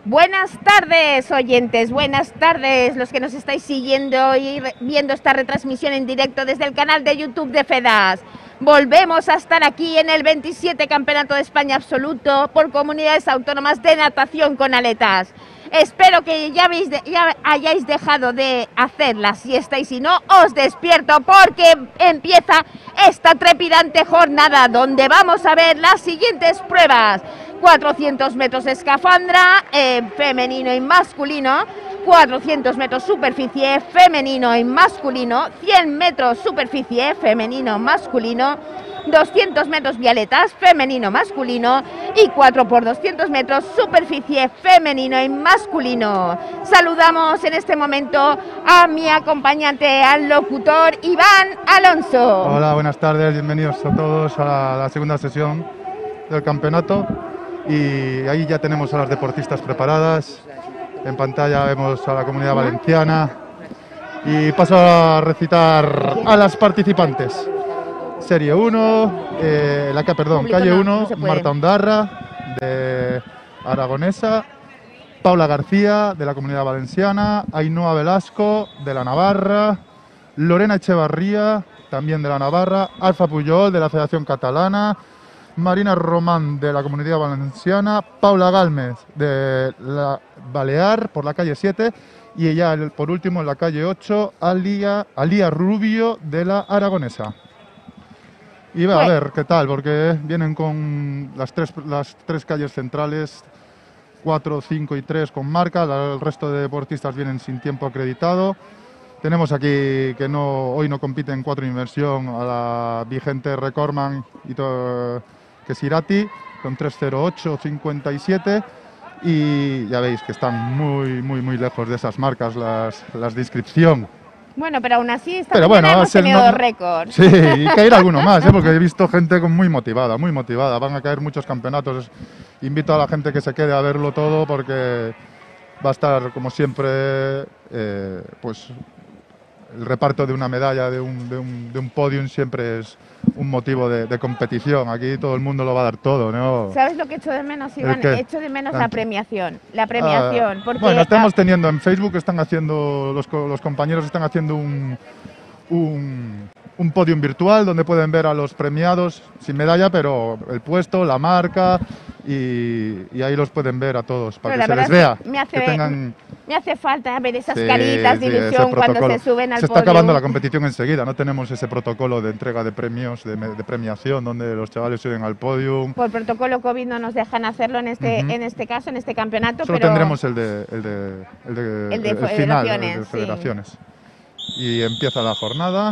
Buenas tardes, oyentes, buenas tardes, los que nos estáis siguiendo y viendo esta retransmisión en directo desde el canal de YouTube de FEDAS. Volvemos a estar aquí en el 27 Campeonato de España Absoluto por Comunidades Autónomas de Natación con Aletas. Espero que ya hayáis dejado de hacer la siesta y si no, os despierto porque empieza esta trepidante jornada donde vamos a ver las siguientes pruebas. 400 metros escafandra, femenino y masculino, 400 metros superficie, femenino y masculino, 100 metros superficie, femenino, masculino, 200 metros vialetas, femenino, masculino y 4x200 metros superficie, femenino y masculino. Saludamos en este momento a mi acompañante, al locutor Iván Alonso. Hola, buenas tardes, bienvenidos a todos a la segunda sesión del campeonato. Y ahí ya tenemos a las deportistas preparadas. En pantalla vemos a la Comunidad Valenciana. Y paso a recitar a las participantes. Serie 1, calle 1, Marta Ondarra, de Aragonesa, Paula García, de la Comunidad Valenciana, Ainhoa Velasco, de la Navarra, Lorena Echevarría, también de la Navarra, Alfa Puyol, de la Federación Catalana, Marina Román, de la Comunidad Valenciana, Paula Galmes, de la Balear, por la calle 7, y ella, por último, en la calle 8, Alía Rubio, de la Aragonesa. Y va a ver qué tal, porque vienen con las tres calles centrales, 4, 5 y 3 con marca, el resto de deportistas vienen sin tiempo acreditado. Tenemos aquí que hoy no compite en 4 inmersión a la vigente recordman que es Irati, con 3:08:57, y ya veis que están muy lejos de esas marcas las de inscripción. Bueno, pero aún así hemos tenido récords. Sí, y caer alguno más, porque he visto gente muy motivada, van a caer muchos campeonatos. Invito a la gente que se quede a verlo todo porque va a estar, como siempre, pues el reparto de una medalla, de un podium siempre es un motivo de competición. Aquí todo el mundo lo va a dar todo, ¿no? ¿Sabes lo que echo de menos, Iván? Echo de menos la premiación. Porque bueno, estamos teniendo en Facebook, están haciendo los compañeros están haciendo un podium virtual donde pueden ver a los premiados sin medalla, pero el puesto, la marca, y ahí los pueden ver a todos para que se les vea. Me hace falta ver esas caritas de ilusión cuando se suben al podio. Se está acabando la competición enseguida, no tenemos ese protocolo de entrega de premios, de premiación, donde los chavales suben al podium. Por protocolo COVID no nos dejan hacerlo en este caso, en este campeonato. Solo tendremos el de federaciones. Sí. Y empieza la jornada.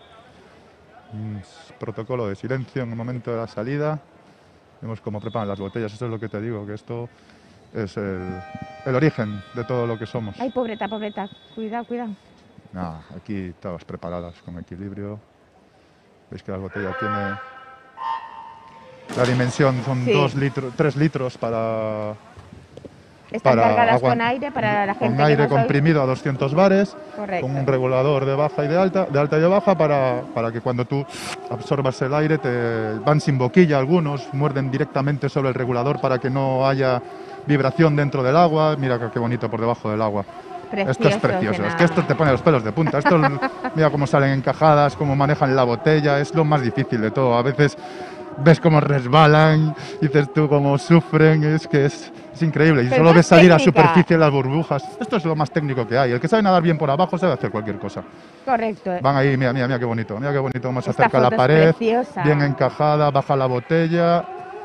Protocolo de silencio en el momento de la salida. Vemos cómo preparan las botellas. Eso es lo que te digo, que esto es el origen de todo lo que somos. Ay, pobreta, cuidado. Aquí todas preparadas con equilibrio. Veis que la botella tiene la dimensión, son 3 litros para... Están cargadas con aire para la gente con aire comprimido a 200 bares. Correcto. Con un regulador de baja y de alta y de baja para que cuando tú absorbas el aire van sin boquilla algunos, muerden directamente sobre el regulador para que no haya vibración dentro del agua. Mira qué bonito por debajo del agua. Esto es precioso, es que esto te pone los pelos de punta. Mira cómo salen encajadas, cómo manejan la botella, es lo más difícil de todo. A veces ves cómo resbalan, dices tú cómo sufren, es que es increíble. Y solo ves salir a superficie las burbujas. Esto es lo más técnico que hay. El que sabe nadar bien por abajo sabe hacer cualquier cosa. Correcto. Van ahí, mira qué bonito, cómo se acerca a la pared, bien encajada, baja la botella,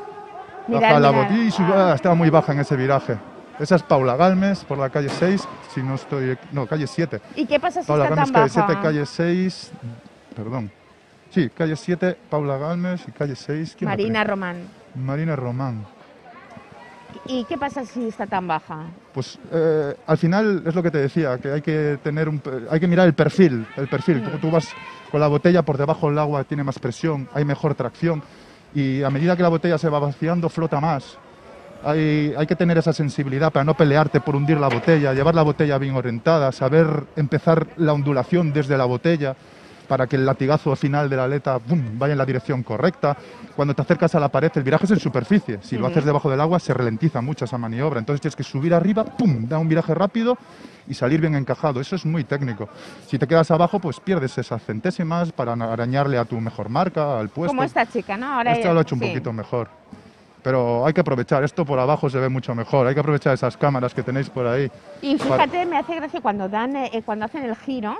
estaba muy baja en ese viraje. Esa es Paula Galmes por la calle 6, calle 7. ¿Y qué pasa si Paula está Galmes, tan calle baja? 7, calle 6, perdón. Sí, calle 7, Paula Galmes, y calle 6... Marina Román. Marina Román. ¿Y qué pasa si está tan baja? Pues al final es lo que te decía, que hay que mirar el perfil. Tú vas con la botella por debajo del agua, tiene más presión, hay mejor tracción, y a medida que la botella se va vaciando, flota más. Hay que tener esa sensibilidad para no pelearte por hundir la botella, llevar la botella bien orientada, saber empezar la ondulación desde la botella, para que el latigazo final de la aleta ¡pum!, vaya en la dirección correcta. Cuando te acercas a la pared, el viraje es en superficie. Si lo haces debajo del agua, se ralentiza mucho esa maniobra. Entonces tienes que subir arriba, ¡pum!, da un viraje rápido y salir bien encajado. Eso es muy técnico. Si te quedas abajo, pues pierdes esas centésimas para arañarle a tu mejor marca, al puesto. Como esta chica, ¿no? Ahora Esto lo ha hecho un poquito mejor. Pero hay que aprovechar, esto por abajo se ve mucho mejor, hay que aprovechar esas cámaras que tenéis por ahí. Y fíjate, me hace gracia cuando cuando hacen el giro,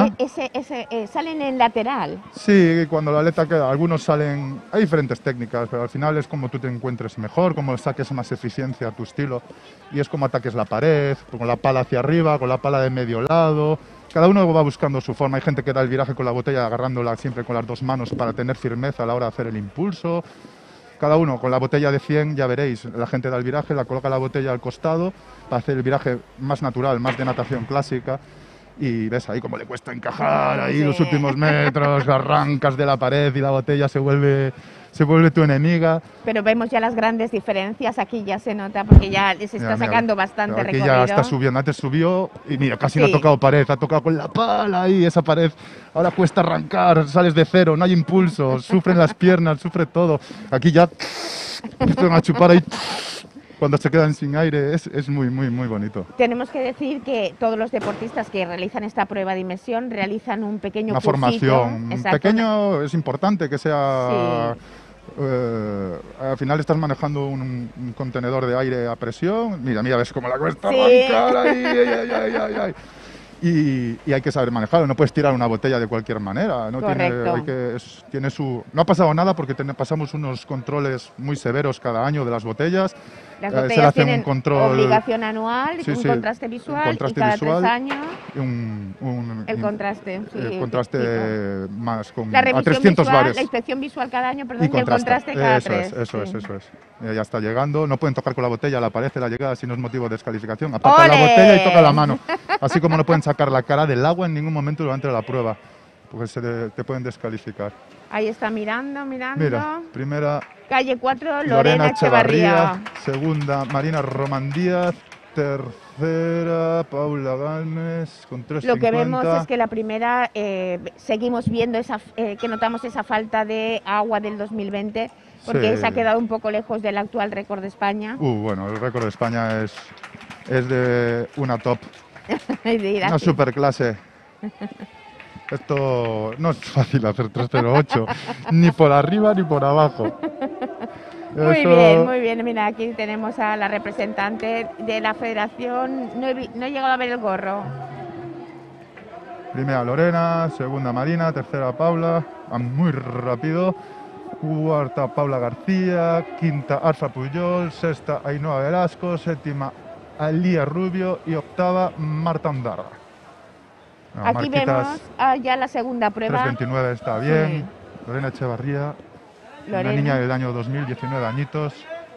salen en lateral. Sí, cuando la aleta queda, algunos salen, hay diferentes técnicas, pero al final es como tú te encuentres mejor, como saques más eficiencia a tu estilo, y es como ataques la pared, con la pala hacia arriba, con la pala de medio lado. Cada uno va buscando su forma, hay gente que da el viraje con la botella agarrándola siempre con las dos manos para tener firmeza a la hora de hacer el impulso. Cada uno con la botella de 100, ya veréis, la gente da el viraje, la coloca la botella al costado para hacer el viraje más natural, más de natación clásica. Y ves ahí cómo le cuesta encajar, ahí los últimos metros, arrancas de la pared y la botella se vuelve tu enemiga. Pero vemos ya las grandes diferencias, aquí ya se nota porque ya se está sacando bastante aquí recorrido. Ya está subiendo, antes subió y mira, casi no ha tocado pared, ha tocado con la pala ahí, esa pared. Ahora cuesta arrancar, sales de cero, no hay impulso, sufren las piernas, sufre todo. Aquí ya empiezan a chupar ahí. Cuando se quedan sin aire es muy, muy, muy bonito. Tenemos que decir que todos los deportistas que realizan esta prueba de inmersión realizan un pequeño cursito. Una formación. Pequeño es importante que sea... Sí. Al final estás manejando un contenedor de aire a presión. Mira, ves cómo la cuesta arrancar ahí. Y hay que saber manejarlo, no puedes tirar una botella de cualquier manera. ¿No? Tiene su... No ha pasado nada porque pasamos unos controles muy severos cada año de las botellas. Las botellas tienen un control... obligación anual, un contraste visual, y cada 3 años el contraste. El contraste más con a 300 bares. La inspección visual cada año, perdón, y el contraste cada 3. Eso es. Ya está llegando, no pueden tocar con la botella, la pared, la llegada, si no es motivo de descalificación. Aparta la botella y toca la mano. Así como no pueden sacar la cara del agua en ningún momento durante la prueba, porque te pueden descalificar. Ahí está mirando. Mira, primera... Calle 4, Lorena Echevarría. Segunda, Marina Román Díaz. Tercera, Paula Galmes, con 3.50. Lo que vemos es que la primera, seguimos viendo que notamos esa falta de agua del 2020, porque se ha quedado un poco lejos del actual récord de España. Bueno, el récord de España es de una top, una superclase. Esto no es fácil hacer 3.08, ni por arriba ni por abajo. Muy bien. Mira, aquí tenemos a la representante de la federación. No he llegado a ver el gorro. Primera Lorena, segunda Marina, tercera Paula, muy rápido. Cuarta Paula García, quinta Arfa Puyol, sexta Ainhoa Velasco, séptima Alía Rubio y octava Marta Ondarra. Aquí vemos ya la segunda prueba. 3.29 está bien. Lorena Echevarría, una niña del año 2000, 19 añitos.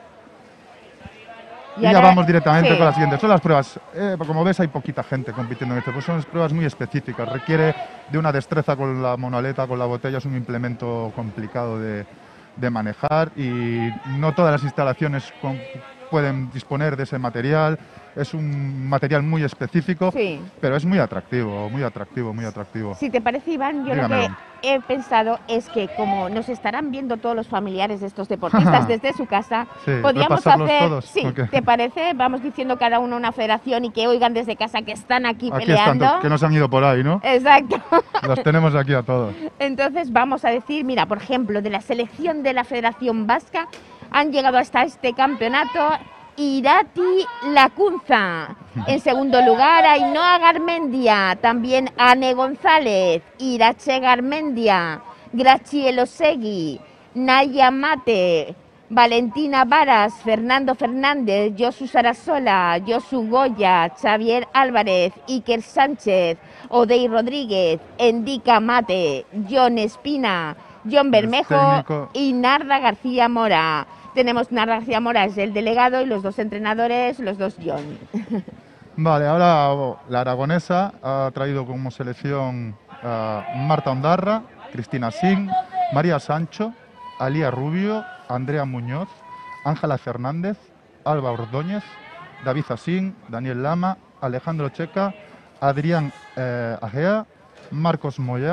Y ya vamos directamente con las siguientes. Son las pruebas, como ves hay poquita gente compitiendo en esto, pues son pruebas muy específicas, requiere de una destreza con la monoaleta, con la botella, es un implemento complicado de manejar y no todas las instalaciones pueden disponer de ese material. Es un material muy específico, pero es muy atractivo. Si te parece, Iván, yo lo que he pensado es que como nos estarán viendo todos los familiares de estos deportistas desde su casa, podríamos hacer, todos, ¿te parece? Vamos diciendo cada uno una federación y que oigan desde casa que están aquí peleando. Están, que no se han ido por ahí, ¿no? Exacto. Los tenemos aquí a todos. Entonces vamos a decir, mira, por ejemplo, de la selección de la Federación Vasca han llegado hasta este campeonato Irati Lacunza. En segundo lugar, Ainhoa Garmendia, también Ane González, Irache Garmendia, Graciela Osegui, Naya Mate, Valentina Varas, Fernando Fernández, Josu Sarasola, Josu Goya, Xavier Álvarez, Iker Sánchez, Odey Rodríguez, Endica Mate, John Espina, John Bermejo y Narda García Mora. Tenemos Narda García Mora, es el delegado, y los dos entrenadores, los dos John. Vale, ahora la aragonesa ha traído como selección a Marta Ondarra, Cristina Singh, María Sancho, Alía Rubio, Andrea Muñoz, Ángela Fernández, Alba Ordóñez, David Asín, Daniel Lama, Alejandro Checa, Adrián Agea, Marcos Moyá,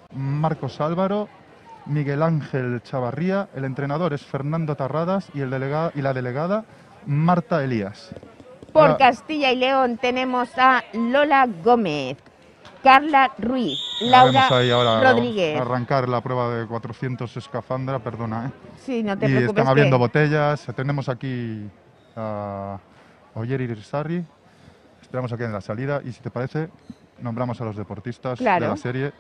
Marcos Álvaro, Miguel Ángel Chavarría, el entrenador es Fernando Tarradas y la delegada Marta Elías. Por Ahora, Castilla y León tenemos a Lola Gómez, Carla Ruiz, Laura vamos ahí ahora Rodríguez. a arrancar la prueba de 400 escafandra, perdona, Sí, no te y preocupes. están abriendo botellas. Tenemos aquí a Oyer Irisarri. Esperamos aquí en la salida y si te parece, nombramos a los deportistas Claro. de la serie.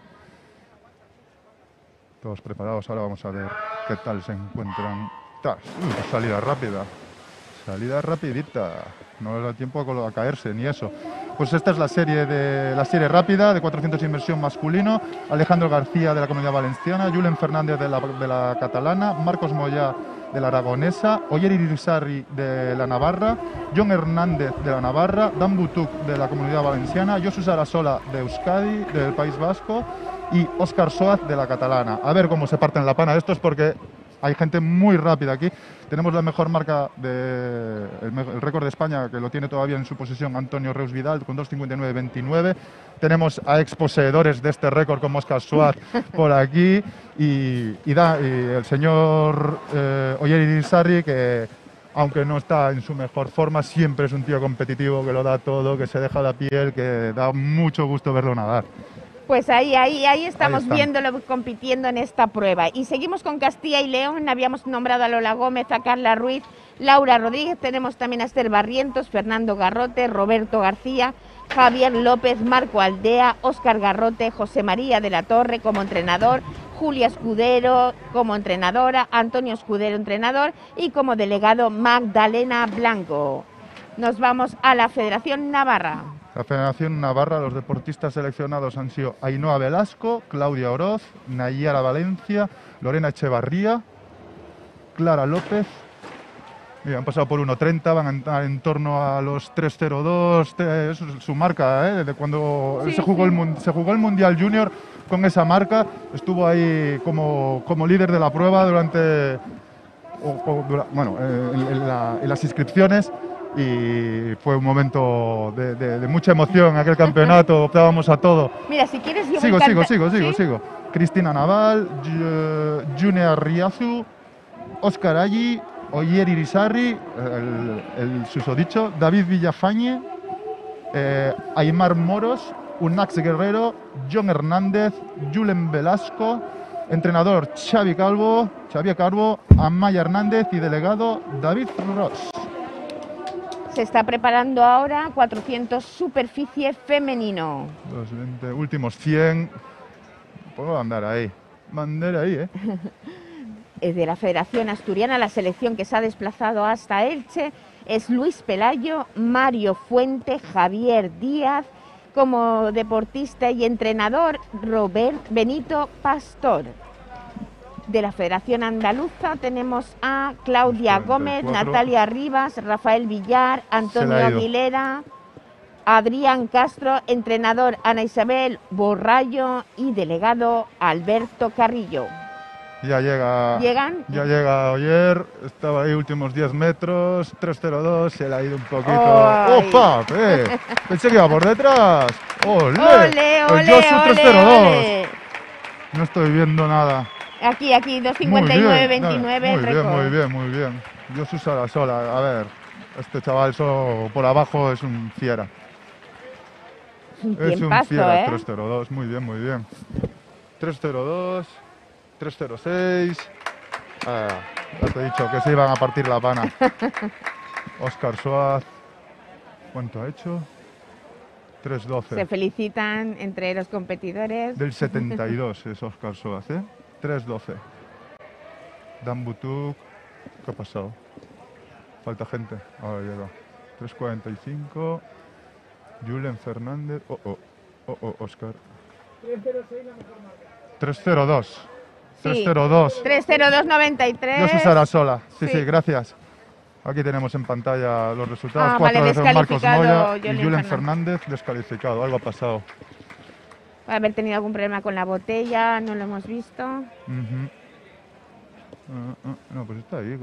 Todos preparados, ahora vamos a ver qué tal se encuentran. Salida rápida, salida rapidita, no le da tiempo a caerse ni eso. Pues esta es la serie rápida de 400 inversión masculino. Alejandro García de la Comunidad Valenciana, Julen Fernández de la catalana, Marcos Moyá de la aragonesa, Oyer Irisarri de la Navarra, John Hernández de la Navarra, Dan Butuc de la Comunidad Valenciana, Josu Sarasola de Euskadi, del País Vasco, y Óscar Soaz de la catalana. A ver cómo se parten la pana estos, porque hay gente muy rápida aquí. Tenemos la mejor marca, el récord de España, que lo tiene todavía en su posesión Antonio Reus Vidal, con 2.59.29. Tenemos a exposeedores de este récord como Óscar Soaz por aquí y el señor Oyer Irisarri, que aunque no está en su mejor forma, siempre es un tío competitivo, que lo da todo, que se deja la piel, que da mucho gusto verlo nadar. Pues ahí estamos viéndolo compitiendo en esta prueba. Y seguimos con Castilla y León. Habíamos nombrado a Lola Gómez, a Carla Ruiz, Laura Rodríguez. Tenemos también a Esther Barrientos, Fernando Garrote, Roberto García, Javier López, Marco Aldea, Óscar Garrote, José María de la Torre como entrenador, Julia Escudero como entrenadora, Antonio Escudero entrenador y como delegado Magdalena Blanco. Nos vamos a la Federación Navarra. La Federación Navarra, los deportistas seleccionados han sido Ainhoa Velasco, Claudia Oroz, Nayara Valencia, Lorena Echevarría, Clara López. Mira, han pasado por 1.30, van a entrar en torno a los 3.02, eso es su marca, de cuando se jugó el Mundial Junior con esa marca. Estuvo ahí como líder de la prueba durante en las inscripciones. Y fue un momento de mucha emoción aquel campeonato, optábamos a todo. Mira, si quieres yo sigo. Cristina Naval, Junior Riazu, Óscar Allí, Oyer Irisarri, el susodicho, David Villafañe, Aymar Moros, Unax Guerrero, John Hernández, Julen Velasco, entrenador Xavier Calvo, Amaya Hernández y delegado David Ross. Se está preparando ahora 400 superficie femenino. Los 20 últimos 100. Puedo andar ahí. Es de la Federación Asturiana, la selección que se ha desplazado hasta Elche es Luis Pelayo, Mario Fuente, Javier Díaz, como deportista y entrenador Benito Pastor. De la Federación Andaluza tenemos a Claudia Gómez, Natalia Rivas, Rafael Villar, Antonio Aguilera, Adrián Castro, entrenador Ana Isabel Borrallo y delegado Alberto Carrillo. Ya llega Oyer, estaba ahí últimos 10 metros, 3.02, se le ha ido un poquito. ¡Opa! Pensé que iba por detrás. ¡Ole! ¡Ole! Josu 3.02. No estoy viendo nada. Aquí, 2.59.29. Muy bien. Josu Sarasola, a ver, este chaval por abajo es un fiera. Es un fiera, 3.02, muy bien. 3.02, 3.06. Ya te he dicho que se iban a partir la pana. Óscar Soaz, ¿cuánto ha hecho? 3.12. Se felicitan entre los competidores. Del 72 es Óscar Soaz, 3.12. Dan Butuc, ¿qué ha pasado? Falta gente. Ahora llega. 3.45. Julen Fernández. Óscar. 3.02. Sí. 3.02. 3.02.93. Josu Sarasola. Sí, gracias. Aquí tenemos en pantalla los resultados. 4 veces Marcos Moya y Julen Fernández descalificado. Algo ha pasado. Puede haber tenido algún problema con la botella, no lo hemos visto. No, pues está ahí.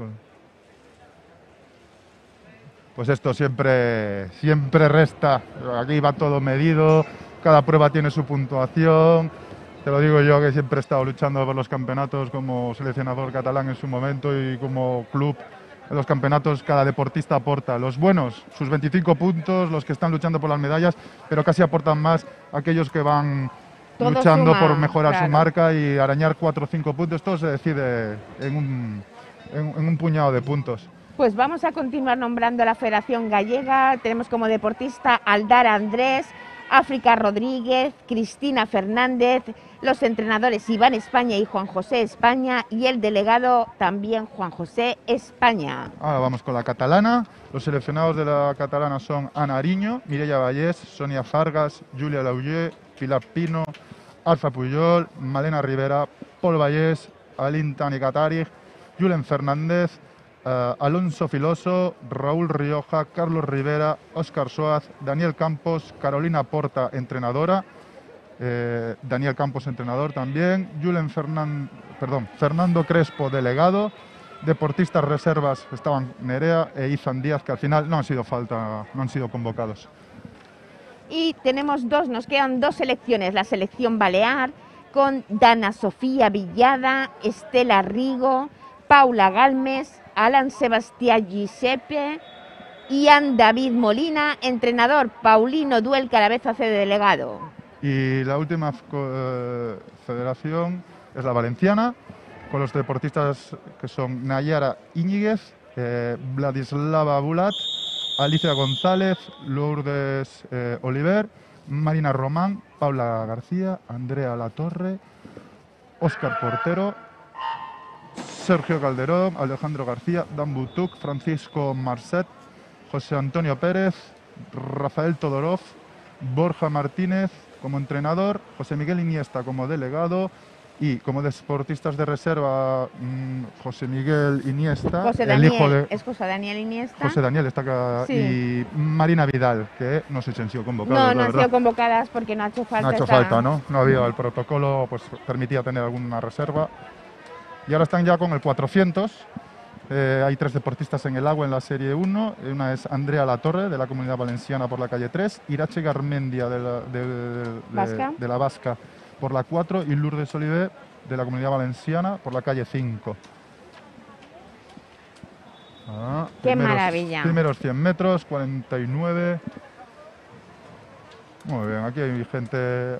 Pues esto siempre resta. Aquí va todo medido, cada prueba tiene su puntuación Te lo digo yo, que siempre he estado luchando por los campeonatos como seleccionador catalán en su momento y como club. En los campeonatos cada deportista aporta. Los buenos, sus 25 puntos, los que están luchando por las medallas, pero casi aportan más aquellos que van Todo luchando suma, por mejorar su claro. marca y arañar 4 o 5 puntos. Todo se decide en un puñado de puntos. Pues vamos a continuar nombrando a la Federación Gallega. Tenemos como deportista Aldara Andrés, África Rodríguez, Cristina Fernández, los entrenadores Iván España y Juan José España y el delegado también Juan José España. Ahora vamos con la catalana. Los seleccionados de la catalana son Ana Ariño, Mireia Vallés, Sonia Fargas, Julia Lauller, Pilar Pino, Alfa Puyol, Malena Rivera, Pol Vallés, Aline Tani Katari, Julen Fernández, Alonso Filoso, Raúl Rioja, Carlos Rivera, Óscar Soaz, Daniel Campos, Carolina Porta, entrenadora, Daniel Campos, entrenador también, Fernando Crespo, delegado, deportistas reservas estaban Nerea e Izan Díaz, que al final no han sido convocados. Y tenemos dos, nos quedan dos selecciones, la selección balear con Dana Sofía Villada, Estela Rigo, Paula Galmes, Alan Sebastián Giuseppe, Ian David Molina, entrenador Paulino Duel Carabeza C, delegado. Y la última federación es la valenciana, con los deportistas que son Nayara Íñiguez, Vladislava Bulat, Alicia González, Lourdes Oliver, Marina Román, Paula García, Andrea Latorre, Óscar Portero, Sergio Calderón, Alejandro García, Dan Butuc, Francisco Marcet, José Antonio Pérez, Rafael Todorov, Borja Martínez como entrenador, José Miguel Iniesta como delegado y como deportistas de reserva José Miguel Iniesta, José el Daniel, hijo de es José Daniel Iniesta. José Daniel está acá, Sí. y Marina Vidal, que no sé si han sido convocados. No, la no han verdad. sido convocadas porque no ha hecho falta. No ha hecho esta- falta, ¿no? No había el protocolo, pues permitía tener alguna reserva. Y ahora están ya con el 400. Hay 3 deportistas en el agua en la Serie 1. Una es Andrea Latorre, de la Comunidad Valenciana, por la calle 3. Irache Garmendia, Vasca. de la Vasca, por la 4. Y Lourdes Oliver, de la Comunidad Valenciana, por la calle 5. ¡Qué maravilla! Primeros 100 metros, 49. Muy bien, aquí hay gente.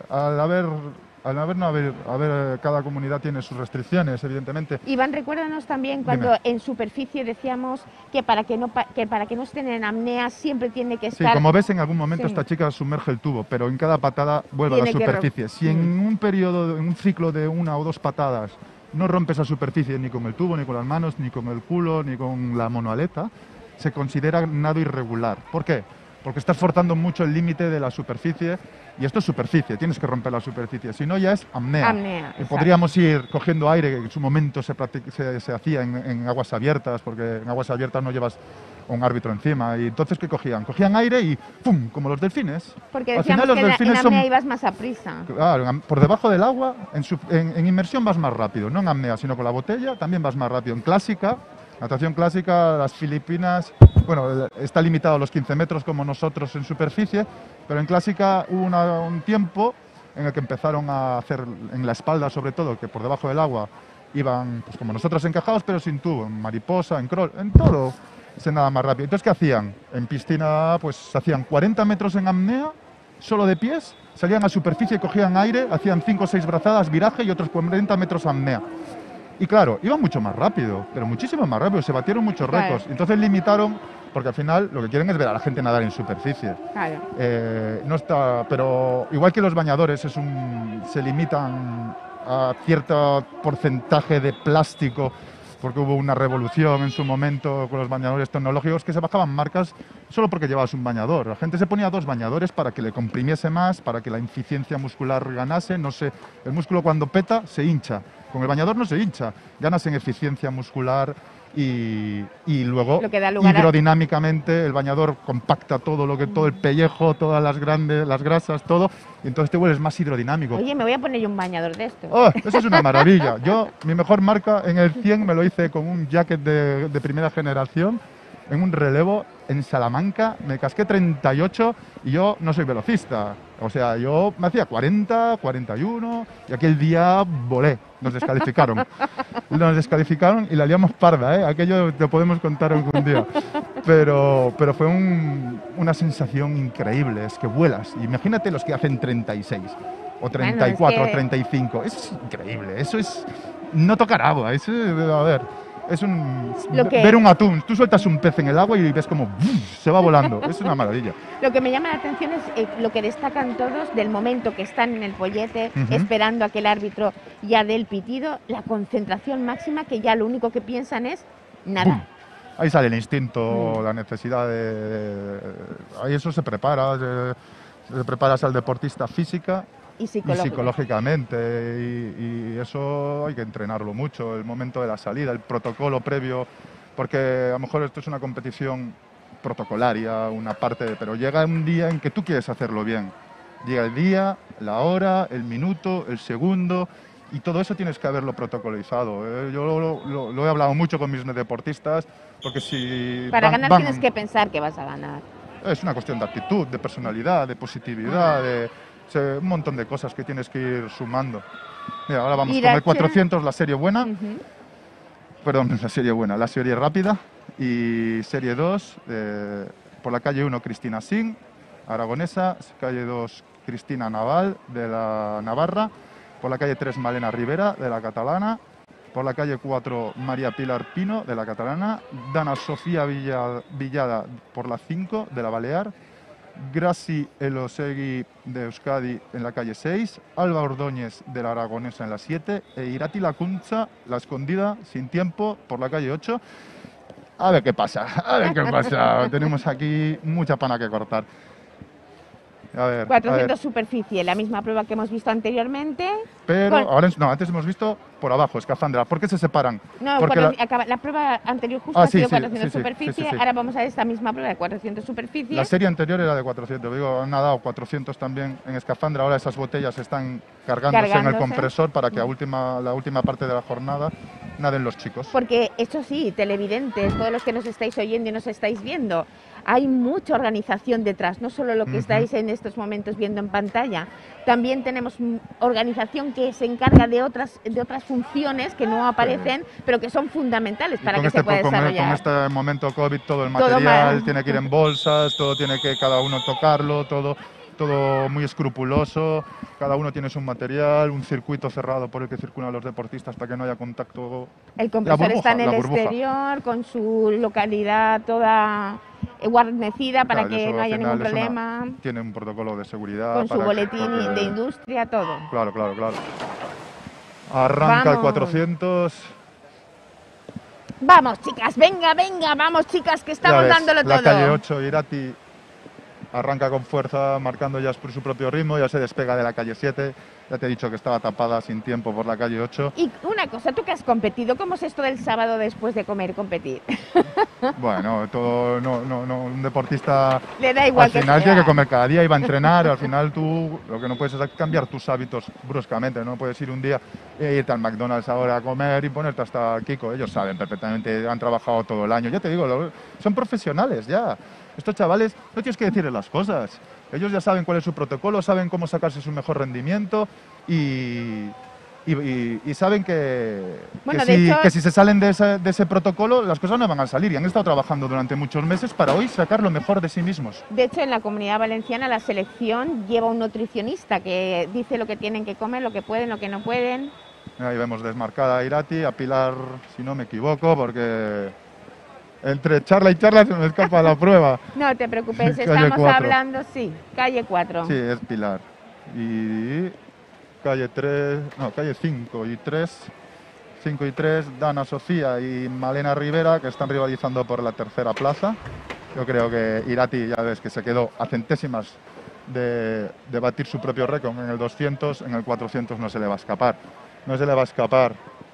Cada comunidad tiene sus restricciones, evidentemente. Iván, recuérdanos también cuando Dime. en superficie decíamos que para que no estén en apnea siempre tiene que Sí, estar... como ves, en algún momento Sí. esta chica sumerge el tubo, pero en cada patada vuelve a la Tiene que superficie. Si en un periodo, en un ciclo de 1 o 2 patadas, no rompes esa superficie ni con el tubo, ni con las manos, ni con el culo, ni con la monoaleta, se considera nado irregular. ¿Por qué? Porque estás forzando mucho el límite de la superficie, y esto es superficie, tienes que romper la superficie, si no ya es apnea. Apnea, Y exacto. podríamos ir cogiendo aire, que en su momento se hacía en aguas abiertas, porque en aguas abiertas no llevas un árbitro encima. Y entonces, ¿qué cogían? Cogían aire y ¡pum! Como los delfines. Porque Al decíamos final los que en delfines apnea son- ibas más a prisa. Claro, por debajo del agua, en inmersión vas más rápido, no en apnea, sino con la botella también vas más rápido. En clásica, natación clásica, las Filipinas, bueno, está limitado a los 15 metros como nosotros en superficie, pero en clásica hubo un tiempo en el que empezaron a hacer en la espalda, sobre todo, que por debajo del agua iban, pues como nosotros, encajados, pero sin tubo, en mariposa, en crawl, en todo se nada más rápido. Entonces, ¿qué hacían? En piscina, pues hacían 40 metros en apnea, solo de pies, salían a superficie, cogían aire, hacían 5 o 6 brazadas, viraje y otros 40 metros apnea. Y claro, iban mucho más rápido, pero muchísimo más rápido, se batieron muchos Claro. récords. Entonces limitaron, porque al final lo que quieren es ver a la gente nadar en superficie. Claro. No está, pero igual que los bañadores se limitan a cierto porcentaje de plástico, porque hubo una revolución en su momento con los bañadores tecnológicos, que se bajaban marcas solo porque llevabas un bañador. La gente se ponía 2 bañadores para que le comprimiese más, para que la eficiencia muscular ganase. No sé, el músculo cuando peta se hincha, con el bañador no se hincha, ganas en eficiencia muscular. Y luego Lo que da lugar a- hidrodinámicamente el bañador compacta todo el pellejo, todas las grasas, todo, y entonces te vuelves más hidrodinámico. Oye, me voy a poner yo un bañador de esto. ¡Oh! Eso es una maravilla. Yo, mi mejor marca en el 100 me lo hice con un jacket de primera generación en un relevo en Salamanca, me casqué 38 y yo no soy velocista. O sea, yo me hacía 40, 41 y aquel día volé. Nos descalificaron. Nos descalificaron y la liamos parda, ¿eh? Aquello te podemos contar algún día. Pero fue una sensación increíble, es que vuelas. Imagínate los que hacen 36 o 34 Bueno, es o 35. Eso es increíble, eso es no tocar agua. Eso, a ver, es ver un atún. Tú sueltas un pez en el agua y ves como se va volando. Es una maravilla. Lo que me llama la atención es lo que destacan todos del momento que están en el pollete, esperando a que el árbitro ya dé el pitido, la concentración máxima, que ya lo único que piensan es nada. ¡Bum! Ahí sale el instinto, la necesidad ahí eso se prepara, se preparas al deportista física y psicológicamente, y eso hay que entrenarlo mucho, el momento de la salida, el protocolo previo, porque a lo mejor esto es una competición protocolaria, una parte, pero llega un día en que tú quieres hacerlo bien. Llega el día, la hora, el minuto, el segundo, y todo eso tienes que haberlo protocolizado. Yo lo he hablado mucho con mis deportistas, porque si... Para ganar tienes que pensar que vas a ganar. Es una cuestión de actitud, de personalidad, de positividad, de un montón de cosas que tienes que ir sumando. Mira, ahora vamos con el 400, la serie buena. Perdón, la serie buena, la serie rápida. Y serie 2, por la calle 1, Cristina Sin, aragonesa. Calle 2, Cristina Naval, de la Navarra. Por la calle 3, Malena Rivera, de la catalana. Por la calle 4, María Pilar Pino, de la catalana. Dana Sofía Villada, por la 5, de la Balear. Graci Elosegui, de Euskadi, en la calle 6. Alba Ordóñez, de la aragonesa, en la 7. E Irati Lacunza, la escondida, sin tiempo, por la calle 8. A ver qué pasa, a ver qué pasa. Tenemos aquí mucha pana que cortar. A ver, 400 superficie, la misma prueba que hemos visto anteriormente. Pero ahora no, antes hemos visto por abajo, escafandra. ¿Por qué se separan? No, porque la prueba anterior justo ha sido 400 superficie, ahora vamos a esta misma prueba de 400 superficie. La serie anterior era de 400, digo, han dado 400 también en escafandra, ahora esas botellas están cargándose en el compresor para que la última parte de la jornada naden los chicos. Porque eso sí, televidentes, todos los que nos estáis oyendo y nos estáis viendo, hay mucha organización detrás, no solo lo que estáis en estos momentos viendo en pantalla, también tenemos organización que se encarga de otras funciones que no aparecen, pero que son fundamentales para que se pueda desarrollar. Con este momento COVID, todo el material tiene que ir en bolsas, todo tiene que cada uno tocarlo, todo muy escrupuloso, cada uno tiene su material, un circuito cerrado por el que circulan los deportistas para que no haya contacto. El compresor está en el exterior, con su localidad toda guarnecida para que no haya ningún problema. Tiene un protocolo de seguridad. Con su boletín de industria, todo. Claro. Arranca el 400. Vamos, chicas, venga, vamos, chicas, que estamos dándolo todo. La calle 8, Irati, arranca con fuerza, marcando ya por su propio ritmo, ya se despega de la calle 7. Ya te he dicho que estaba tapada sin tiempo por la calle 8. Y una cosa, tú que has competido, ¿cómo es esto del sábado después de comer, competir? Bueno, un deportista le da igual, al final tiene que comer cada día y va a entrenar. Al final tú lo que no puedes es cambiar tus hábitos bruscamente. No puedes ir un día e irte al McDonald's ahora a comer y ponerte hasta Kiko. Ellos saben perfectamente, han trabajado todo el año. Ya te digo, son profesionales ya. Estos chavales no tienes que decirles las cosas. Ellos ya saben cuál es su protocolo, saben cómo sacarse su mejor rendimiento y saben que si se salen de ese protocolo, las cosas no van a salir. Y han estado trabajando durante muchos meses para hoy sacar lo mejor de sí mismos. De hecho, en la Comunidad Valenciana la selección lleva un nutricionista que dice lo que tienen que comer, lo que pueden, lo que no pueden. Ahí vemos desmarcada a Irati, a Pilar, si no me equivoco, porque entre charla y charla se me escapa la prueba. No te preocupes, estamos hablando, sí, calle 4. Sí, es Pilar. Y calle 5 y 3. 5 y 3, Dana Sofía y Malena Rivera, que están rivalizando por la tercera plaza. Yo creo que Irati, ya ves, que se quedó a centésimas de batir su propio récord en el 200, en el 400 no se le va a escapar.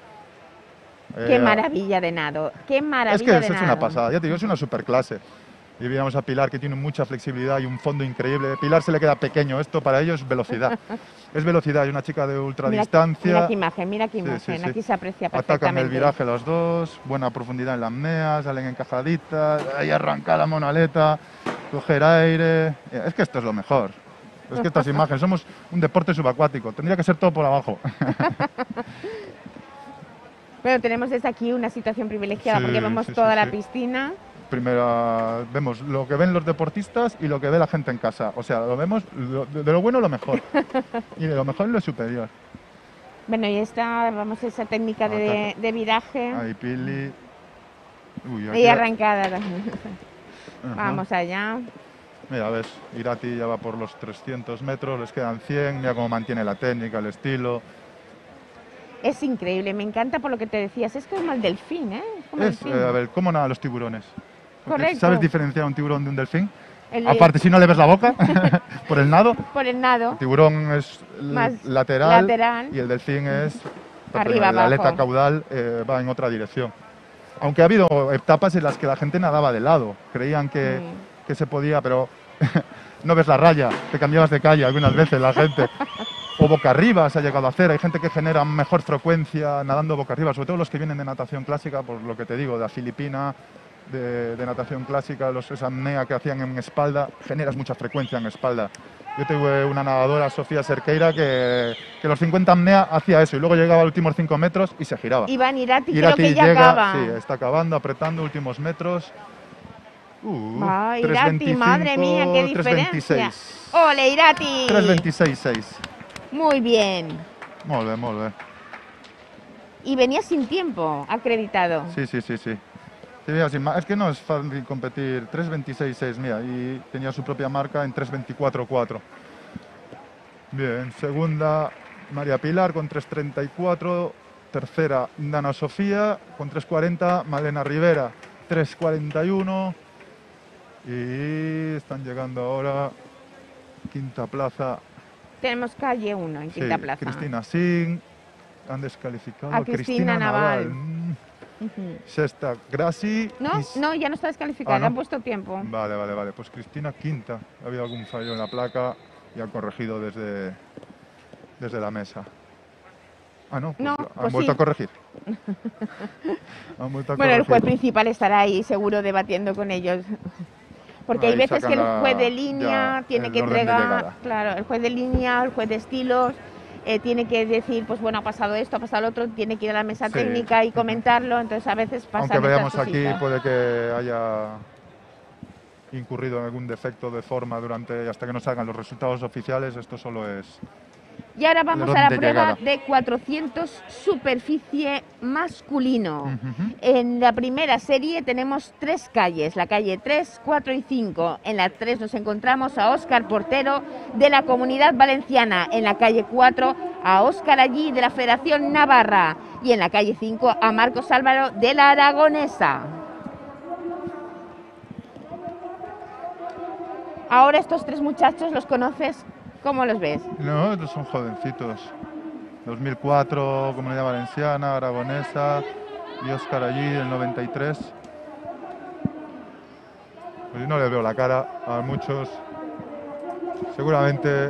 Qué maravilla de nado, qué maravilla de nado. Es que es una pasada, ya te digo, es una superclase. Y veíamos a Pilar, que tiene mucha flexibilidad y un fondo increíble. Pilar se le queda pequeño, esto para ellos es velocidad. Es velocidad, y una chica de ultradistancia. Mira qué imagen, mira qué imagen, aquí se aprecia perfectamente. Atacan el viraje los dos, buena profundidad en las apneas, salen encajaditas, ahí arranca la monaleta, coger aire. Es que esto es lo mejor. Es que estas imágenes, somos un deporte subacuático, tendría que ser todo por abajo. Bueno, tenemos desde aquí una situación privilegiada porque vemos toda la piscina. Primero vemos lo que ven los deportistas y lo que ve la gente en casa. O sea, lo vemos de lo bueno lo mejor. Y de lo mejor lo superior. Bueno, y esta, vamos, esa técnica de viraje. Ahí Pili. Uy, y arrancada también. Vamos allá. Mira, ves, Irati ya va por los 300 metros, les quedan 100. Mira cómo mantiene la técnica, el estilo. Es increíble, me encanta por lo que te decías. Es como el delfín, ¿eh? A ver, ¿cómo nadan los tiburones? Correcto. ¿Sabes diferenciar un tiburón de un delfín? Aparte, si no le ves la boca, por el nado. Por el nado. El tiburón es más lateral y el delfín es arriba, la aleta caudal va en otra dirección. Aunque ha habido etapas en las que la gente nadaba de lado, creían que se podía, pero no ves la raya, te cambiabas de calle algunas veces la gente. O boca arriba se ha llegado a hacer, hay gente que genera mejor frecuencia nadando boca arriba, sobre todo los que vienen de natación clásica, por lo que te digo, de la Filipina, de natación clásica, esa apnea que hacían en espalda, generas mucha frecuencia en espalda. Yo tuve una nadadora, Sofía Cerqueira, que los 50 apnea hacía eso y luego llegaba a los últimos 5 metros y se giraba. Iván Irati creo que ya acaba. Sí, está acabando, apretando últimos metros. Irati, madre mía, qué diferencia. 3.26. ¡Ole, Irati! 3.26.6. Muy bien. Molt bé, molt bé. Y venía sin tiempo acreditado. Sí. Es que no es fácil competir. 3.26.6, mira, y tenía su propia marca en 3.24.4. Bien, segunda María Pilar con 3.34. Tercera Dana Sofía con 3.40. Malena Rivera 3.41. Y están llegando ahora quinta plaza. Tenemos calle 1 en quinta plaza. Cristina Singh, han descalificado a Cristina Naval. Sexta, Grassi. No, ya no está descalificada, le han puesto tiempo. Vale. Pues Cristina quinta. Ha habido algún fallo en la placa y han corregido desde la mesa. Han vuelto a corregir. Bueno, el juez principal estará ahí seguro debatiendo con ellos. Porque hay veces que el juez de línea tiene que entregar, claro, el juez de línea, el juez de estilos, tiene que decir, pues bueno, ha pasado esto, ha pasado lo otro, tiene que ir a la mesa técnica y comentarlo, entonces a veces pasa. Aunque veamos aquí, puede que haya incurrido en algún defecto de forma hasta que nos salgan los resultados oficiales, esto solo es... Y ahora vamos a la prueba de 400 superficie masculino. En la primera serie tenemos 3 calles, la calle 3, 4 y 5. En la 3 nos encontramos a Óscar Portero de la Comunidad Valenciana. En la calle 4 a Óscar Allí de la Federación Navarra. Y en la calle 5 a Marcos Álvaro de la Aragonesa. Ahora estos 3 muchachos, ¿los conoces? ¿Cómo los ves? No, estos son jovencitos. 2004, Comunidad Valenciana, Aragonesa y Óscar Allí, del 93. Pues yo no les veo la cara a muchos. Seguramente...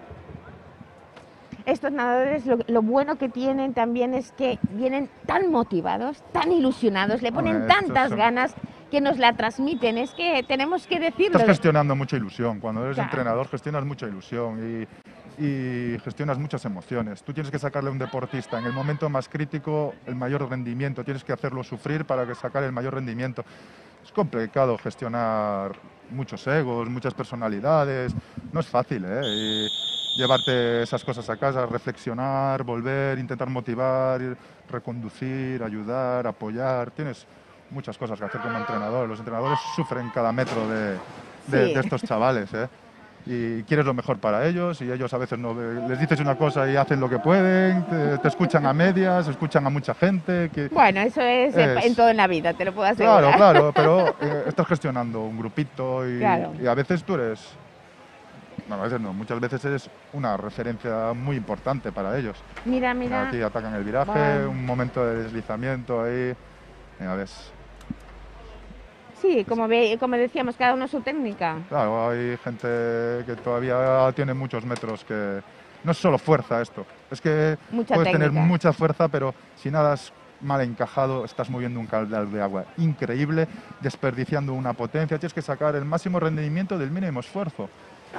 Estos nadadores lo bueno que tienen también es que vienen tan motivados, tan ilusionados, le ponen tantas ganas que nos la transmiten, es que tenemos que decirlo. Estás gestionando mucha ilusión, cuando eres entrenador gestionas mucha ilusión y gestionas muchas emociones. Tú tienes que sacarle a un deportista en el momento más crítico el mayor rendimiento, tienes que hacerlo sufrir para que sacar el mayor rendimiento. Es complicado gestionar muchos egos, muchas personalidades, no es fácil, y llevarte esas cosas a casa, reflexionar, volver, intentar motivar, reconducir, ayudar, apoyar, tienes muchas cosas que hacer como entrenador. Los entrenadores sufren cada metro de estos chavales, y quieres lo mejor para ellos y ellos a veces no les dices una cosa y hacen lo que pueden, te escuchan a medias, escuchan a mucha gente. Bueno, eso es en todo en la vida, te lo puedo asegurar. Claro, pero estás gestionando un grupito y a veces tú eres... Bueno, a veces no, muchas veces eres una referencia muy importante para ellos. Mira. Aquí atacan el viraje, un momento de deslizamiento ahí. Mira, ves. Sí, Sí, como decíamos, cada uno su técnica. Claro, hay gente que todavía tiene muchos metros que... No es solo fuerza esto, es que Mucha puedes tener técnica. mucha fuerza, pero si nadas mal encajado, estás moviendo un caudal de agua increíble, desperdiciando una potencia, tienes que sacar el máximo rendimiento del mínimo esfuerzo.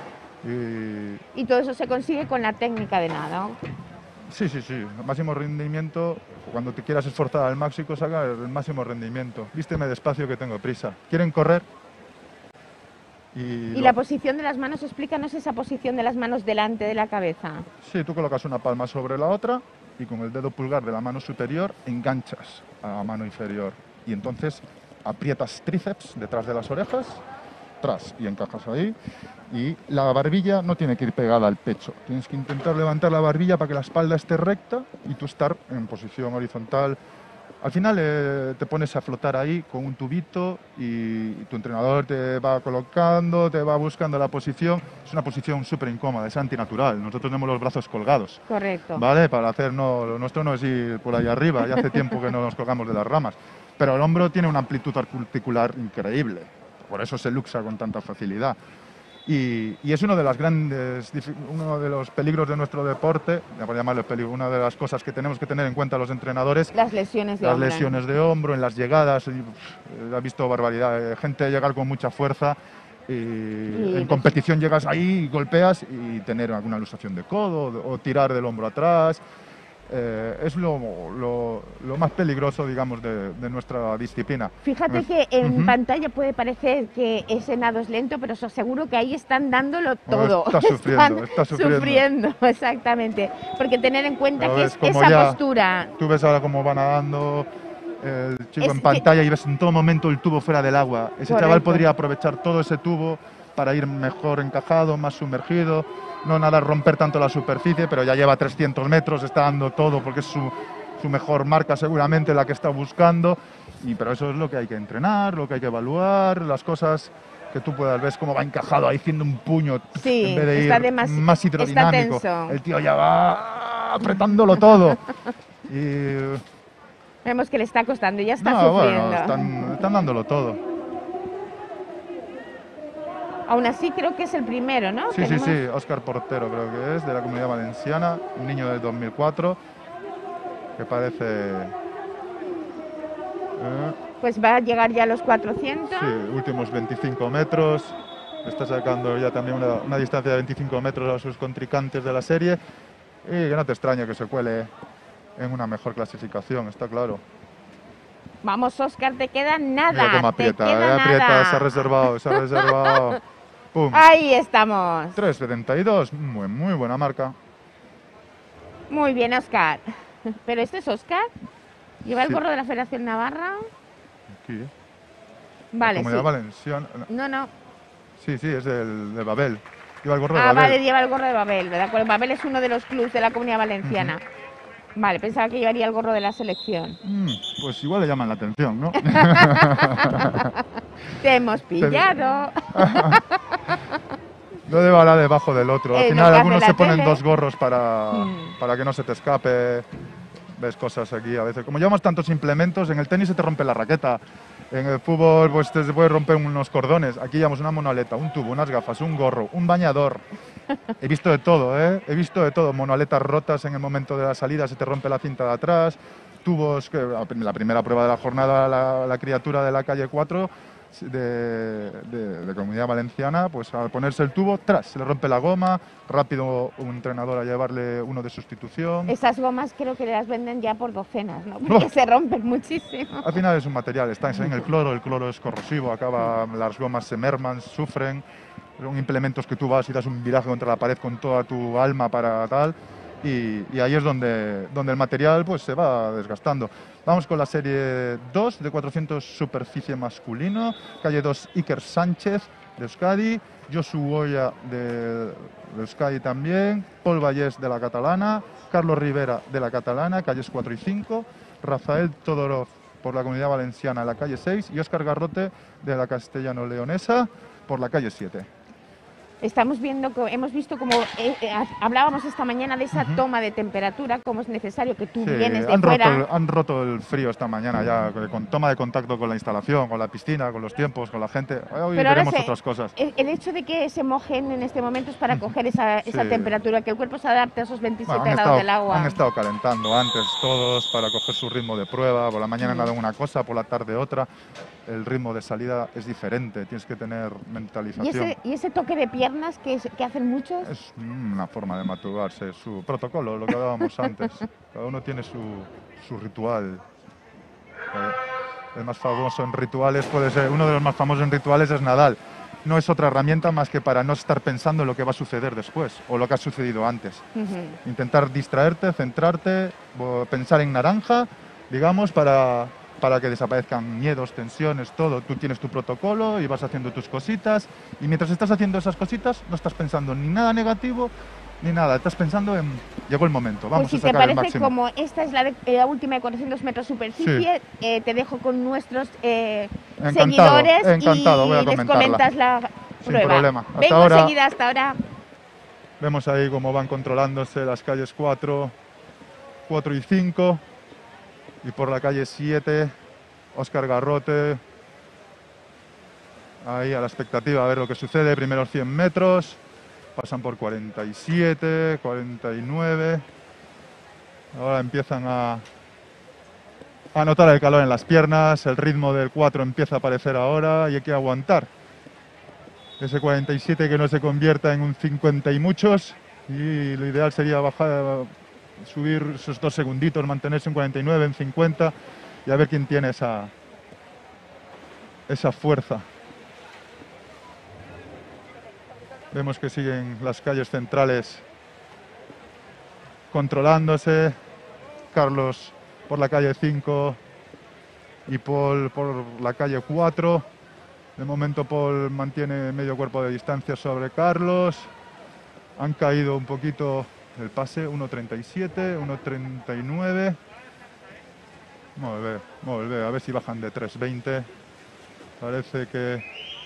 Y todo eso se consigue con la técnica de nada, ¿no? Sí, el máximo rendimiento, cuando te quieras esforzar al máximo, saca el máximo rendimiento. Vísteme despacio que tengo prisa. ¿Quieren correr? Y la posición de las manos, explícanos esa posición de las manos delante de la cabeza. Sí, tú colocas una palma sobre la otra y con el dedo pulgar de la mano superior enganchas a la mano inferior. Y entonces aprietas tríceps detrás de las orejas, tras y encajas ahí. Y la barbilla no tiene que ir pegada al pecho. Tienes que intentar levantar la barbilla para que la espalda esté recta y tú estar en posición horizontal. Al final te pones a flotar ahí con un tubito y tu entrenador te va colocando, te va buscando la posición. Es una posición súper incómoda, es antinatural. Nosotros tenemos los brazos colgados. Correcto. ¿Vale? Para hacer, no, lo nuestro no es ir por ahí arriba, ya hace tiempo que no nos colgamos de las ramas. Pero el hombro tiene una amplitud articular increíble, por eso se luxa con tanta facilidad. Y es uno de los peligros de nuestro deporte, por llamarlo peligro, una de las cosas que tenemos que tener en cuenta los entrenadores. Las lesiones de las hombro. lesiones de hombro, en las llegadas, he visto barbaridad, gente llegar con mucha fuerza y en competición llegas ahí y golpeas y tener alguna luxación de codo o tirar del hombro atrás. Es lo más peligroso, digamos, de nuestra disciplina. Fíjate que en pantalla puede parecer que ese nado es lento, pero os aseguro que ahí están dándolo todo. Está sufriendo, exactamente. Porque tener en cuenta que es esa postura. Tú ves ahora cómo va nadando el chico en pantalla y ves en todo momento el tubo fuera del agua. Ese chaval podría aprovechar todo ese tubo para ir mejor encajado, más sumergido, no nadar, romper tanto la superficie, pero ya lleva 300 metros, está dando todo porque es su mejor marca seguramente la que está buscando, pero eso es lo que hay que entrenar, lo que hay que evaluar, las cosas que tú puedas ver cómo va encajado ahí haciendo un puño en vez de ir más hidrodinámico. El tío ya va apretándolo todo. Y vemos que le está costando, ya está sufriendo. Bueno, están dándolo todo. Aún así creo que es el primero, ¿no? Sí, Óscar Portero creo que es, de la Comunidad Valenciana, un niño del 2004, que parece... Pues va a llegar ya a los 400. Sí, últimos 25 metros, está sacando ya también una distancia de 25 metros a sus contrincantes de la serie, y que no te extraña que se cuele en una mejor clasificación, está claro. Vamos, Óscar, te queda nada. Mira cómo aprieta, se ha reservado. ¡Pum! Ahí estamos. 3.72, muy buena marca. Muy bien, Óscar. ¿Pero este es Óscar? ¿Lleva el gorro de la Federación Navarra? Aquí. Vale, la Comunidad Valenciana. No. Sí, es de Babel. Lleva el gorro de Babel. Vale, lleva el gorro de Babel, ¿verdad? Pues Babel es uno de los clubes de la Comunidad Valenciana. Vale, pensaba que llevaría el gorro de la selección. Pues igual le llaman la atención, ¿no? Te hemos pillado. No llevará debajo del otro. Al final algunos se ponen dos gorros para que no se te escape. Ves cosas aquí a veces. Como llevamos tantos implementos, en el tenis se te rompe la raqueta. En el fútbol pues te se puede romper unos cordones. Aquí llevamos una monoleta, un tubo, unas gafas, un gorro, un bañador. He visto de todo, ¿eh? He visto de todo. Monoletas rotas en el momento de la salida, se te rompe la cinta de atrás. Tubos, que la primera prueba de la jornada, la criatura de la calle 4 de Comunidad Valenciana, pues al ponerse el tubo, se le rompe la goma, rápido un entrenador a llevarle uno de sustitución. Esas gomas creo que las venden ya por docenas, ¿no? Porque se rompen muchísimo. Al final es un material, está en el cloro es corrosivo, las gomas se merman, sufren, son implementos que tú vas y das un viraje contra la pared con toda tu alma para tal, y ahí es donde el material pues se va desgastando. Vamos con la serie 2 de 400 superficie masculino, calle 2 Iker Sánchez de Euskadi, Josu Goya de Euskadi también, Pol Vallès de la Catalana, Carlos Rivera de la Catalana, calles 4 y 5, Rafael Todorov por la Comunidad Valenciana en la calle 6 y Óscar Garrote de la Castellano-Leonesa por la calle 7. Estamos viendo, hemos visto como hablábamos esta mañana de esa toma de temperatura, cómo es necesario que tú vienes de fuera. Han roto el frío esta mañana ya, con toma de contacto con la instalación, con la piscina, con los tiempos, con la gente. Hoy veremos otras cosas. El hecho de que se mojen en este momento es para coger esa temperatura, que el cuerpo se adapte a esos 27 grados del agua. Han estado calentando antes todos para coger su ritmo de prueba. Por la mañana nada una cosa, por la tarde otra. El ritmo de salida es diferente, tienes que tener mentalización. ¿Y ese toque de piernas que hacen muchos? Es una forma de maturarse, su protocolo, lo que hablábamos antes. Cada uno tiene su ritual. El más famoso en rituales puede ser, uno de los más famosos en rituales es Nadal. No es otra herramienta más que para no estar pensando en lo que va a suceder después o lo que ha sucedido antes. Intentar distraerte, centrarte, pensar en naranja, digamos, para que desaparezcan miedos, tensiones, todo. Tú tienes tu protocolo y vas haciendo tus cositas y mientras estás haciendo esas cositas no estás pensando ni nada negativo ni nada, estás pensando en llegó el momento, vamos pues si a sacar te parece, el máximo. Como esta es la última de 400 metros superficie, te dejo con nuestros seguidores encantado, voy a les comentas la sin prueba. Problema. Vengo enseguida, hasta ahora. Vemos ahí cómo van controlándose las calles 4 y 5 y por la calle 7 Óscar Garrote ahí a la expectativa a ver lo que sucede. Primeros 100 metros pasan por 47, 49, ahora empiezan a notar el calor en las piernas, el ritmo del 4 empieza a aparecer ahora y hay que aguantar ese 47 que no se convierta en un 50 y muchos, y lo ideal sería subir esos 2 segunditos, mantenerse en 49, en 50 y a ver quién tiene esa fuerza. Vemos que siguen las calles centrales controlándose, Carlos por la calle 5 y Paul por la calle 4. De momento Paul mantiene medio cuerpo de distancia sobre Carlos. Han caído un poquito el pase, 1.37, 1.39. Muy bien, a ver si bajan de 3.20. Parece que...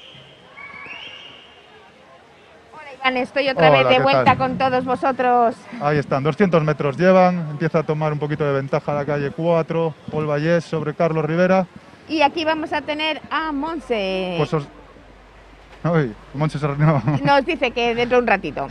Hola Iván, estoy otra vez de vuelta con todos vosotros. Ahí están, 200 metros llevan, empieza a tomar un poquito de ventaja la calle 4, Paul Vallés sobre Carlos Rivera. Y aquí vamos a tener a Montse. Pues Montse se reunió. Nos dice que dentro de un ratito.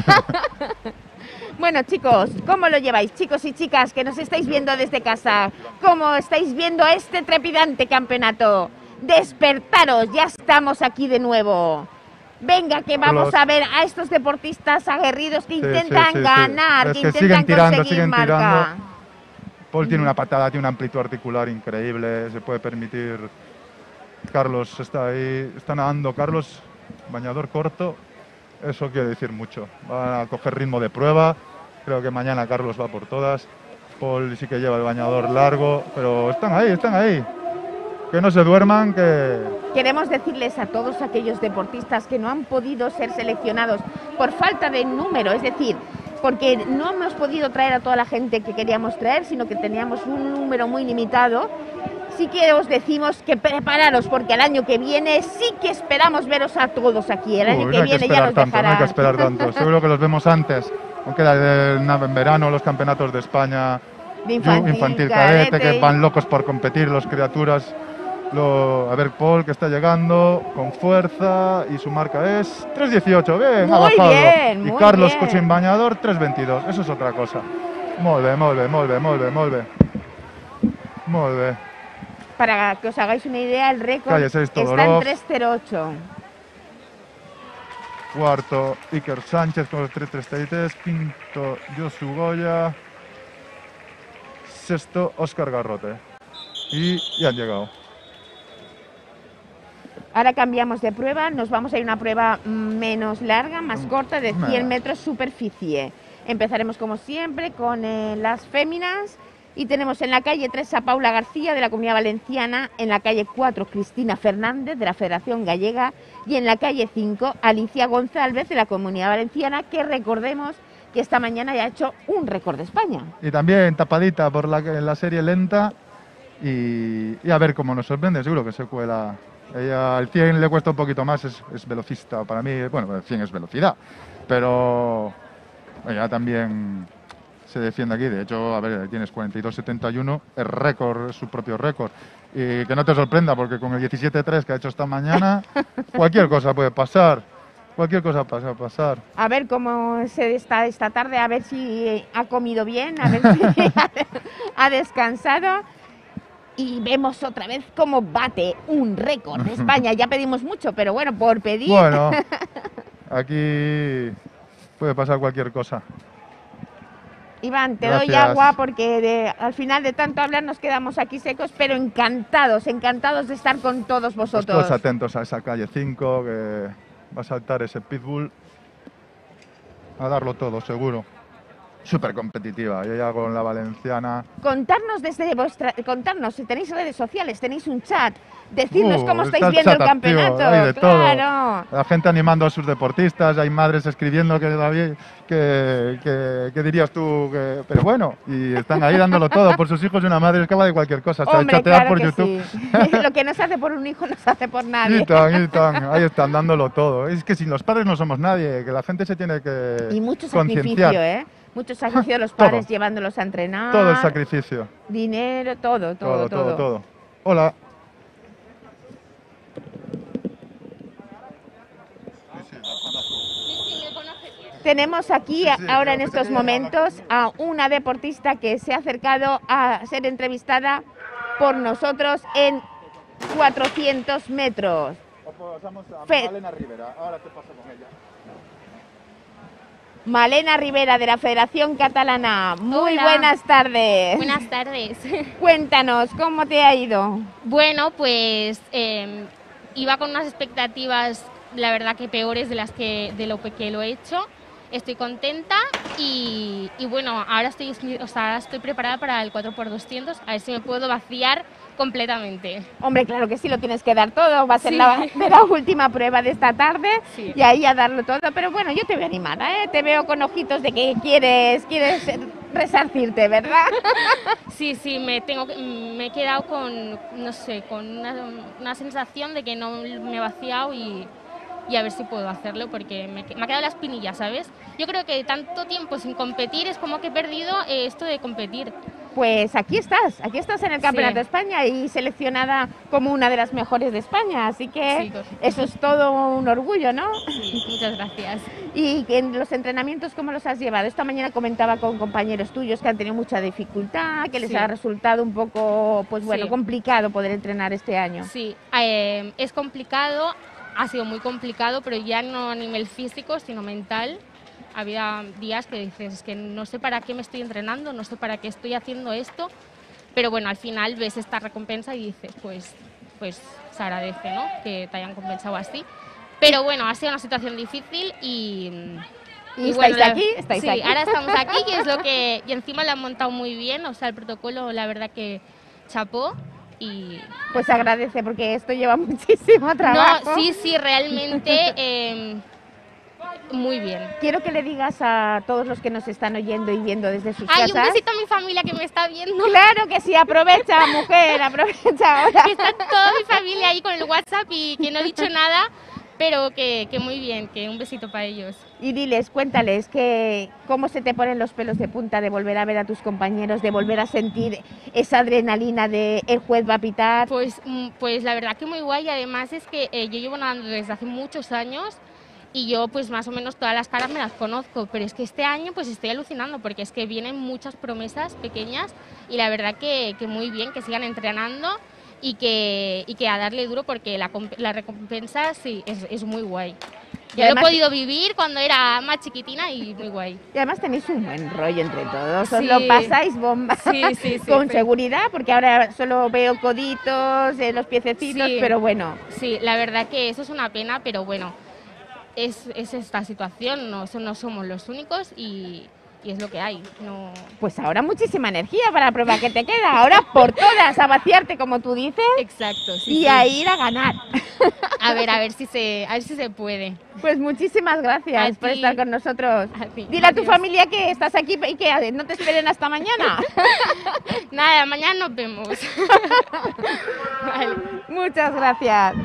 Bueno, chicos, ¿cómo lo lleváis? Chicos y chicas que nos estáis viendo desde casa, ¿cómo estáis viendo este trepidante campeonato? Despertaros, ya estamos aquí de nuevo. Venga, que vamos a ver a estos deportistas aguerridos que intentan ganar, es que intentan siguen tirando, conseguir marca. Tirando. Paul tiene una patada, tiene una amplitud articular increíble, se puede permitir. Carlos está ahí, está nadando Carlos, bañador corto, eso quiere decir mucho. Va a coger ritmo de prueba, creo que mañana Carlos va por todas. Paul sí que lleva el bañador largo, pero están ahí. Que no se duerman, que... Queremos decirles a todos aquellos deportistas que no han podido ser seleccionados por falta de número, es decir, porque no hemos podido traer a toda la gente que queríamos traer, sino que teníamos un número muy limitado. Sí que os decimos que prepararos, porque el año que viene sí que esperamos veros a todos aquí. El año que viene ya nos dejará. No hay que esperar tanto, seguro que los vemos antes. Aunque en verano los campeonatos de España de infantil cadete, que van locos por competir los criaturas. A ver, Paul que está llegando con fuerza y su marca es 3.18, bien, ha bajado. Bien, y Carlos sin bañador 3.22, eso es otra cosa. Molt bé. Para que os hagáis una idea, el récord está en 3.08. Cuarto, Iker Sánchez con los 3.33, quinto, Josu Goya, sexto, Óscar Garrote. Y ya han llegado. Ahora cambiamos de prueba, nos vamos a ir a una prueba menos larga, más corta, de 100 metros superficie. Empezaremos como siempre con las féminas y tenemos en la calle 3 a Paula García de la Comunidad Valenciana, en la calle 4 Cristina Fernández de la Federación Gallega y en la calle 5 Alicia González de la Comunidad Valenciana, que recordemos que esta mañana ya ha hecho un récord de España. Y también tapadita por la serie lenta y a ver cómo nos sorprende, seguro que se cuela Ella, el 100 le cuesta un poquito más, es velocista. Para mí, bueno, el 100 es velocidad, pero ella también se defiende aquí. De hecho, a ver, tienes 42.71, es récord, es su propio récord. Y que no te sorprenda, porque con el 17.3 que ha hecho esta mañana, cualquier cosa puede pasar. Cualquier cosa puede pasar. A ver cómo se está esta tarde, a ver si ha comido bien, a ver si ha descansado. Y vemos otra vez cómo bate un récord de España. Ya pedimos mucho, pero bueno, por pedir... Bueno, aquí puede pasar cualquier cosa. Iván, te Gracias. doy agua porque al final de tanto hablar nos quedamos aquí secos, pero encantados de estar con todos Pues vosotros. todos atentos a esa calle 5, que va a saltar ese pitbull a darlo todo, seguro. Súper competitiva, y ella con la valenciana. Contarnos si tenéis redes sociales, tenéis un chat, decirnos cómo está estáis viendo el chat activo, campeonato. hay de Claro. todo. La gente animando a sus deportistas, hay madres escribiendo que dirías tú, pero bueno, y están ahí dándolo todo por sus hijos, y una madre escapa de cualquier cosa, hasta Hombre, chatear claro por que YouTube. sí. Lo que no se hace por un hijo no se hace por nadie. Y tan, ahí están dándolo todo. Es que sin los padres no somos nadie, que la gente se tiene que Y mucho concienciar. sacrificio, ¿eh? Mucho sacrificio de los Todo. padres llevándolos a entrenar. Todo el sacrificio. Dinero, todo. Todo. Hola. Tenemos aquí ahora en estos momentos a una deportista que se ha acercado a ser entrevistada por nosotros en 400 metros. Pasamos a Fe- Malena Rivera, ahora te paso con ella. Malena Rivera, de la Federación Catalana. Muy Hola. buenas tardes. Buenas tardes. Cuéntanos, ¿cómo te ha ido? Bueno, pues iba con unas expectativas, la verdad que peores de lo que lo he hecho. Estoy contenta y bueno, ahora estoy preparada para el 4x200, a ver si me puedo vaciar completamente. Hombre, claro que sí, lo tienes que dar todo. Va a ser Sí. la última prueba de esta tarde Sí. y ahí a darlo todo. Pero bueno, yo te veo animada, ¿eh? Te veo con ojitos de que quieres resarcirte, ¿verdad? Sí, me he quedado con, no sé, con una sensación de que no me he vaciado y a ver si puedo hacerlo, porque me ha quedado la espinilla, ¿sabes? Yo creo que tanto tiempo sin competir es como que he perdido esto de competir. Pues aquí estás en el Campeonato de España y seleccionada como una de las mejores de España, así que Sí, correcto. eso es todo un orgullo, ¿no? Sí, muchas gracias. Y en los entrenamientos, ¿cómo los has llevado? Esta mañana comentaba con compañeros tuyos que han tenido mucha dificultad, que les Sí. ha resultado un poco, pues bueno, Sí. complicado poder entrenar este año. Sí, es complicado, ha sido muy complicado, pero ya no a nivel físico, sino mental. Había días que dices, es que no sé para qué me estoy entrenando, no sé para qué estoy haciendo esto, pero bueno, al final ves esta recompensa y dices, pues se agradece, ¿no?, que te hayan compensado así. Pero bueno, ha sido una situación difícil y estáis bueno, aquí, sí, ahora estamos aquí, que es lo que... Y encima lo han montado muy bien, o sea, el protocolo, la verdad que chapó. Y Pues agradece porque esto lleva muchísimo trabajo. no, sí, realmente muy bien. Quiero que le digas a todos los que nos están oyendo y viendo desde sus Ay, casas. un besito a mi familia que me está viendo. Claro que sí, aprovecha, mujer, aprovecha ahora. Que está toda mi familia ahí con el WhatsApp y que no he dicho nada, pero que muy bien, que un besito para ellos. Y diles, cuéntales que cómo se te ponen los pelos de punta de volver a ver a tus compañeros, de volver a sentir esa adrenalina de el juez va a pitar. Pues la verdad que muy guay, además es que yo llevo nadando desde hace muchos años y yo pues más o menos todas las caras me las conozco, pero es que este año pues estoy alucinando porque es que vienen muchas promesas pequeñas y la verdad que muy bien, que sigan entrenando y que a darle duro porque la recompensa sí es muy guay. Yo lo he podido vivir cuando era más chiquitina y muy guay. Y además tenéis un buen rollo entre todos, os Sí. lo pasáis bomba. Sí, Con sí. seguridad, porque ahora solo veo coditos, los piececitos, Sí. pero bueno. Sí, la verdad que eso es una pena, pero bueno, es esta situación, no somos los únicos y es lo que hay. No... Pues ahora muchísima energía para la prueba que te queda. Ahora por todas, a vaciarte como tú dices Exacto, sí. y sí. a ir a ganar. A ver si se puede. Pues muchísimas gracias A por ti. estar con nosotros. A ti. Dile a tu Adiós. familia que estás aquí y que no te esperen hasta mañana. Nada, mañana nos vemos. Vale. Muchas gracias.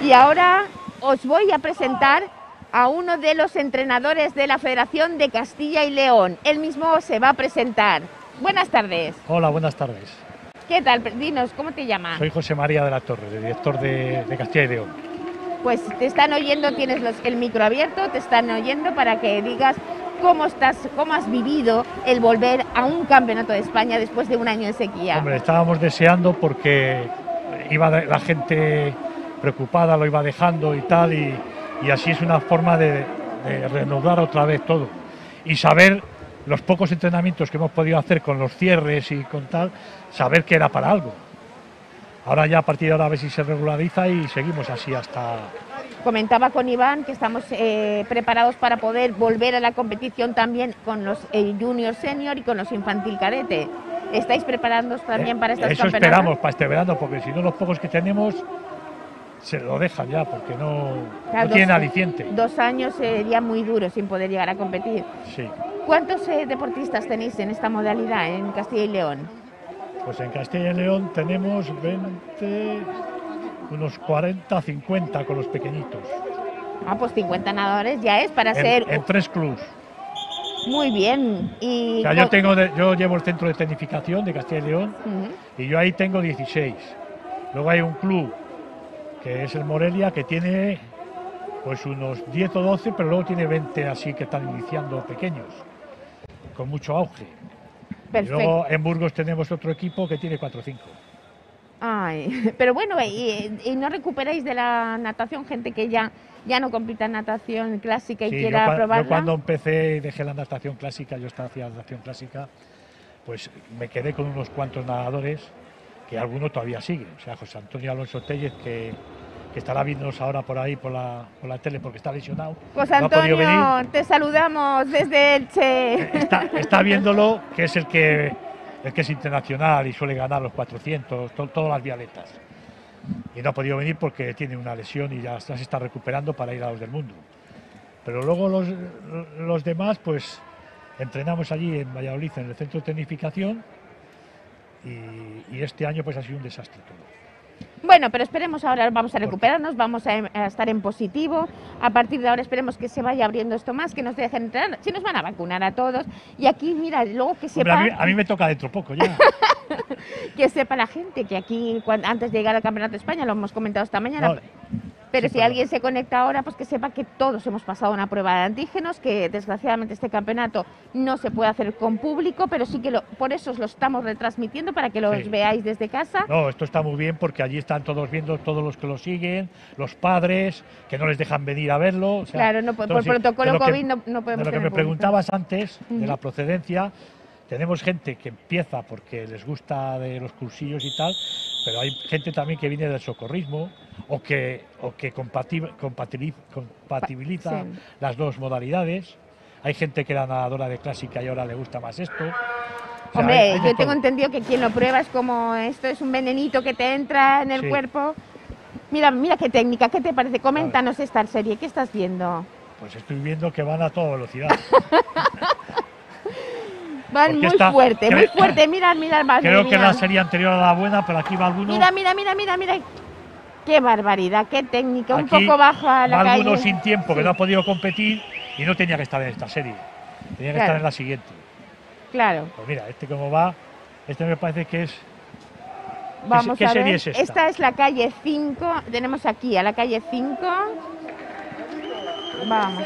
Y ahora os voy a presentar a uno de los entrenadores de la Federación de Castilla y León. Él mismo se va a presentar. Buenas tardes. Hola, buenas tardes. ¿Qué tal? Dinos, ¿cómo te llamas? Soy José María de la Torre, director de Castilla y León. Pues te están oyendo, tienes el micro abierto, te están oyendo para que digas cómo has vivido el volver a un campeonato de España después de un año de sequía. Hombre, estábamos deseando porque iba la gente preocupada, lo iba dejando y tal, y así es una forma de reanudar otra vez todo. Y saber los pocos entrenamientos que hemos podido hacer con los cierres y con tal, saber que era para algo. Ahora ya a partir de ahora a ver si se regulariza y seguimos así hasta... Comentaba con Iván que estamos preparados para poder volver a la competición también con los junior senior y con los infantil cadete. ¿Estáis preparándoos también para estas campeonatos? Eso esperamos para este verano, porque si no los pocos que tenemos se lo dejan ya, porque no tienen aliciente. 2 años sería muy duro sin poder llegar a competir. Sí. ¿Cuántos deportistas tenéis en esta modalidad en Castilla y León? Pues en Castilla y León tenemos unos 40, 50 con los pequeñitos. Ah, pues 50 nadadores ya es para ser... En 3 clubs. Muy bien. Y o sea, yo llevo el centro de tecnificación de Castilla y León y yo ahí tengo 16. Luego hay un club que es el Morelia, que tiene pues unos 10 o 12, pero luego tiene 20 así que están iniciando pequeños, con mucho auge. Perfecto. Y luego en Burgos tenemos otro equipo que tiene 4 o 5. Ay, pero bueno, ¿y no recuperáis de la natación gente que ya no compita en natación clásica y Sí, quiera probarla? Yo cuando empecé y dejé la natación clásica, yo estaba haciendo natación clásica, pues me quedé con unos cuantos nadadores que algunos todavía siguen. O sea, José Antonio Alonso Tellez, que estará viéndonos ahora por ahí, por la tele, porque está lesionado. José Antonio, te saludamos desde Elche. Está viéndolo, que es el que es internacional y suele ganar los 400, todas las violetas. Y no ha podido venir porque tiene una lesión y ya se está recuperando para ir a los del mundo. Pero luego los demás, pues entrenamos allí en Valladolid, en el centro de tecnificación, y este año pues ha sido un desastre todo. Bueno, pero esperemos ahora, vamos a recuperarnos, vamos a estar en positivo. A partir de ahora esperemos que se vaya abriendo esto más, que nos dejen entrar, si nos van a vacunar a todos. Y aquí, mira, luego que sepa... Hombre, a mí me toca dentro poco ya. Que sepa la gente que aquí, antes de llegar al Campeonato de España, lo hemos comentado esta mañana... No, pero si alguien se conecta ahora, pues que sepa que todos hemos pasado una prueba de antígenos, que desgraciadamente este campeonato no se puede hacer con público, pero sí que por eso os lo estamos retransmitiendo para que los veáis desde casa. No, esto está muy bien porque allí están todos viendo, todos los que lo siguen, los padres, que no les dejan venir a verlo. O sea, claro, no, por protocolo COVID no podemos. De lo que me preguntabas antes, de la procedencia, tenemos gente que empieza porque les gusta de los cursillos y tal, pero hay gente también que viene del socorrismo o que compatibiliza las dos modalidades. Hay gente que era nadadora de clásica y ahora le gusta más esto. O sea, hombre, yo tengo entendido que quien lo prueba es como esto es un venenito que te entra en el cuerpo. Mira qué técnica, ¿qué te parece? Coméntanos esta serie, ¿qué estás viendo? Pues estoy viendo que van a toda velocidad. Van muy fuerte, mirad, madre creo mía. Que la serie anterior a la buena, pero aquí va alguno... Mira. Qué barbaridad, qué técnica, aquí un poco baja la va calle. Alguno sin tiempo, que no ha podido competir y no tenía que estar en esta serie. Tenía que estar en la siguiente. Claro. Pues mira, como va, me parece que es... Vamos ¿Qué a serie ver. es esta? Esta es la calle 5, tenemos aquí a la calle 5. Vamos.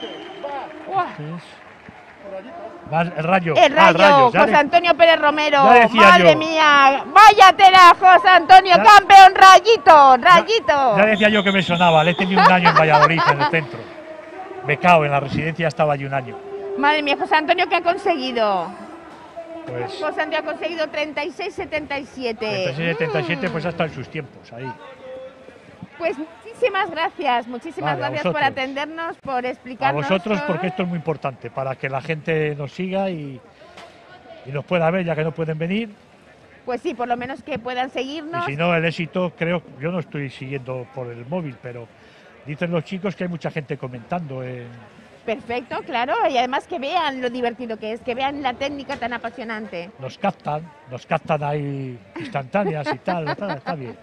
El Rayo. El Rayo, José Antonio Pérez Romero. Madre yo. Mía, vaya tela, José Antonio, campeón, Rayito. Ya decía yo que me sonaba, le he tenido un año en Valladolid, en el centro. Becao, en la residencia estaba allí un año. Madre mía, José Antonio, ¿qué ha conseguido? Pues José Antonio ha conseguido 36,77. 36,77, pues hasta en sus tiempos, ahí. Pues muchísimas gracias por atendernos, por explicarnos. A vosotros, porque esto es muy importante, para que la gente nos siga y nos pueda ver, ya que no pueden venir. Pues sí, por lo menos que puedan seguirnos. Y si no, el éxito, creo, yo no estoy siguiendo por el móvil, pero dicen los chicos que hay mucha gente comentando. Perfecto, claro, y además que vean lo divertido que es, que vean la técnica tan apasionante. Nos captan ahí instantáneas y tal, está bien.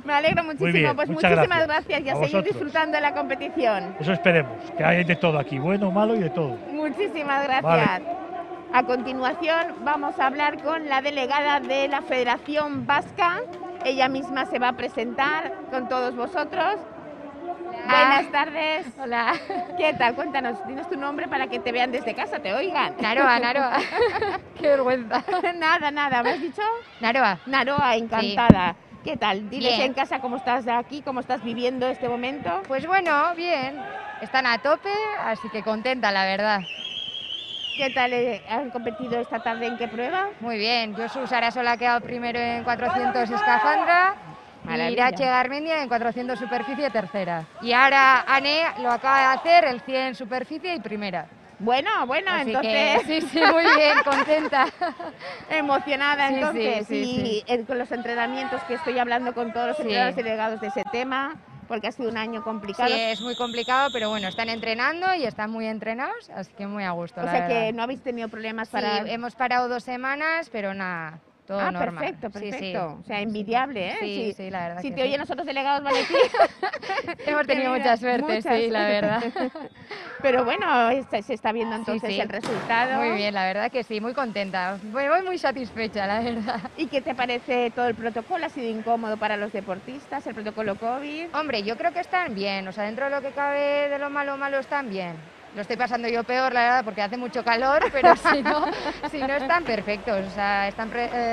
Me alegro muchísimo. Muy bien, pues muchas muchísimas gracias. gracias y a A seguir vosotros. disfrutando de la competición. Eso esperemos, que hay de todo aquí, bueno, malo y de todo. Muchísimas gracias. Vale. A continuación vamos a hablar con la delegada de la Federación Vasca. Ella misma se va a presentar con todos vosotros. Buenas tardes. Hola. ¿Qué tal? Cuéntanos, dinos tu nombre para que te vean desde casa, te oigan. Naroa, Naroa. Qué vergüenza. Nada, ¿me has dicho? Naroa. Naroa, encantada. ¿Qué tal? Diles Bien. en casa cómo estás aquí, cómo estás viviendo este momento. Pues bueno, bien. Están a tope, así que contenta, la verdad. ¿Qué tal han competido esta tarde? ¿En qué prueba? Muy bien. Josu Sarasola ha quedado primero en 400 escafandra. Maravilla. Y Irache Garmendia en 400 superficie tercera. Y ahora Ane lo acaba de hacer el 100 superficie y primera. Bueno, Así entonces que sí, muy bien, contenta. emocionada Sí, entonces. sí, y con los entrenamientos que estoy hablando con todos los Sí. entrenadores y delegados de ese tema, porque ha sido un año complicado. Sí, es muy complicado, pero bueno, están entrenando y están muy entrenados, así que muy a gusto, O la sea que verdad. no habéis tenido problemas Sí, para... hemos parado 2 semanas, pero nada, todo normal. perfecto, Sí, perfecto. sí. O sea, envidiable, ¿eh? Sí, sí, la verdad Si que te sí. oyen los otros delegados Valentín. Hemos tenido mucha suerte, sí, la verdad. Pero bueno, se está viendo entonces sí. el resultado. Muy bien, la verdad que sí, muy contenta. Voy muy satisfecha, la verdad. ¿Y qué te parece todo el protocolo? ¿Ha sido incómodo para los deportistas, el protocolo COVID? Hombre, yo creo que están bien, o sea, dentro de lo que cabe de lo malo están bien. Lo estoy pasando yo peor, la verdad, porque hace mucho calor, pero si no están perfectos, o sea, están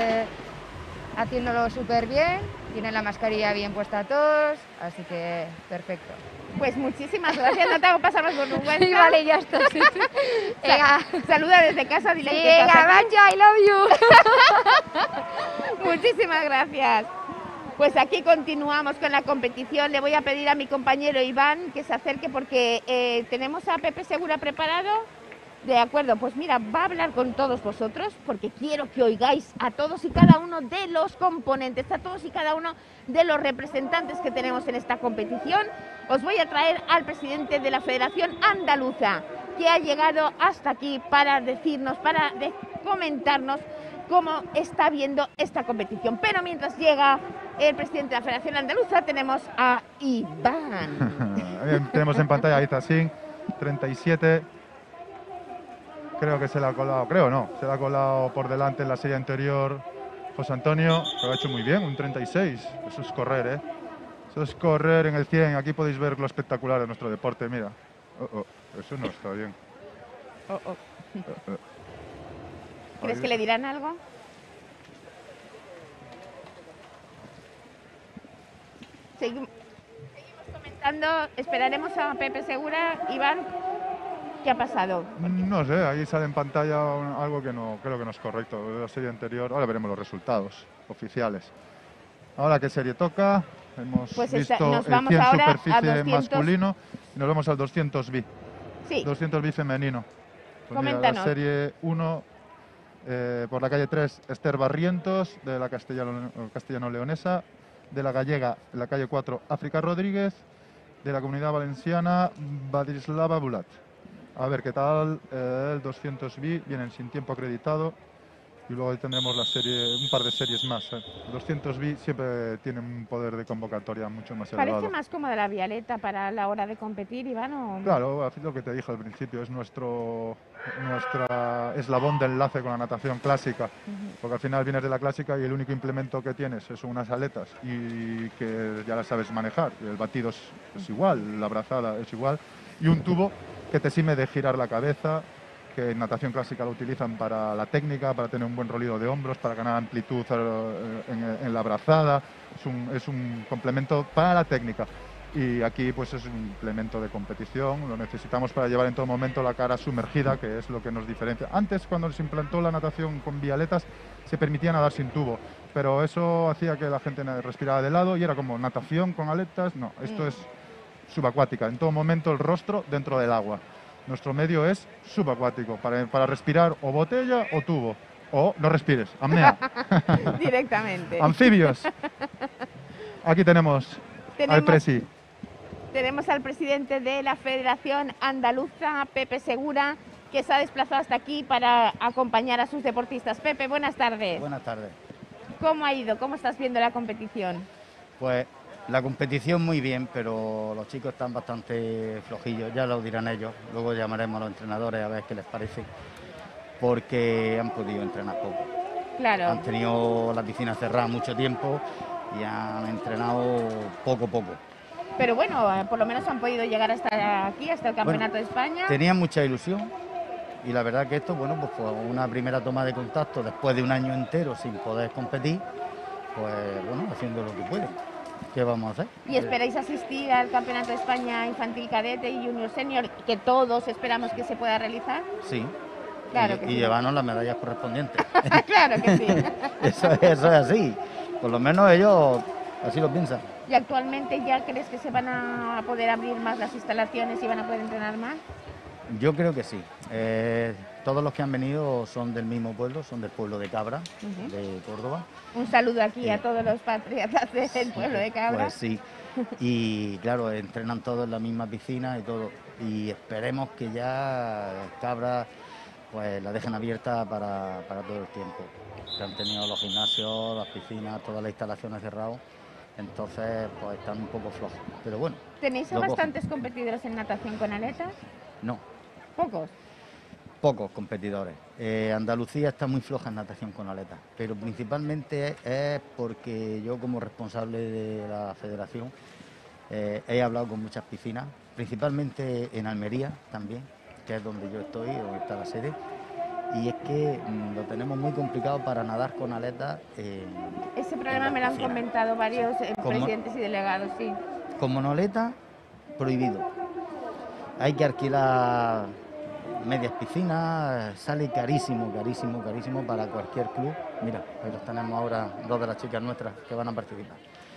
haciéndolo súper bien, tienen la mascarilla bien puesta todos, así que perfecto. Pues muchísimas gracias, no te hago pasar más vergüenza. Sí, vale, ya está. Sí. Venga, Saluda desde casa, dile sí, que estás venga, aquí. Mancho, I love you. Muchísimas gracias. Pues aquí continuamos con la competición. Le voy a pedir a mi compañero Iván que se acerque porque tenemos a Pepe Segura preparado. De acuerdo, pues mira, va a hablar con todos vosotros porque quiero que oigáis a todos y cada uno de los componentes, a todos y cada uno de los representantes que tenemos en esta competición. Os voy a traer al presidente de la Federación Andaluza, que ha llegado hasta aquí para decirnos, para comentarnos cómo está viendo esta competición. Pero mientras llega el presidente de la Federación Andaluza, tenemos a Iván. Bien, tenemos en pantalla a Itacín, 37. Creo que se la ha colado, se la ha colado por delante en la serie anterior José Antonio, que lo ha hecho muy bien, un 36. Eso es correr, ¿eh? Eso es correr en el 100. Aquí podéis ver lo espectacular de nuestro deporte, mira. Eso no está bien. ¿Crees que le dirán algo? Seguimos comentando, esperaremos a Pepe Segura. Iván, ¿qué ha pasado? No sé, ahí sale en pantalla algo que no creo que no es correcto de la serie anterior. Ahora veremos los resultados oficiales. Ahora, ¿qué serie toca? Hemos Pues visto nos el vamos 100 ahora a superficie 200. masculino y nos vamos al 200 B. Sí, 200 B femenino. Pues mira, la Coméntanos. serie 1, por la calle 3, Esther Barrientos, de la castellano-leonesa, de la gallega, en la calle 4, África Rodríguez, de la Comunidad Valenciana, Badislava Bulat. A ver qué tal el 200B, vienen sin tiempo acreditado y luego tendremos la serie, un par de series más. El 200B siempre tiene un poder de convocatoria mucho más ¿parece elevado. más cómoda la Violeta para la hora de competir, Iván? ¿O? Claro, lo que te dije al principio, es nuestra eslabón de enlace con la natación clásica, porque al final vienes de la clásica y el único implemento que tienes son unas aletas y que ya las sabes manejar. El batido es igual, la brazada es igual y un tubo que te exime de girar la cabeza, que en natación clásica lo utilizan para la técnica, para tener un buen rolido de hombros, para ganar amplitud en la brazada. Es un complemento para la técnica. Y aquí pues es un implemento de competición, lo necesitamos para llevar en todo momento la cara sumergida, que es lo que nos diferencia. Antes, cuando se implantó la natación con vialetas, se permitía nadar sin tubo, pero eso hacía que la gente respirara de lado y era como natación con aletas. No, esto es subacuática, en todo momento el rostro dentro del agua. Nuestro medio es subacuático, para respirar o botella o tubo, o no respires, apnea. Directamente. Anfibios. Aquí tenemos al presi. Tenemos al presidente de la Federación Andaluza, Pepe Segura, que se ha desplazado hasta aquí para acompañar a sus deportistas. Pepe, buenas tardes. Buenas tardes. ¿Cómo ha ido? ¿Cómo estás viendo la competición? Pues La competición muy bien, pero los chicos están bastante flojillos, ya lo dirán ellos. Luego llamaremos a los entrenadores a ver qué les parece, porque han podido entrenar poco. Claro. Han tenido la piscina cerrada mucho tiempo y han entrenado poco. Pero bueno, por lo menos han podido llegar hasta aquí, hasta el Campeonato de España. Tenían mucha ilusión y la verdad que esto, bueno, pues fue una primera toma de contacto después de un año entero sin poder competir, pues bueno, haciendo lo que pueden. ¿Qué vamos a hacer? ¿Y esperáis asistir al Campeonato de España Infantil Cadete y Junior Senior, que todos esperamos que se pueda realizar? Sí. Claro que y sí. llevarnos las medallas correspondientes. Claro que sí. Eso es así. Por lo menos ellos así lo piensan. ¿Y actualmente ya crees que se van a poder abrir más las instalaciones y van a poder entrenar más? Yo creo que sí. Todos los que han venido son del mismo pueblo, son del pueblo de Cabra, de Córdoba. Un saludo aquí a todos los patriotas del pueblo de Cabra. Pues sí. Y claro, entrenan todos en la misma piscina y todo. Y esperemos que ya Cabra pues la dejen abierta para todo el tiempo. Que han tenido los gimnasios, las piscinas, todas las instalaciones cerradas. Entonces, pues están un poco flojos. Pero bueno. ¿Tenéis a bastantes competidores en natación con aletas? No. ¿Pocos? Pocos competidores. Andalucía está muy floja en natación con aletas, pero principalmente es porque yo como responsable de la federación he hablado con muchas piscinas, principalmente en Almería también, que es donde yo estoy, donde está la sede, y es que lo tenemos muy complicado para nadar con aletas. Ese problema me lo han comentado varios presidentes y delegados, sí. Con monoleta, prohibido. Hay que alquilar medias piscinas, sale carísimo para cualquier club. Mira, ahí los tenemos ahora, dos de las chicas nuestras que van a participar.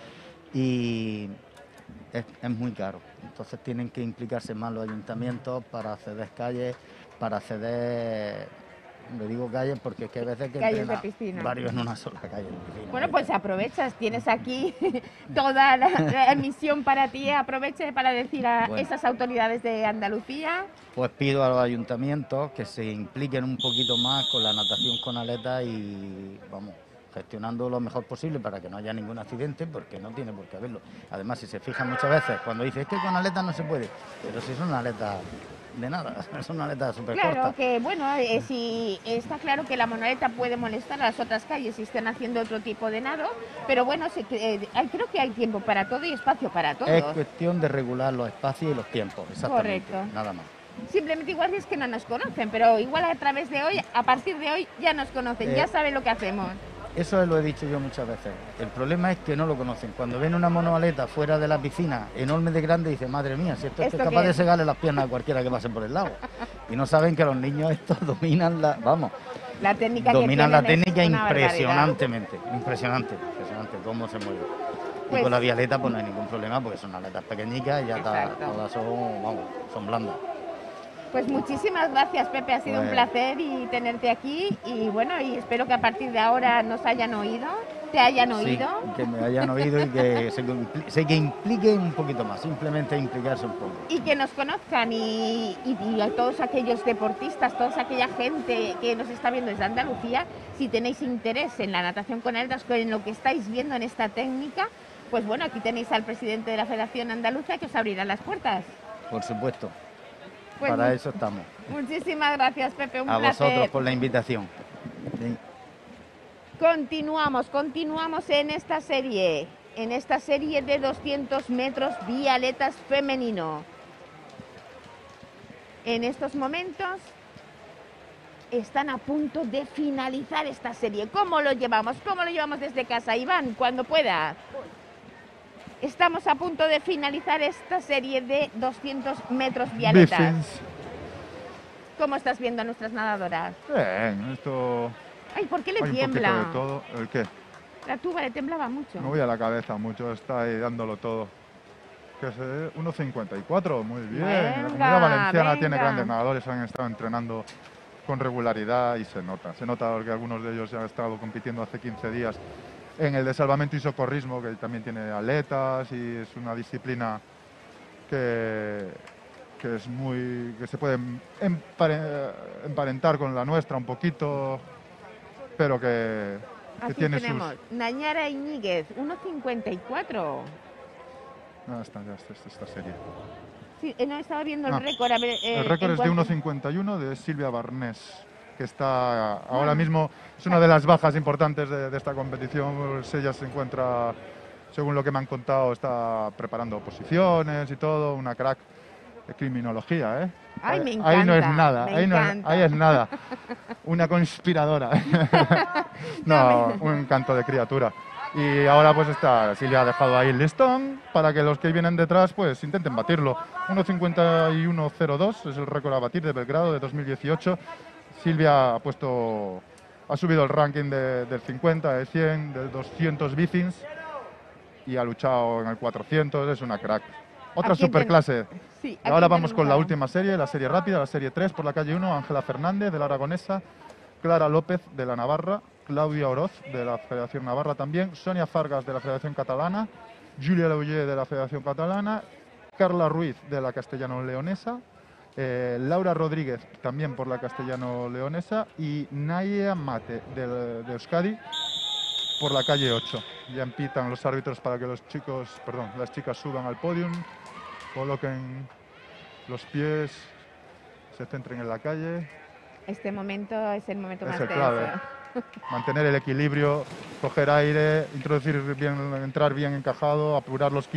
Y es muy caro, entonces tienen que implicarse más los ayuntamientos para ceder calles, para ceder, le digo calles porque es que hay veces que calles de piscina. Varios en una sola calle de piscina. Bueno, pues aprovechas, tienes aquí toda la emisión para ti, aproveche para decir a esas autoridades de Andalucía. Pues pido a los ayuntamientos que se impliquen un poquito más con la natación con aletas y vamos, gestionando lo mejor posible para que no haya ningún accidente, porque no tiene por qué haberlo. Además, si se fijan muchas veces, cuando dice es que con aletas no se puede, pero si son aletas de nada, son aletas súper cortas. Claro, que bueno, si está claro que la monoleta puede molestar a las otras calles si están haciendo otro tipo de nado, pero bueno, creo que hay tiempo para todo y espacio para todo. Es cuestión de regular los espacios y los tiempos, exactamente. Correcto. Nada más. Simplemente igual es que no nos conocen, pero igual a través de hoy, a partir de hoy, ya nos conocen, ya saben lo que hacemos. Eso lo he dicho yo muchas veces. El problema es que no lo conocen. Cuando ven una monoaleta fuera de la piscina, enorme de grande, dicen, madre mía, si esto es capaz de segarle las piernas a cualquiera que pase por el lado. Y no saben que los niños estos dominan la técnica impresionantemente. Impresionante cómo se mueve. Y con la violeta pues no hay ningún problema porque son aletas pequeñicas y ya todas son blandas. Pues muchísimas gracias, Pepe, ha sido un placer tenerte aquí y bueno, y espero que a partir de ahora nos hayan oído, te hayan oído. Sí, que me hayan oído y que se impliquen un poquito más, simplemente implicarse un poco. Y que nos conozcan y a todos aquellos deportistas, toda aquella gente que nos está viendo desde Andalucía, si tenéis interés en la natación con aletas, en lo que estáis viendo en esta técnica, pues bueno, aquí tenéis al presidente de la Federación Andaluza que os abrirá las puertas. Por supuesto. Pues para eso estamos. Muchísimas gracias, Pepe, un placer. A vosotros por la invitación. Sí. Continuamos en esta serie de 200 metros bialetas femenino. En estos momentos están a punto de finalizar esta serie. ¿Cómo lo llevamos? ¿Cómo lo llevamos desde casa? Iván, cuando pueda. Estamos a punto de finalizar esta serie de 200 metros vialetas. Biffins. ¿Cómo estás viendo a nuestras nadadoras? Bien, esto... Ay, ¿por qué le hay tiembla? un poquito de todo. ¿El qué? La tuba le temblaba mucho. Me voy a la cabeza mucho, está ahí dándolo todo. Que es 1.54, muy bien. La Comunidad Valenciana tiene grandes nadadores, han estado entrenando con regularidad y se nota porque algunos de ellos ya han estado compitiendo hace 15 días en el de salvamento y socorrismo, que también tiene aletas y es una disciplina que se puede emparentar con la nuestra un poquito, pero que aquí tiene tenemos Nañara Iñiguez, 1.54. No, ya está esta serie. Sí, no estaba viendo el Ah, récord. A ver, el récord ¿en es de cuánto? 1.51 de Silvia Barnés, que está ahora mismo, es una de las bajas importantes de esta competición. Pues ella se encuentra, según lo que me han contado, está preparando oposiciones y todo, una crack de criminología, ¿eh? Ay, me Ahí no es encanta, nada, me ahí, no es, encanta. ahí es nada. Una conspiradora. No, un encanto de criatura. Y ahora pues Silvia ha dejado ahí el listón para que los que vienen detrás pues intenten batirlo. 1.51.02 es el récord a batir de Belgrado de 2018. Silvia ha subido el ranking del 50, del 100, del 200 bicins y ha luchado en el 400, es una crack. Otra ¿A quién superclase. Sí, Y ¿a ahora quién vamos tenemos con la ahora? última serie, la serie rápida, la serie 3 por la calle 1, Ángela Fernández de la Aragonesa, Clara López de la Navarra, Claudia Oroz de la Federación Navarra también, Sonia Fargas de la Federación Catalana, Julia Lauller de la Federación Catalana, Carla Ruiz de la Castellano-Leonesa, Laura Rodríguez también por la Castellano-Leonesa y Naya Mate de Euskadi por la calle 8. Ya empitan los árbitros para que las chicas suban al podium, coloquen los pies, se centren en la calle. Este momento es el momento Es más el tenso. clave. Mantener el equilibrio, coger aire, entrar bien encajado, apurar los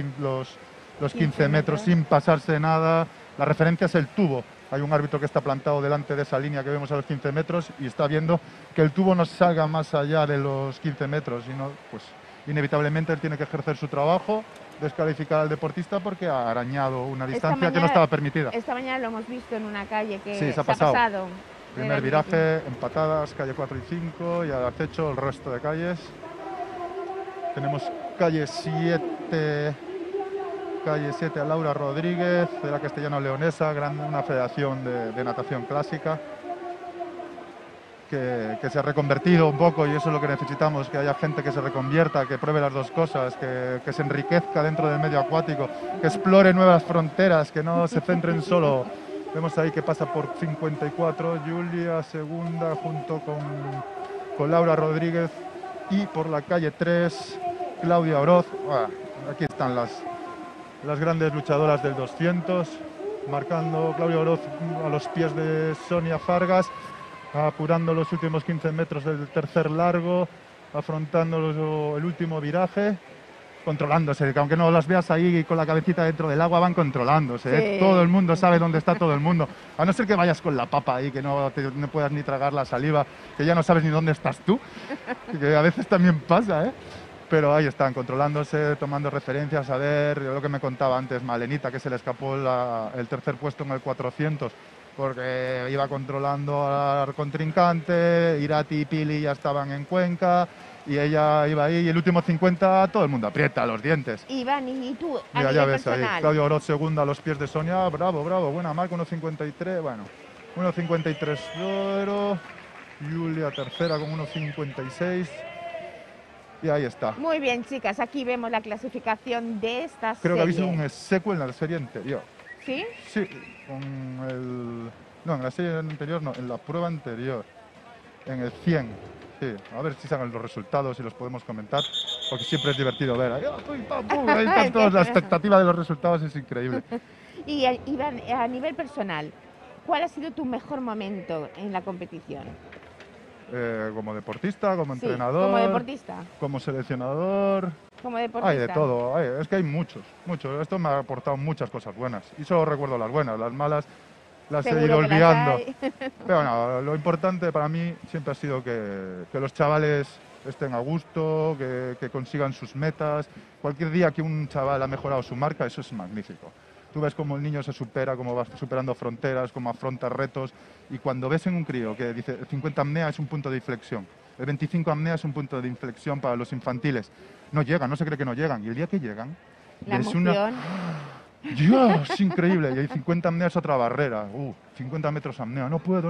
15 metros sin pasarse nada. La referencia es el tubo. Hay un árbitro que está plantado delante de esa línea que vemos a los 15 metros y está viendo que el tubo no salga más allá de los 15 metros. Y no, pues inevitablemente él tiene que ejercer su trabajo, descalificar al deportista porque ha arañado una distancia que no estaba permitida. Esta mañana lo hemos visto en una calle que Sí, se ha ha pasado. pasado. Primer viraje, empatadas, calle 4 y 5 y al acecho el resto de calles. Tenemos calle 7 a Laura Rodríguez de la Castellano-Leonesa, una federación de natación clásica que se ha reconvertido un poco y eso es lo que necesitamos, que haya gente que se reconvierta, que pruebe las dos cosas, que se enriquezca dentro del medio acuático, que explore nuevas fronteras, que no se centren solo. Vemos ahí que pasa por 54, Julia segunda junto con Laura Rodríguez y por la calle 3, Claudia Oroz. Aquí están las grandes luchadoras del 200, marcando Claudia Oroz a los pies de Sonia Fargas, apurando los últimos 15 metros del tercer largo, afrontando el último viraje, controlándose, que aunque no las veas ahí con la cabecita dentro del agua, van controlándose. Sí. Todo el mundo sabe dónde está todo el mundo. A no ser que vayas con la papa ahí, que no puedas ni tragar la saliva, que ya no sabes ni dónde estás tú, que a veces también pasa, ¿eh? Pero ahí están, controlándose, tomando referencias, a ver, lo que me contaba antes Malenita, que se le escapó el tercer puesto en el 400, porque iba controlando al contrincante, Irati y Pili ya estaban en Cuenca, y ella iba ahí, y el último 50 todo el mundo aprieta los dientes. Iván, ¿y tú a Mira, nivel ya ves personal? ahí, Claudio Oroz segunda a los pies de Sonia, bravo, buena marca, 1.53, bueno, 1.53 de oro, Julia tercera con 1.56. Y ahí está. Muy bien, chicas, aquí vemos la clasificación de esta Creo que habéis serie. un exequo en la serie anterior. ¿Sí? Sí, no, en la serie anterior no, en la prueba anterior. En el 100. Sí, a ver si salen los resultados y los podemos comentar, porque siempre es divertido ver. Ahí están todos, la expectativa de los resultados es increíble. Y Iván, a nivel personal, ¿cuál ha sido tu mejor momento en la competición? Como deportista, como Sí, entrenador, como deportista. como seleccionador. Como deportista. Hay de todo, es que hay muchos. Esto me ha aportado muchas cosas buenas. Y solo recuerdo las buenas, las malas las he Seguro ido que las olvidando. hay. Pero no, lo importante para mí siempre ha sido que los chavales estén a gusto, que consigan sus metas. Cualquier día que un chaval ha mejorado su marca, eso es magnífico. Tú ves cómo el niño se supera, cómo va superando fronteras, cómo afronta retos. Y cuando ves en un crío que dice el 50 apnea es un punto de inflexión, el 25 apnea es un punto de inflexión para los infantiles. No llegan, no se cree que no llegan. Y el día que llegan, La es emoción. ¡Dios! Es increíble. Y hay 50 apnea es otra barrera. 50 metros apnea. No puedo.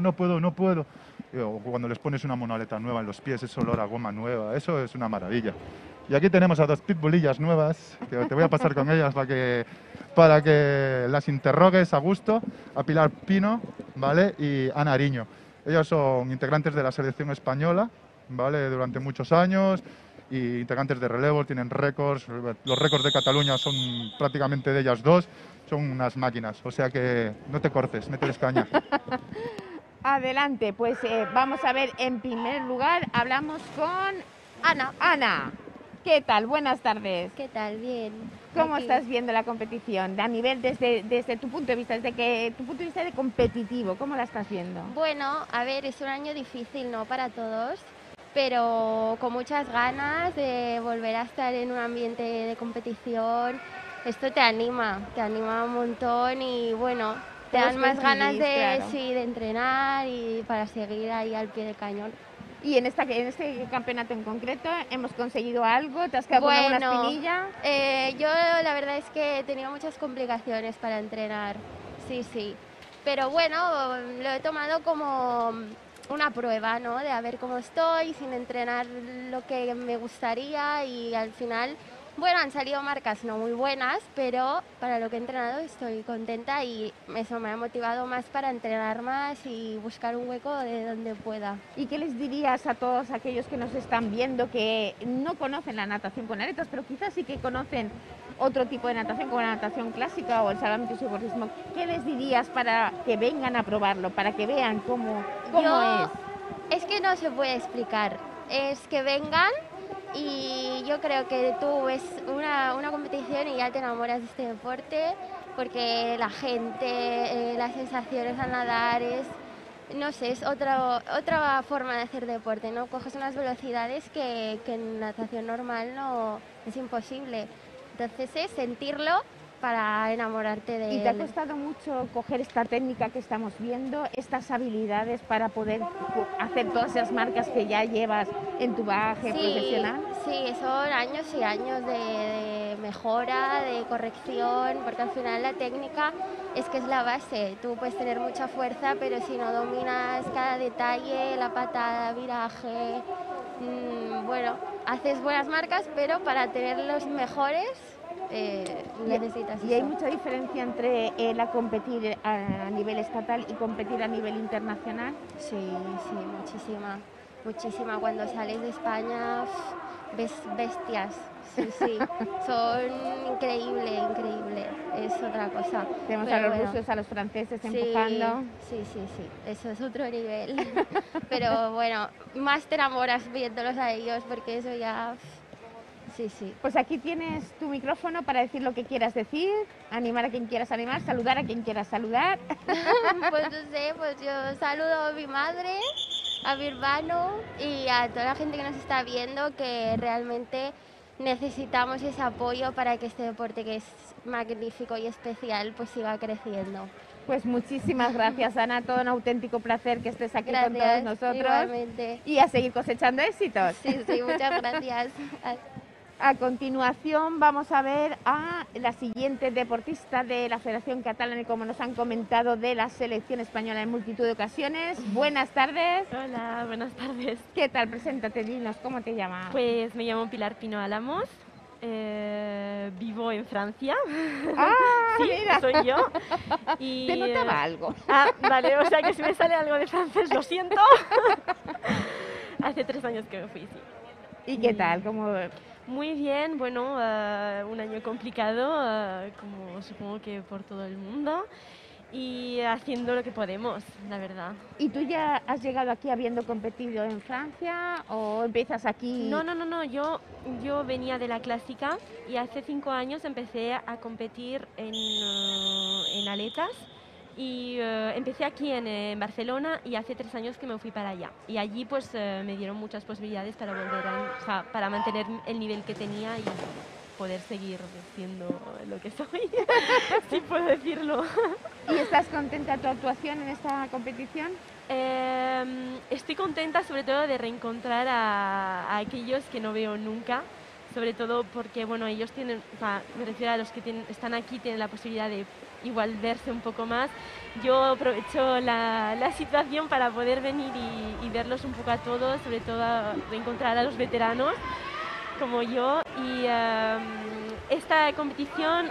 O cuando les pones una monoleta nueva en los pies, ese olor a goma nueva. Eso es una maravilla. Y aquí tenemos a dos pitbullillas nuevas, que te voy a pasar con ellas para que las interrogues a gusto, a Pilar Pino, ¿vale? Y Ana Ariño. Ellas son integrantes de la selección española, ¿vale? Durante muchos años y integrantes de relevo, tienen récords, los récords de Cataluña son prácticamente de ellas dos, son unas máquinas, o sea que no te cortes, mételes caña. Adelante, pues vamos a ver, en primer lugar hablamos con Ana. Ana. ¿Qué tal? Buenas tardes. ¿Qué tal? Bien. ¿Cómo Aquí. estás viendo la competición? A nivel desde tu punto de vista, tu punto de vista de competitivo, ¿cómo la estás viendo? Bueno, a ver, es un año difícil, ¿no? Para todos, pero con muchas ganas de volver a estar en un ambiente de competición. Esto te anima un montón y bueno, te Todos dan más ganas coincidís, de, claro. sí, de entrenar y para seguir ahí al pie del cañón. Y en este campeonato en concreto, ¿hemos conseguido algo? ¿Te has quedado con alguna espinilla? Yo la verdad es que he tenido muchas complicaciones para entrenar, sí. Pero bueno, lo he tomado como una prueba, ¿no? De a ver cómo estoy, sin entrenar lo que me gustaría y al final, bueno, han salido marcas no muy buenas, pero para lo que he entrenado estoy contenta y eso me ha motivado más para entrenar más y buscar un hueco de donde pueda. ¿Y qué les dirías a todos aquellos que nos están viendo que no conocen la natación con aletas, pero quizás sí que conocen otro tipo de natación como la natación clásica o el salvamento y socorrismo? ¿Qué les dirías para que vengan a probarlo, para que vean cómo es? Es que no se puede explicar, es que vengan y yo creo que tú ves una competición y ya te enamoras de este deporte porque la gente, las sensaciones al nadar no sé, es otra forma de hacer deporte, ¿no? Coges unas velocidades que en natación normal no es imposible. Entonces es sentirlo para enamorarte de él. ¿Y te ha costado mucho coger esta técnica que estamos viendo, estas habilidades para poder hacer todas esas marcas que ya llevas en tu bagaje profesional? Sí, son años y años de mejora, de corrección, porque al final la técnica es que es la base. Tú puedes tener mucha fuerza, pero si no dominas cada detalle, la patada, viraje, bueno, haces buenas marcas, pero para tener los mejores necesitas ¿Y hay eso. mucha diferencia entre la competir a nivel estatal y competir a nivel internacional? Sí, muchísima. Cuando sales de España ves bestias, sí, son increíble, es otra cosa. Tenemos Pero a los bueno, rusos, a los franceses empujando. Sí, eso es otro nivel. Pero bueno, más te enamoras viéndolos a ellos porque eso ya... Sí. Pues aquí tienes tu micrófono para decir lo que quieras decir, animar a quien quieras animar, saludar a quien quieras saludar. Pues no sé, pues yo saludo a mi madre, a mi hermano y a toda la gente que nos está viendo, que realmente necesitamos ese apoyo para que este deporte, que es magnífico y especial, pues siga creciendo. Pues muchísimas gracias, Ana, todo un auténtico placer que estés aquí con todos nosotros. Igualmente. Y a seguir cosechando éxitos. Sí, muchas gracias. A continuación vamos a ver a la siguiente deportista de la Federación Catalana y, como nos han comentado, de la selección española en multitud de ocasiones. Buenas tardes. Hola, buenas tardes. ¿Qué tal? Preséntate, dinos, ¿cómo te llamas? Pues me llamo Pilar Pino Álamos, vivo en Francia. ¡Ah, sí, mira! soy yo. Y, Te notaba algo. Ah, vale, o sea que si me sale algo de francés, lo siento. Hace 3 años que me fui, sí. ¿Y qué tal? ¿Cómo...? Muy bien, bueno, un año complicado, como supongo que por todo el mundo, y haciendo lo que podemos, la verdad. ¿Y tú ya has llegado aquí habiendo competido en Francia o empiezas aquí? No, yo venía de la clásica y hace 5 años empecé a competir en aletas. Y empecé aquí en Barcelona y hace 3 años que me fui para allá. Y allí pues me dieron muchas posibilidades para para mantener el nivel que tenía y poder seguir siendo lo que soy, si puedo decirlo. ¿Y estás contenta de tu actuación en esta competición? Estoy contenta sobre todo de reencontrar a aquellos que no veo nunca. Sobre todo porque, bueno, ellos tienen, me refiero a los que están aquí, tienen la posibilidad de igual verse un poco más. Yo aprovecho la situación para poder venir y verlos un poco a todos, sobre todo reencontrar a los veteranos como yo. Y esta competición,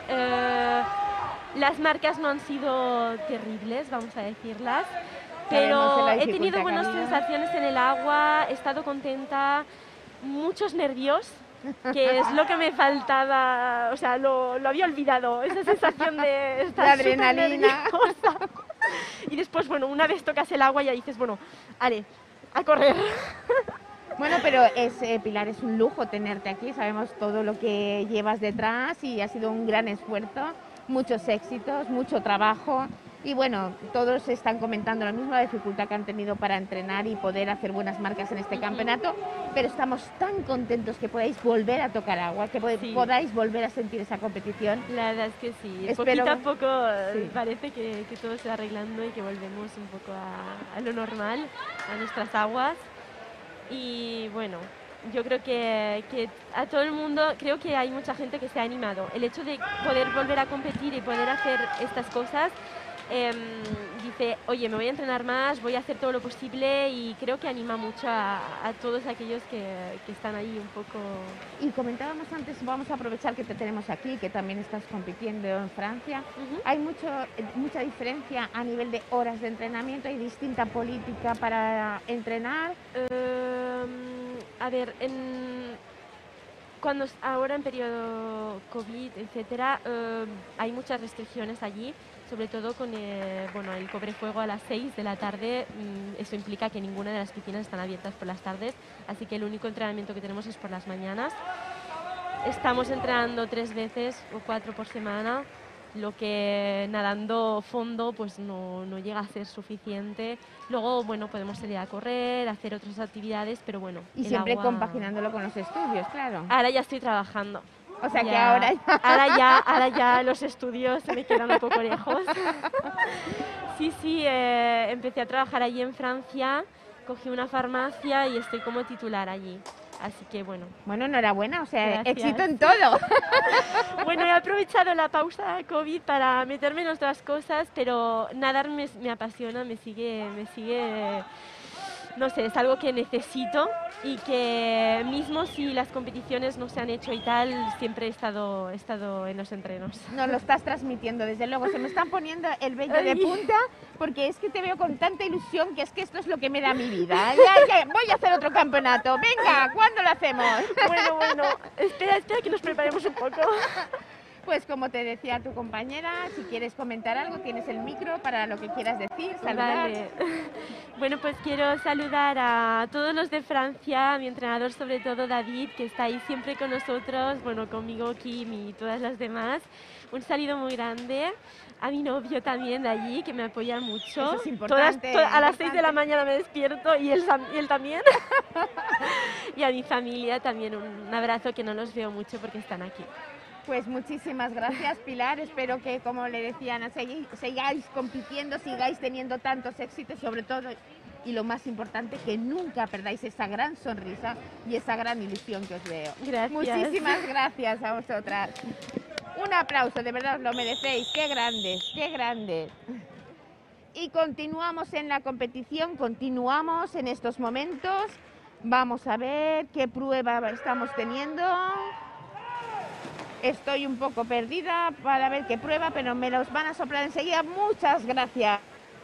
las marcas no han sido terribles, vamos a decirlas, pero he tenido buenas sensaciones en el agua, he estado contenta. muchos nervios, que es lo que me faltaba, o sea, lo había olvidado, esa sensación de estar De adrenalina. supernerviosa. Y después, bueno, una vez tocas el agua ya dices, bueno, ale, a correr. Bueno, pero Pilar, es un lujo tenerte aquí, sabemos todo lo que llevas detrás y ha sido un gran esfuerzo, muchos éxitos, mucho trabajo y bueno, todos están comentando lo mismo, la dificultad que han tenido para entrenar y poder hacer buenas marcas en este campeonato, pero estamos tan contentos que podáis volver a tocar agua, que podáis volver a sentir esa competición. La verdad es que sí, Espero... poquito a poco sí. parece que todo se va arreglando y que volvemos un poco a lo normal, a nuestras aguas. Y bueno, yo creo que a todo el mundo, creo que hay mucha gente que se ha animado. El hecho de poder volver a competir y poder hacer estas cosas, dice, oye, me voy a entrenar más, voy a hacer todo lo posible y creo que anima mucho a todos aquellos que están ahí un poco... Y comentábamos antes, vamos a aprovechar que te tenemos aquí, que también estás compitiendo en Francia. ¿Hay mucha diferencia a nivel de horas de entrenamiento? ¿Hay distinta política para entrenar? A ver, ahora en periodo COVID, etcétera, hay muchas restricciones allí, sobre todo con el cobre-fuego a las 6 de la tarde. Eso implica que ninguna de las piscinas están abiertas por las tardes, así que el único entrenamiento que tenemos es por las mañanas. Estamos entrenando 3 veces o 4 por semana, lo que nadando fondo pues no llega a ser suficiente. Luego, bueno, podemos salir a correr, hacer otras actividades, pero bueno. Y siempre compaginándolo con los estudios, claro. Ahora ya estoy trabajando. O sea que ahora ya los estudios se me quedan un poco lejos. Sí, empecé a trabajar allí en Francia, cogí una farmacia y estoy como titular allí. Así que bueno. Bueno, enhorabuena, o sea, Gracias. éxito en todo. Bueno, he aprovechado la pausa COVID para meterme en otras cosas, pero nadar me apasiona, me sigue, no sé, es algo que necesito y que mismo si las competiciones no se han hecho y tal, siempre he estado en los entrenos. Nos lo estás transmitiendo, desde luego. Se me están poniendo el vello de punta porque es que te veo con tanta ilusión que es que esto es lo que me da mi vida. Ya, voy a hacer otro campeonato. Venga, ¿cuándo lo hacemos? Bueno, espera que nos preparemos un poco. Pues como te decía tu compañera, si quieres comentar algo, tienes el micro para lo que quieras decir, saludar. Vale. Bueno, pues quiero saludar a todos los de Francia, a mi entrenador sobre todo David, que está ahí siempre con nosotros, bueno, conmigo, Kim y todas las demás. Un saludo muy grande. A mi novio también de allí, que me apoya mucho. Eso es importante. A las 6 de la mañana me despierto y él también. Y a mi familia también un abrazo, que no los veo mucho porque están aquí. Pues muchísimas gracias, Pilar. Espero que, como le decía Ana, sigáis compitiendo, sigáis teniendo tantos éxitos, sobre todo, y lo más importante, que nunca perdáis esa gran sonrisa y esa gran ilusión que os veo. Gracias. Muchísimas gracias a vosotras. Un aplauso, de verdad os lo merecéis. ¡Qué grandes, qué grandes! Y continuamos en la competición, continuamos en estos momentos. Vamos a ver qué prueba estamos teniendo. Estoy un poco perdida para ver qué prueba, pero me los van a soplar enseguida. Muchas gracias.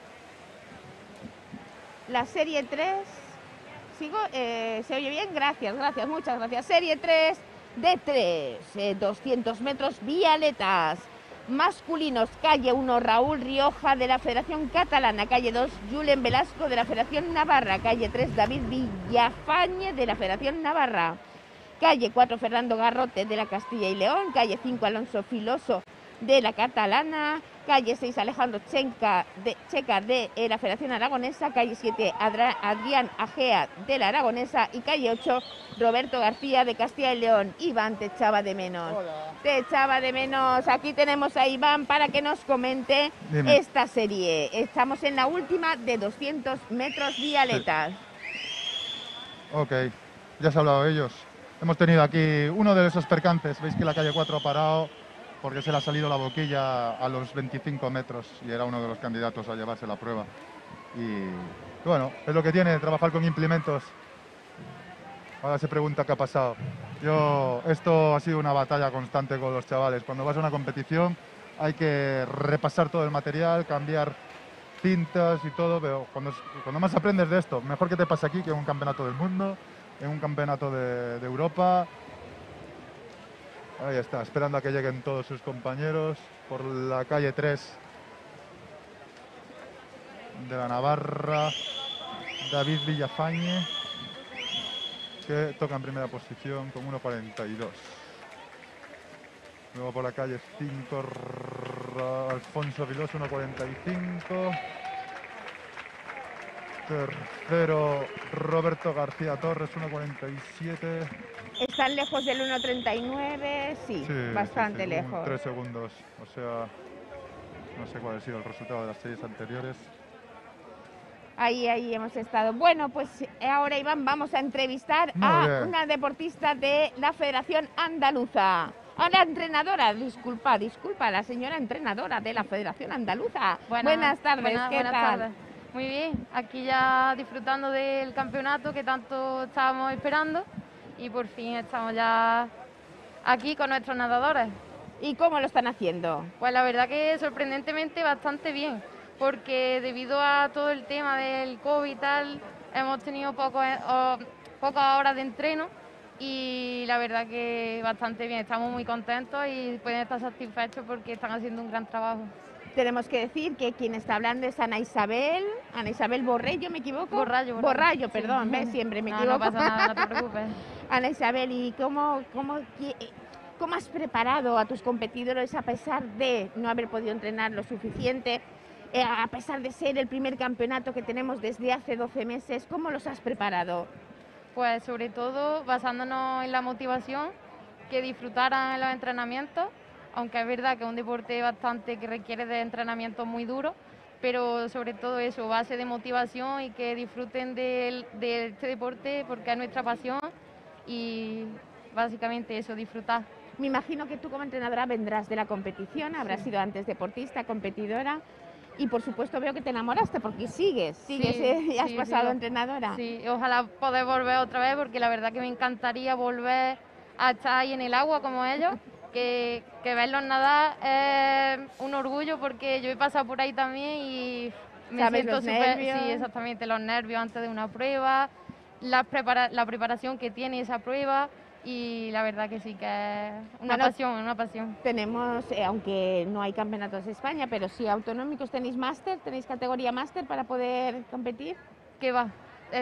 La serie 3, ¿sigo? ¿Se oye bien? Gracias, muchas gracias. Serie 3 de 3, 200 metros vialetas. Masculinos, calle 1, Raúl Rioja de la Federación Catalana, calle 2, Julen Velasco de la Federación Navarra, calle 3, David Villafañe de la Federación Navarra. Calle 4, Fernando Garrote de la Castilla y León. Calle 5, Alonso Filoso de la Catalana. Calle 6, Alejandro Checa de la Federación Aragonesa. Calle 7, Adrián Agea de la Aragonesa. Y calle 8, Roberto García de Castilla y León. Iván, te echaba de menos. Hola. Te echaba de menos. Aquí tenemos a Iván para que nos comente esta serie. Estamos en la última de 200 metros vialetas. Sí. Ok, ya se ha hablado de ellos. Hemos tenido aquí uno de esos percances. Veis que la calle 4 ha parado porque se le ha salido la boquilla a los 25 metros y era uno de los candidatos a llevarse la prueba. Y bueno, es lo que tiene trabajar con implementos. Ahora se pregunta qué ha pasado. Esto ha sido una batalla constante con los chavales. Cuando vas a una competición hay que repasar todo el material, cambiar cintas y todo, pero cuando más aprendes de esto, mejor que te pase aquí que en un campeonato del mundo. en un campeonato de Europa. Ahí está, esperando a que lleguen todos sus compañeros por la calle 3 de la Navarra. David Villafañe, que toca en primera posición con 1.42. Luego por la calle 5, Alfonso Vilós, 1.45. Tercero, Roberto García Torres, 1.47. ¿Están lejos del 1.39? Sí, bastante lejos. 3 segundos, o sea, no sé cuál ha sido el resultado de las series anteriores. Ahí hemos estado. Bueno, pues ahora, Iván, vamos a entrevistar a una deportista de la Federación Andaluza. A la entrenadora, disculpa, la señora entrenadora de la Federación Andaluza. Buenas tardes, ¿qué tal? Tardes. Muy bien, aquí ya disfrutando del campeonato que tanto estábamos esperando y por fin estamos ya aquí con nuestros nadadores. ¿Y cómo lo están haciendo? Pues la verdad que sorprendentemente bastante bien, porque debido a todo el tema del COVID y tal, hemos tenido pocas horas de entreno y la verdad que bastante bien, estamos muy contentos y pueden estar satisfechos porque están haciendo un gran trabajo. Tenemos que decir que quien está hablando es Ana Isabel Borrello, ¿me equivoco? Borrallo, perdón, sí. ¿ves? Siempre me no, equivoco. No pasa nada, no te preocupes. Ana Isabel, ¿y cómo has preparado a tus competidores a pesar de no haber podido entrenar lo suficiente, a pesar de ser el primer campeonato que tenemos desde hace 12 meses? ¿Cómo los has preparado? Pues sobre todo basándonos en la motivación, que disfrutaran en los entrenamientos, aunque es verdad que es un deporte bastante que requiere de entrenamiento muy duro, pero sobre todo eso, base de motivación y que disfruten de este deporte porque es nuestra pasión y básicamente eso, disfrutar. Me imagino que tú como entrenadora vendrás de la competición, habrás sido antes deportista, competidora y por supuesto veo que te enamoraste porque sigues y has pasado entrenadora. Sí, ojalá poder volver otra vez porque la verdad que me encantaría volver a estar ahí en el agua como ellos. Que verlos nadar es un orgullo porque yo he pasado por ahí también y me siento súper... Sí, exactamente, los nervios antes de una prueba, la preparación que tiene esa prueba y la verdad que sí, que es una pasión. Tenemos, aunque no hay campeonatos de España, pero sí autonómicos, ¿tenéis máster? ¿Tenéis categoría máster para poder competir? ¿Qué va?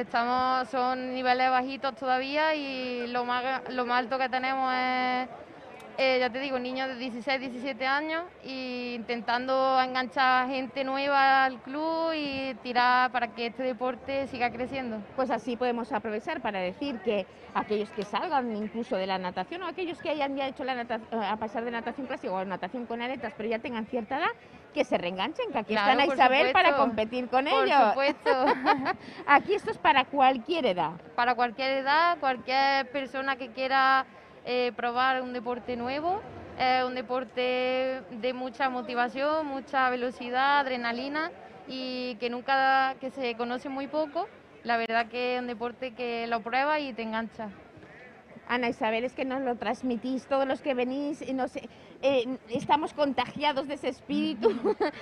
Son niveles bajitos todavía y lo más alto que tenemos es... ya te digo, niños de 16, 17 años e intentando enganchar gente nueva al club y tirar para que este deporte siga creciendo. Pues así podemos aprovechar para decir que aquellos que salgan incluso de la natación o aquellos que hayan ya hecho a pasar de natación clásica o natación con aletas pero ya tengan cierta edad, que se reenganchen, que aquí están a Isabel para competir con ellos. Por supuesto. Aquí esto es para cualquier edad. Para cualquier edad, cualquier persona que quiera probar un deporte nuevo, un deporte de mucha motivación, mucha velocidad, adrenalina y que se conoce muy poco. La verdad que es un deporte que lo pruebas y te engancha. Ana Isabel, es que nos lo transmitís todos los que venís y estamos contagiados de ese espíritu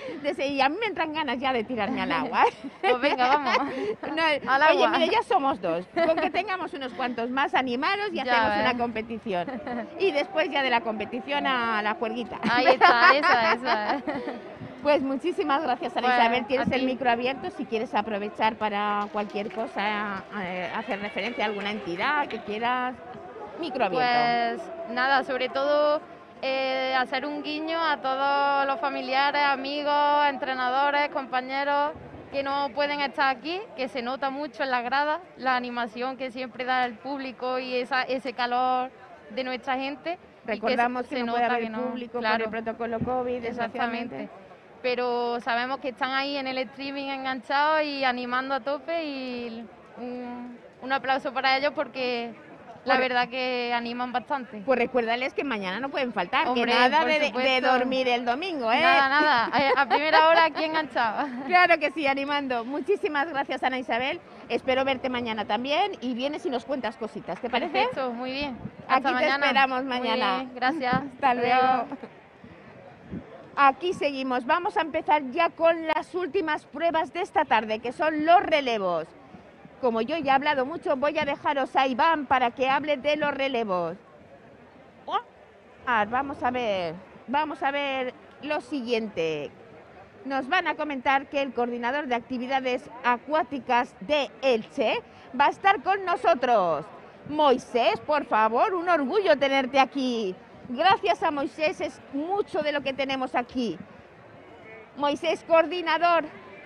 y a mí me entran ganas ya de tirarme al agua. Pues venga, vamos. Al agua. Oye, mire, ya somos dos. Con que tengamos unos cuantos más, animaros y hacemos una competición. Y después ya de la competición a la juerguita. Ahí está, esa. Pues muchísimas gracias, Ana Isabel. Tienes el micro abierto si quieres aprovechar para cualquier cosa, hacer referencia a alguna entidad que quieras. Micro abierto. Pues nada, sobre todo hacer un guiño a todos los familiares, amigos, entrenadores, compañeros que no pueden estar aquí, que se nota mucho en la grada, la animación que siempre da el público y ese calor de nuestra gente. Recordamos que no puede haber público por el protocolo COVID. Exactamente. Pero sabemos que están ahí en el streaming enganchados y animando a tope y un aplauso para ellos porque la verdad que animan bastante. Pues recuérdales que mañana no pueden faltar, hombre, que nada de dormir el domingo, ¿eh? Nada, a primera hora aquí enganchado. Claro que sí, animando. Muchísimas gracias, Ana Isabel. Espero verte mañana también y vienes y nos cuentas cositas, ¿te parece? Perfecto, muy bien. Hasta aquí mañana. Te esperamos mañana. Muy bien, gracias. Hasta luego. Aquí seguimos. Vamos a empezar ya con las últimas pruebas de esta tarde, que son los relevos. como yo ya he hablado mucho, voy a dejaros a Iván para que hable de los relevos. Vamos a ver lo siguiente. Nos van a comentar que el coordinador de actividades acuáticas de Elche va a estar con nosotros. Moisés, por favor, un orgullo tenerte aquí. Gracias a Moisés es mucho de lo que tenemos aquí. Moisés, coordinador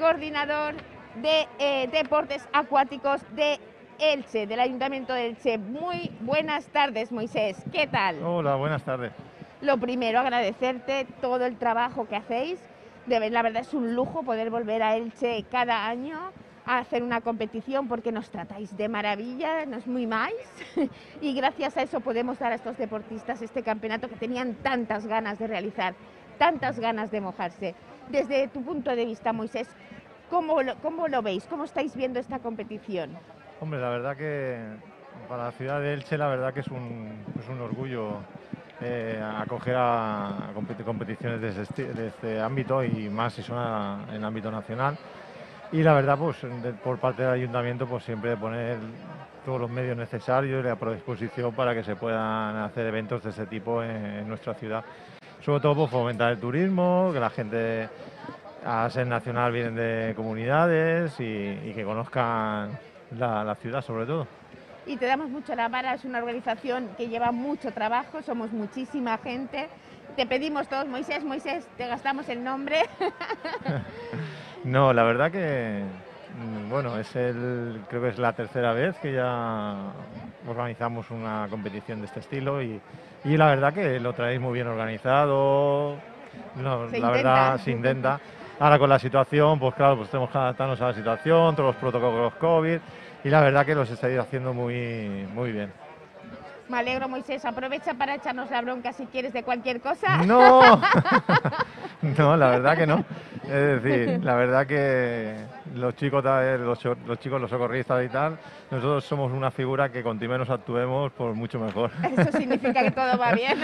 de deportes acuáticos de Elche, del Ayuntamiento de Elche. Muy buenas tardes, Moisés. ¿Qué tal? Hola, buenas tardes. Lo primero, agradecerte todo el trabajo que hacéis. La verdad es un lujo poder volver a Elche cada año a hacer una competición porque nos tratáis de maravilla, nos mimáis y gracias a eso podemos dar a estos deportistas este campeonato que tenían tantas ganas de realizar, tantas ganas de mojarse. Desde tu punto de vista, Moisés, ¿cómo lo veis? ¿Cómo estáis viendo esta competición? Hombre, la verdad que para la ciudad de Elche la verdad que es un orgullo acoger a competiciones de este ámbito y más si son en ámbito nacional. Y la verdad, pues por parte del ayuntamiento, pues siempre poner todos los medios necesarios y la predisposición para que se puedan hacer eventos de ese tipo en nuestra ciudad. Sobre todo, pues fomentar el turismo, que la gente a ser nacional vienen de comunidades y que conozcan la ciudad sobre todo. Y te damos mucho la vara, es una organización que lleva mucho trabajo, somos muchísima gente. Te pedimos todos, Moisés, te gastamos el nombre. No, la verdad que, bueno, creo que es la tercera vez que ya organizamos una competición de este estilo y la verdad que lo traéis muy bien organizado, la verdad se intenta. Ahora con la situación, pues claro, pues tenemos que adaptarnos a la situación, todos los protocolos COVID y la verdad que los estáis haciendo muy, muy bien. Me alegro, Moisés. Aprovecha para echarnos la bronca si quieres de cualquier cosa. No, no, la verdad que no. Es decir, la verdad que los chicos, los socorristas y tal, nosotros somos una figura que cuanto menos actuemos, pues mucho mejor. Eso significa que todo va bien.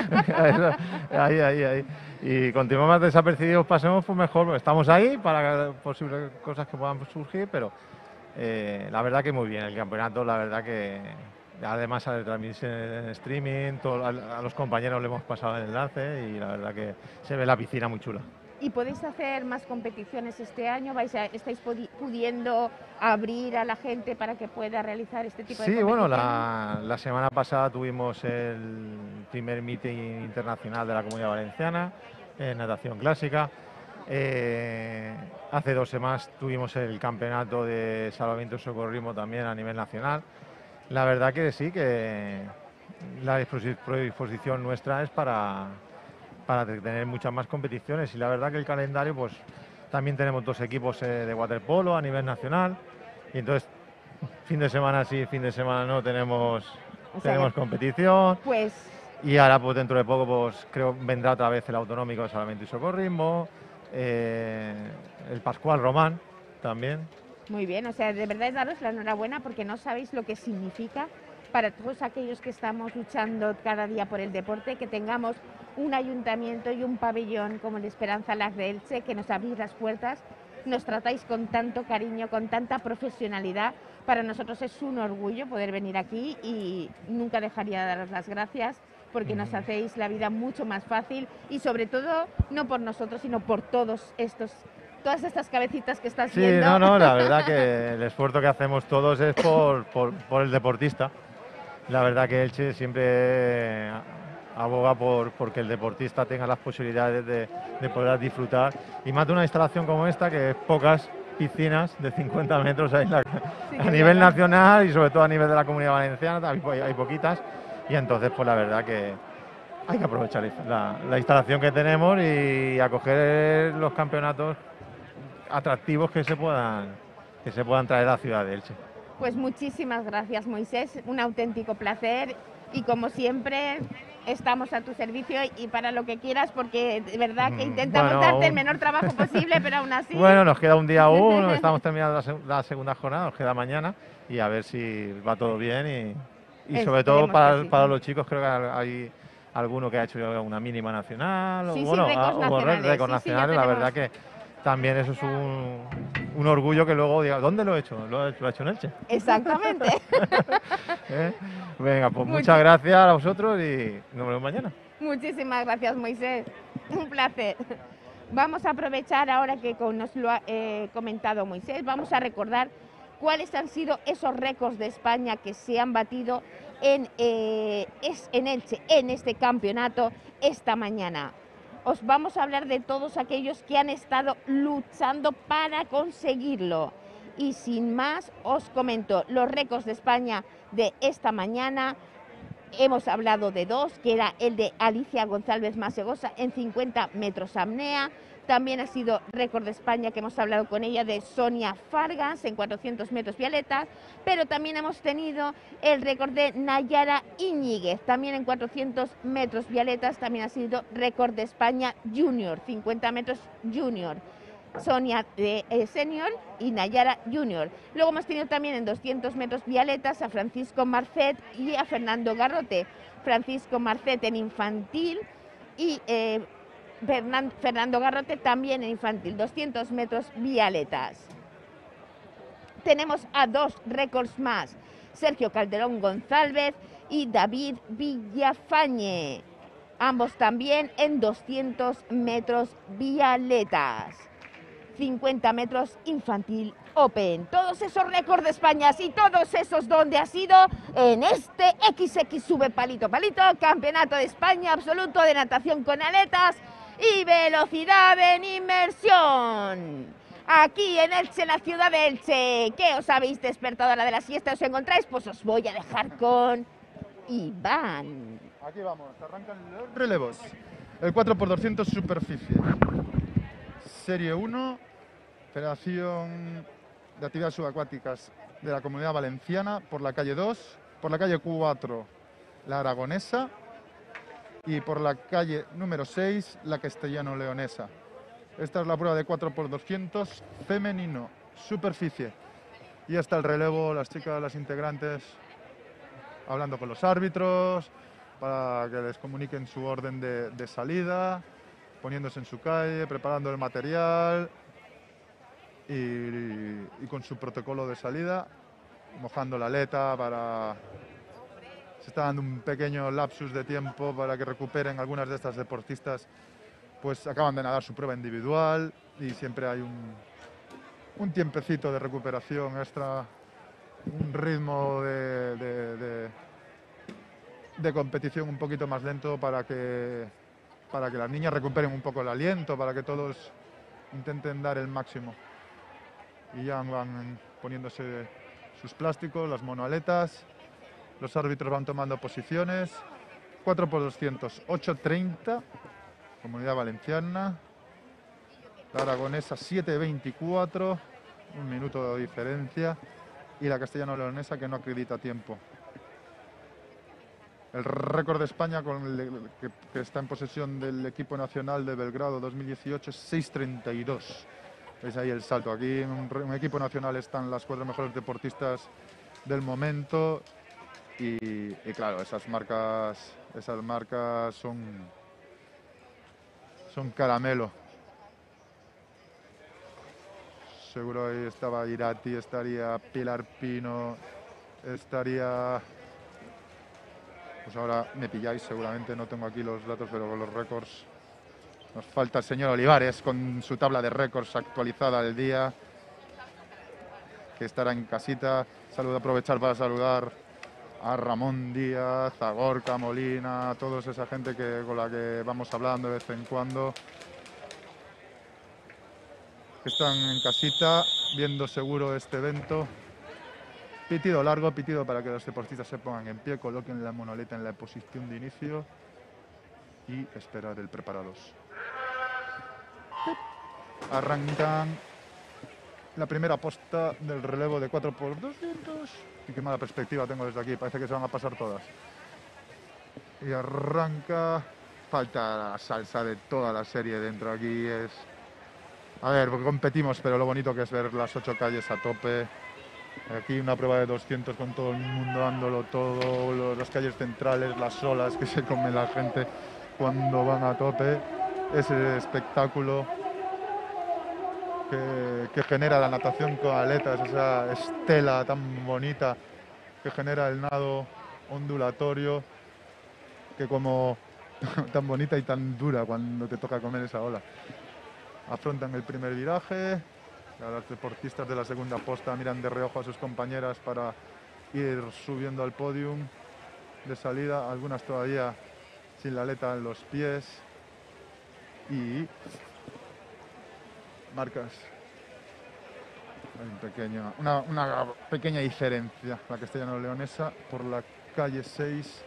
Ahí. Y cuanto más desapercibidos pasemos, pues mejor. Pues estamos ahí para posibles cosas que puedan surgir, pero la verdad que muy bien. El campeonato, la verdad que... Además, a la transmisión en streaming, a los compañeros le hemos pasado el enlace y la verdad que se ve la piscina muy chula. ¿Y podéis hacer más competiciones este año? ¿Estáis pudiendo abrir a la gente para que pueda realizar este tipo de competiciones? Sí, bueno, la semana pasada tuvimos el primer meeting internacional de la Comunidad Valenciana en natación clásica. Hace 2 semanas tuvimos el campeonato de salvamento y socorrismo también a nivel nacional. La verdad que sí, que la predisposición nuestra es para tener muchas más competiciones y la verdad que el calendario, pues también tenemos 2 equipos de waterpolo a nivel nacional y entonces fin de semana sí, fin de semana no tenemos competición. Pues... Y ahora pues dentro de poco pues creo vendrá otra vez el autonómico de salvamento y socorrismo, el Pascual Román también. Muy bien, o sea, de verdad es daros la enhorabuena porque no sabéis lo que significa para todos aquellos que estamos luchando cada día por el deporte, que tengamos un ayuntamiento y un pabellón como el Esperanza Lag de Elche, que nos abrís las puertas, nos tratáis con tanto cariño, con tanta profesionalidad. Para nosotros es un orgullo poder venir aquí y nunca dejaría de daros las gracias porque nos hacéis la vida mucho más fácil y sobre todo no por nosotros, sino por todas estas cabecitas que estás viendo. Sí, no, la verdad que el esfuerzo que hacemos todos es por el deportista. La verdad que Elche siempre aboga porque el deportista tenga las posibilidades de poder disfrutar. Y más de una instalación como esta, que es pocas piscinas de 50 metros a nivel nacional y sobre todo a nivel de la Comunidad Valenciana, hay poquitas. Y entonces, pues la verdad que hay que aprovechar la instalación que tenemos y acoger los campeonatos atractivos que se puedan traer a la ciudad de Elche. Pues muchísimas gracias, Moisés, un auténtico placer y como siempre estamos a tu servicio y para lo que quieras porque de verdad que intentamos darte el menor trabajo posible, pero aún así... Bueno, nos queda un día aún, estamos terminando la segunda jornada, nos queda mañana y a ver si va todo bien y sobre todo para los chicos creo que hay alguno que ha hecho una mínima nacional récords nacionales, la verdad que también eso es un orgullo que luego diga, ¿dónde lo he hecho? Lo he hecho en Elche. Exactamente. Venga, pues muchas gracias a vosotros y nos vemos mañana. Muchísimas gracias, Moisés. Un placer. Vamos a aprovechar ahora que nos lo ha comentado Moisés, vamos a recordar cuáles han sido esos récords de España que se han batido en Elche, en este campeonato, esta mañana. Os vamos a hablar de todos aquellos que han estado luchando para conseguirlo. Y sin más, os comento los récords de España de esta mañana. Hemos hablado de dos, que era el de Alicia González Masegosa en 50 metros apnea. También ha sido récord de España, que hemos hablado con ella, de Sonia Fargas en 400 metros violetas. Pero también hemos tenido el récord de Nayara Íñiguez, también en 400 metros violetas. También ha sido récord de España junior, 50 metros junior. Sonia senior y Nayara junior. Luego hemos tenido también en 200 metros violetas a Francisco Marcet y a Fernando Garrote. Francisco Marcet en infantil y Fernando Garrote también en infantil, 200 metros violetas. Tenemos a dos récords más, Sergio Calderón González y David Villafañe, ambos también en 200 metros violetas. 50 metros infantil open. Todos esos récords de España y todos esos donde ha sido en este XX sube palito palito, campeonato de España absoluto de natación con aletas y velocidad en inmersión. Aquí en Elche, la ciudad de Elche. ¿Qué os habéis despertado a la de la siesta? ¿Os encontráis? Pues os voy a dejar con Iván. Aquí vamos, arrancan los relevos. El 4x200 superficie. Serie 1, Federación de Actividades Subacuáticas de la Comunidad Valenciana, por la calle 2, por la calle 4, la Aragonesa, y por la calle número 6, la Castellano-Leonesa. Esta es la prueba de 4x200 femenino, superficie. Y hasta el relevo, las chicas, las integrantes, hablando con los árbitros, para que les comuniquen su orden de salida, poniéndose en su calle, preparando el material y con su protocolo de salida, mojando la aleta para... Se está dando un pequeño lapsus de tiempo para que recuperen. Algunas de estas deportistas pues acaban de nadar su prueba individual y siempre hay un tiempecito de recuperación extra, un ritmo de competición un poquito más lento para que las niñas recuperen un poco el aliento, para que todos intenten dar el máximo. Y ya van poniéndose sus plásticos, las monoaletas, los árbitros van tomando posiciones. 4x200, 8.30, Comunidad Valenciana, la Aragonesa 7.24, un minuto de diferencia, y la Castellano-Leonesa, que no acredita tiempo. El récord de España que está en posesión del equipo nacional de Belgrado 2018 es 6.32. Veis ahí el salto. Aquí en un equipo nacional están las 4 mejores deportistas del momento y claro, esas marcas son caramelo. Seguro ahí estaba Irati, estaría Pilar Pino, estaría... Pues ahora me pilláis, seguramente no tengo aquí los datos, pero con los récords nos falta el señor Olivares con su tabla de récords actualizada del día, que estará en casita. Aprovechar para saludar a Ramón Díaz, a Gorka Molina, a toda esa gente con la que vamos hablando de vez en cuando, que están en casita viendo seguro este evento. Pitido largo, pitido para que los deportistas se pongan en pie, coloquen la monoleta en la posición de inicio y esperar el preparados. Arrancan la primera posta del relevo de 4x200. Y qué mala perspectiva tengo desde aquí, parece que se van a pasar todas. Y arranca... Falta la salsa de toda la serie dentro aquí. A ver, porque competimos, pero lo bonito que es ver las 8 calles a tope. Aquí una prueba de 200 con todo el mundo dándolo todo, las calles centrales, las olas que se come la gente cuando van a tope. Ese espectáculo que genera la natación con aletas, esa estela tan bonita que genera el nado ondulatorio, que como tan bonita y tan dura cuando te toca comer esa ola. Afrontan el primer viraje, los deportistas de la segunda posta miran de reojo a sus compañeras para ir subiendo al podium de salida, algunas todavía sin la aleta en los pies, y marcas. Hay una pequeña diferencia. La castellano-leonesa por la calle 6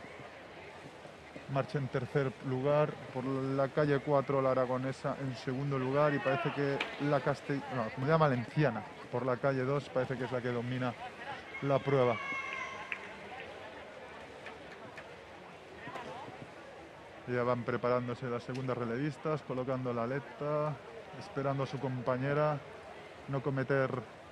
marcha en tercer lugar, por la calle 4 la aragonesa en segundo lugar, y parece que la Comunidad Valenciana por la calle 2 parece que es la que domina la prueba. Ya van preparándose las segundas relevistas, colocando la aleta, esperando a su compañera, no cometer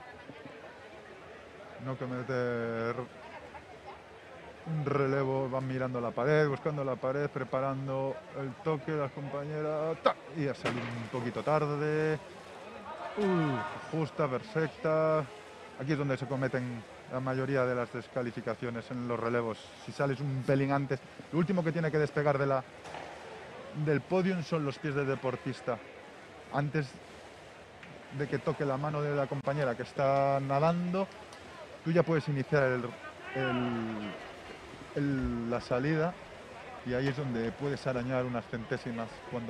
un relevo. Van mirando la pared, buscando la pared, preparando el toque, las compañeras, ¡ta! Y a salir un poquito tarde, justa, perfecta. Aquí es donde se cometen la mayoría de las descalificaciones en los relevos. Si sales un pelín antes, lo último que tiene que despegar del podium son los pies del deportista. Antes de que toque la mano de la compañera que está nadando, tú ya puedes iniciar la salida, y ahí es donde puedes arañar unas centésimas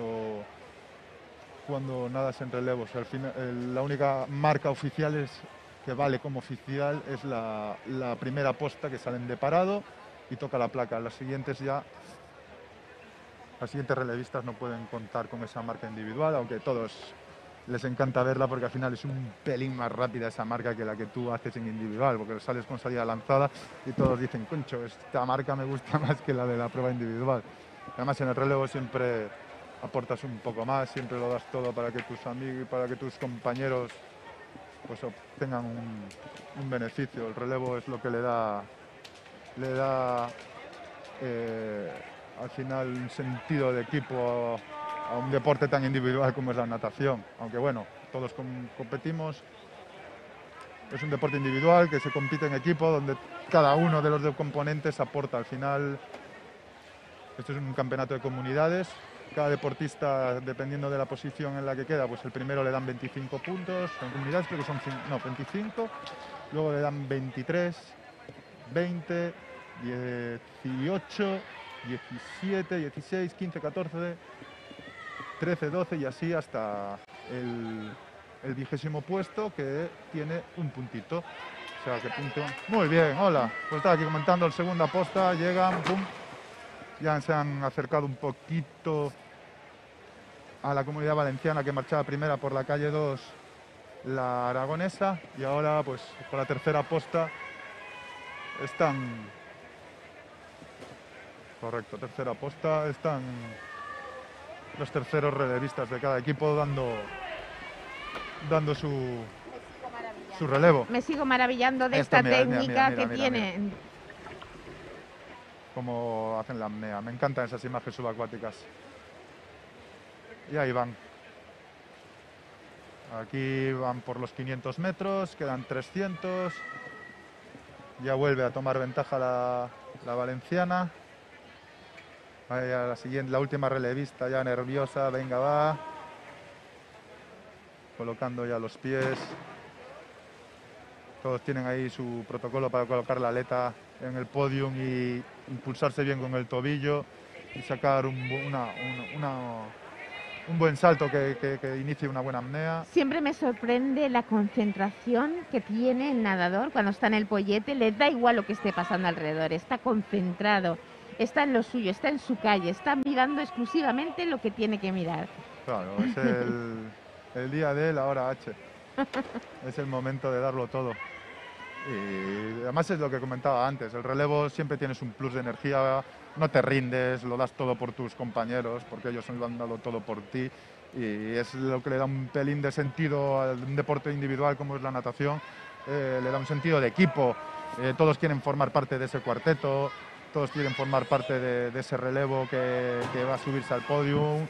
cuando nadas en relevos. Al final, la única marca oficial que vale como oficial es la primera posta, que salen de parado y toca la placa. Las siguientes relevistas no pueden contar con esa marca individual, aunque todos les encanta verla porque al final es un pelín más rápida esa marca que la que tú haces en individual, porque sales con salida lanzada y todos dicen, concho, esta marca me gusta más que la de la prueba individual. Además, en el relevo siempre aportas un poco más, siempre lo das todo para que tus amigos y para que tus compañeros pues obtengan un beneficio. El relevo es lo que le da al final un sentido de equipo a un deporte tan individual como es la natación. Aunque bueno, todos competimos, es un deporte individual que se compite en equipo, donde cada uno de los componentes aporta. Al final, esto es un campeonato de comunidades. Cada deportista, dependiendo de la posición en la que queda, pues el primero le dan 25 puntos, en comunidades creo que son 25, luego le dan 23, 20, 18, 17, 16, 15, 14, 13, 12 y así hasta el 20º puesto, que tiene un puntito. O sea, que punto. Muy bien, hola. Pues estaba aquí comentando el segunda posta, llegan, pum. Ya se han acercado un poquito a la Comunidad Valenciana, que marchaba primera por la calle 2, la aragonesa, y ahora pues por la tercera posta están... Correcto, tercera posta, están los terceros relevistas de cada equipo dando su relevo. Me sigo maravillando de esta técnica que tienen. Como hacen la apnea, me encantan esas imágenes subacuáticas. Y ahí van. Aquí van por los 500 metros, quedan 300. Ya vuelve a tomar ventaja la valenciana. Vaya, la última relevista ya nerviosa, venga, va. Colocando ya los pies. Todos tienen ahí su protocolo para colocar la aleta en el podium y impulsarse bien con el tobillo y sacar un buen salto que inicie una buena apnea. Siempre me sorprende la concentración que tiene el nadador cuando está en el pollete. Le da igual lo que esté pasando alrededor, está concentrado, está en lo suyo, está en su calle, está mirando exclusivamente lo que tiene que mirar. Claro, es el día de la hora H. Es el momento de darlo todo. Y además es lo que comentaba antes, el relevo siempre tienes un plus de energía, no te rindes, lo das todo por tus compañeros, porque ellos lo han dado todo por ti, y es lo que le da un pelín de sentido a un deporte individual como es la natación. Le da un sentido de equipo, todos quieren formar parte de ese cuarteto, todos quieren formar parte de ese relevo que va a subirse al podium,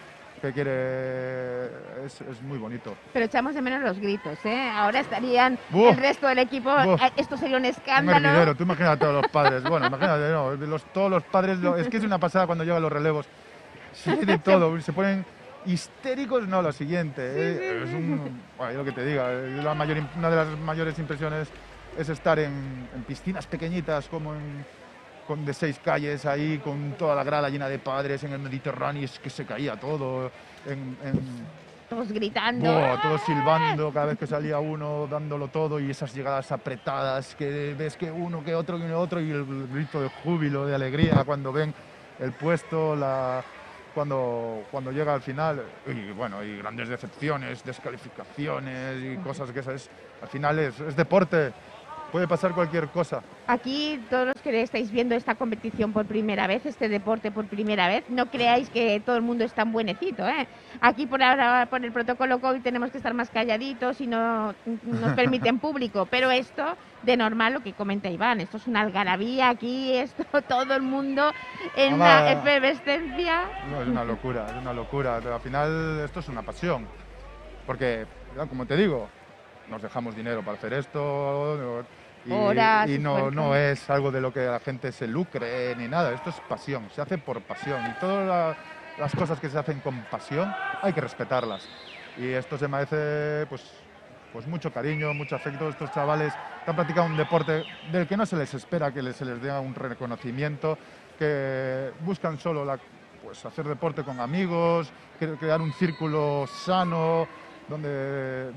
que quiere es muy bonito. Pero echamos de menos los gritos, ¿eh? Ahora estarían ¡Buf! el resto del equipo, ¡Buf! Esto sería un Un escándalo. hervidero, tú imagínate a todos los padres. Bueno, imagínate, no, todos los padres, es que es una pasada cuando llegan los relevos. Sí, de todo, se ponen histéricos, no, lo siguiente. Es bueno, yo lo que te diga, una de las mayores impresiones es estar en piscinas pequeñitas como de 6 calles ahí, con toda la grada llena de padres en el Mediterráneo, es que se caía todo. Todos gritando. Todos silbando cada vez que salía uno, dándolo todo, y esas llegadas apretadas que ves que uno, que otro, y el grito de júbilo, de alegría cuando ven el puesto, cuando llega al final, y bueno, y grandes decepciones, descalificaciones y cosas que al final es deporte, puede pasar cualquier cosa. Aquí, todos los que estáis viendo esta competición por primera vez, este deporte por primera vez, no creáis que todo el mundo es tan buenecito, ¿eh? Aquí por ahora, por el protocolo COVID, tenemos que estar más calladitos y no nos permiten público, pero esto, de normal, lo que comenta Iván, esto es una algarabía aquí, esto, todo el mundo en la efervescencia. No, es una locura. Al final esto es una pasión, porque, como te digo, nos dejamos dinero para hacer esto y no es algo de lo que la gente se lucre ni nada, esto es pasión, se hace por pasión, y todas las cosas que se hacen con pasión hay que respetarlas, y esto se merece pues mucho cariño, mucho afecto. Estos chavales están practicando un deporte del que no se les espera que se les dé un reconocimiento, que buscan solo hacer deporte con amigos, crear un círculo sano, donde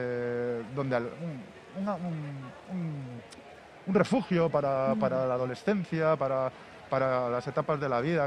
un refugio para la adolescencia, para las etapas de la vida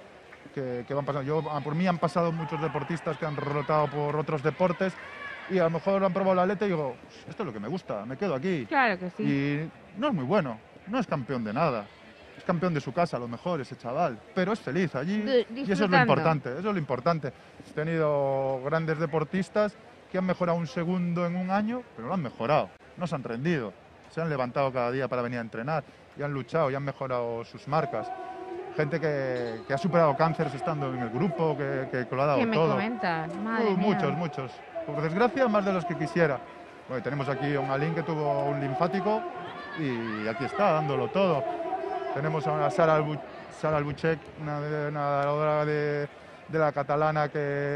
que van pasando. Por mí han pasado muchos deportistas que han rotado por otros deportes y a lo mejor han probado la aleta y digo, esto es lo que me gusta, me quedo aquí. Claro que sí. Y no es muy bueno, no es campeón de nada. Es campeón de su casa, a lo mejor, ese chaval, pero es feliz allí y eso es lo importante, He tenido grandes deportistas que han mejorado un segundo en un año, pero lo han mejorado, no se han rendido, se han levantado cada día para venir a entrenar y han luchado y han mejorado sus marcas. Gente que ha superado cánceres estando en el grupo, que lo ha dado todo. ¿Qué me comentas? Madre mía. Muchos. Por desgracia, más de los que quisiera. Bueno, tenemos aquí a un Alín que tuvo un linfático y aquí está, dándolo todo. Tenemos a Sara Albuchec, una nadadora de la catalana que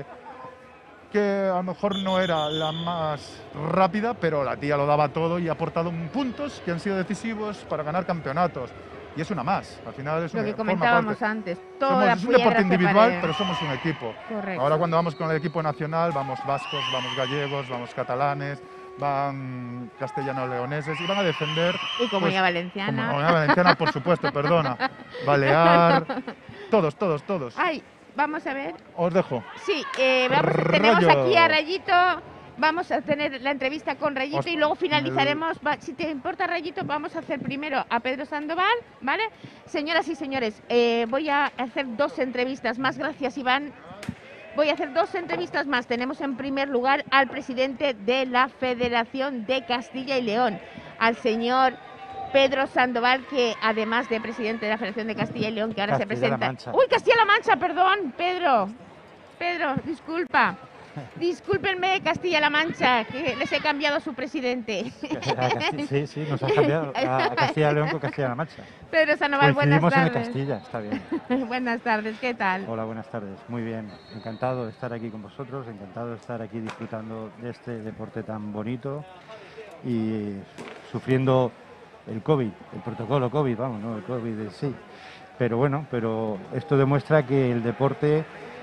a lo mejor no era la más rápida, pero la tía lo daba todo y ha aportado puntos que han sido decisivos para ganar campeonatos. Y es una más, al final es lo que comentábamos antes. Es un deporte individual, pero somos un equipo. Correcto. Ahora cuando vamos con el equipo nacional, vamos vascos, vamos gallegos, vamos catalanes, van castellano-leoneses y van a defender... Y Comunidad Valenciana. Comunidad Valenciana, por supuesto, perdona. Balear, todos. Ay, vamos a ver. Os dejo. Sí, tenemos aquí a Rayito. Vamos a tener la entrevista con Rayito y luego finalizaremos. Si te importa, Rayito, vamos a hacer primero a Pedro Sandoval, ¿vale? Señoras y señores, voy a hacer 2 entrevistas más. Gracias, Iván. Voy a hacer 2 entrevistas más. Tenemos en primer lugar al presidente de la Federación de Castilla y León, al señor Pedro Sandoval, que además de presidente de la Federación de Castilla y León, que ahora se presenta... ¡Uy, Castilla-La Mancha, perdón! Pedro, disculpa. Discúlpenme, Castilla-La Mancha, que les he cambiado su presidente. Sí, nos ha cambiado a Castilla-León con Castilla-La Mancha. Pedro Sandoval, buenas tardes. En Castilla, está bien. Buenas tardes, ¿qué tal? Hola, buenas tardes, muy bien. Encantado de estar aquí con vosotros, encantado de estar aquí disfrutando de este deporte tan bonito y sufriendo el COVID, el protocolo COVID, vamos, no el COVID en sí. Pero bueno, esto demuestra que el deporte...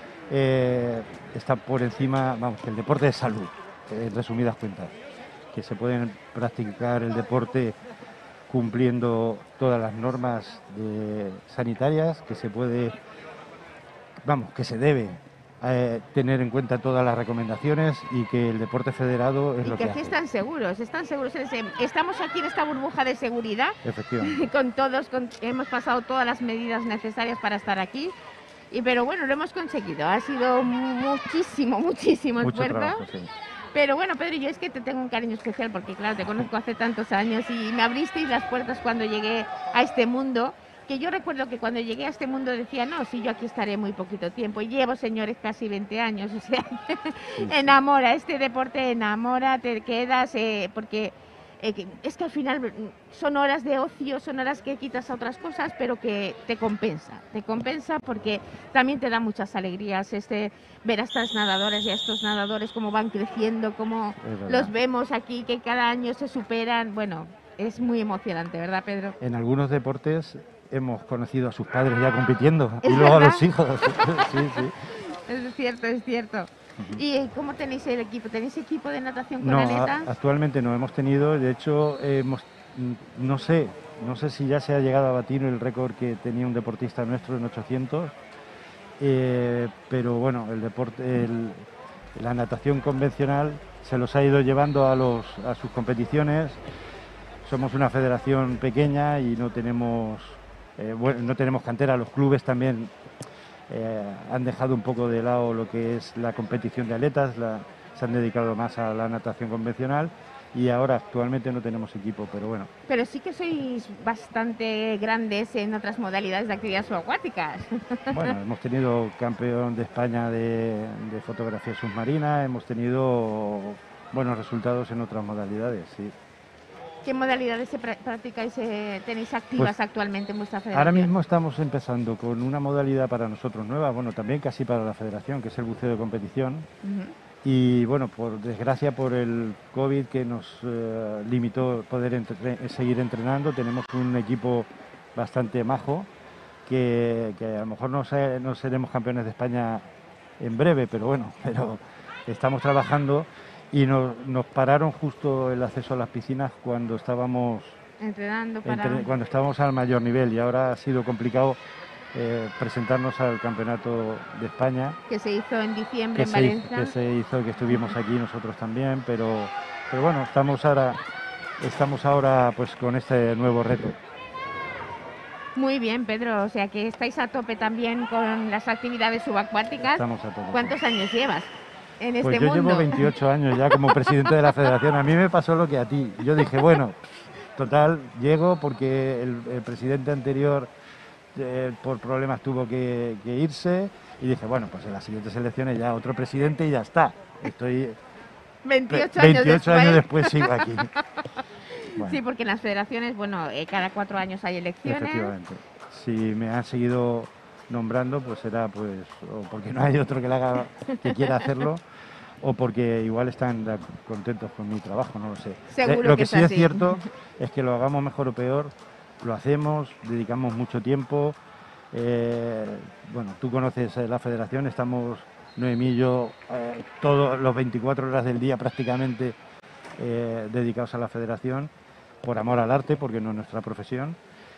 está por encima, que el deporte es salud, en resumidas cuentas, que se pueden practicar el deporte cumpliendo todas las normas sanitarias, que se puede, que se debe tener en cuenta todas las recomendaciones y que el deporte federado es lo que hace. Y que aquí están seguros. Estamos aquí en esta burbuja de seguridad, efectivamente, con todos, hemos pasado todas las medidas necesarias para estar aquí. Pero bueno, lo hemos conseguido. Ha sido muchísimo esfuerzo. Trabajo, sí. Pero bueno, Pedro, yo es que te tengo un cariño especial porque, claro, te conozco hace tantos años y me abristeis las puertas cuando llegué a este mundo, porque yo recuerdo que cuando llegué a este mundo decía, no, sí, yo aquí estaré muy poquito tiempo, y llevo, señores, casi 20 años, o sea, enamora, este deporte enamora, te quedas, porque es que al final son horas de ocio, son horas que quitas a otras cosas, pero que te compensa porque también te da muchas alegrías ver a estas nadadoras y a estos nadadores cómo van creciendo, cómo los vemos aquí, que cada año se superan, bueno, es muy emocionante, ¿verdad, Pedro? En algunos deportes hemos conocido a sus padres ya compitiendo y ¿Es luego verdad? a los hijos. Sí, sí. Es cierto, es cierto. ¿Y cómo tenéis el equipo? ¿Tenéis equipo de natación con No, aletas? actualmente no hemos tenido, de hecho, no sé si ya se ha llegado a batir el récord que tenía un deportista nuestro en 800, pero bueno, la natación convencional se los ha ido llevando a sus competiciones. Somos una federación pequeña y no tenemos cantera. Los clubes también han dejado un poco de lado lo que es la competición de aletas, se han dedicado más a la natación convencional y ahora actualmente no tenemos equipo, pero bueno. Pero sí que sois bastante grandes en otras modalidades de actividades subacuáticas. Bueno, hemos tenido campeón de España de fotografía submarina, hemos tenido buenos resultados en otras modalidades, sí. ¿Qué modalidades practicáis, tenéis activas Pues, actualmente en vuestra federación? Ahora mismo estamos empezando con una modalidad para nosotros nueva, bueno, también casi para la federación, que es el buceo de competición. Y bueno, por desgracia, por el COVID que nos limitó poder seguir entrenando, tenemos un equipo bastante majo, que a lo mejor no seremos campeones de España en breve, pero bueno, estamos trabajando. Y nos pararon justo el acceso a las piscinas cuando estábamos cuando estábamos al mayor nivel, y ahora ha sido complicado presentarnos al campeonato de España. Que se hizo en diciembre en Valencia. Que estuvimos aquí nosotros también, pero bueno, estamos ahora pues con este nuevo reto. Muy bien, Pedro, o sea que estáis a tope también con las actividades subacuáticas. Estamos a tope. ¿Cuántos años llevas en este pues yo mundo? llevo 28 años ya como presidente de la federación. A mí me pasó lo que a ti. Yo dije, bueno, total, llego porque el presidente anterior por problemas tuvo que irse, y dije, bueno, pues en las siguientes elecciones ya otro presidente y ya está. Estoy 28 años después sigo aquí. Bueno. Sí, porque en las federaciones, bueno, cada 4 años hay elecciones. Efectivamente. Si me han seguido nombrando, pues será o porque no hay otro que quiera hacerlo, o porque igual están contentos con mi trabajo, no lo sé. Seguro lo que sí es es cierto es que lo hagamos mejor o peor, lo hacemos, dedicamos mucho tiempo. Bueno, tú conoces la federación, estamos Noemí y yo todos los 24 horas del día prácticamente dedicados a la federación, por amor al arte, porque no es nuestra profesión.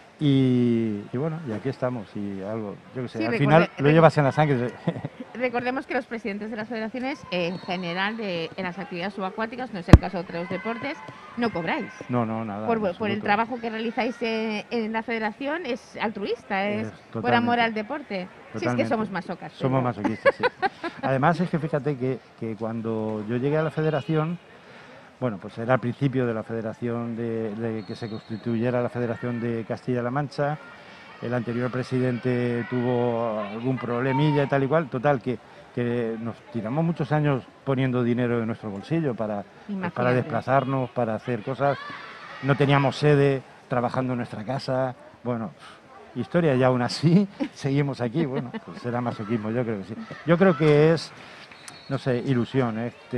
Y bueno, y aquí estamos, y algo, yo qué sé, Sí, al final lo llevas en la sangre. Recordemos que los presidentes de las federaciones, en general, en las actividades subacuáticas, no es el caso de otros deportes, no cobráis. No, nada. Por el trabajo que realizáis en la federación, es altruista, es por amor al deporte. Si es que somos masocas. Somos masoquistas, sí. Además es que fíjate que cuando yo llegué a la federación, bueno, pues era al principio de la federación, de que se constituyera la Federación de Castilla-La Mancha. El anterior presidente tuvo algún problemilla y tal y cual. Total, que nos tiramos muchos años poniendo dinero de nuestro bolsillo para desplazarnos, para hacer cosas. No teníamos sede, trabajando en nuestra casa. Bueno, historia, y aún así seguimos aquí. Bueno, pues será masoquismo, yo creo que sí. Yo creo que es, no sé, ilusión,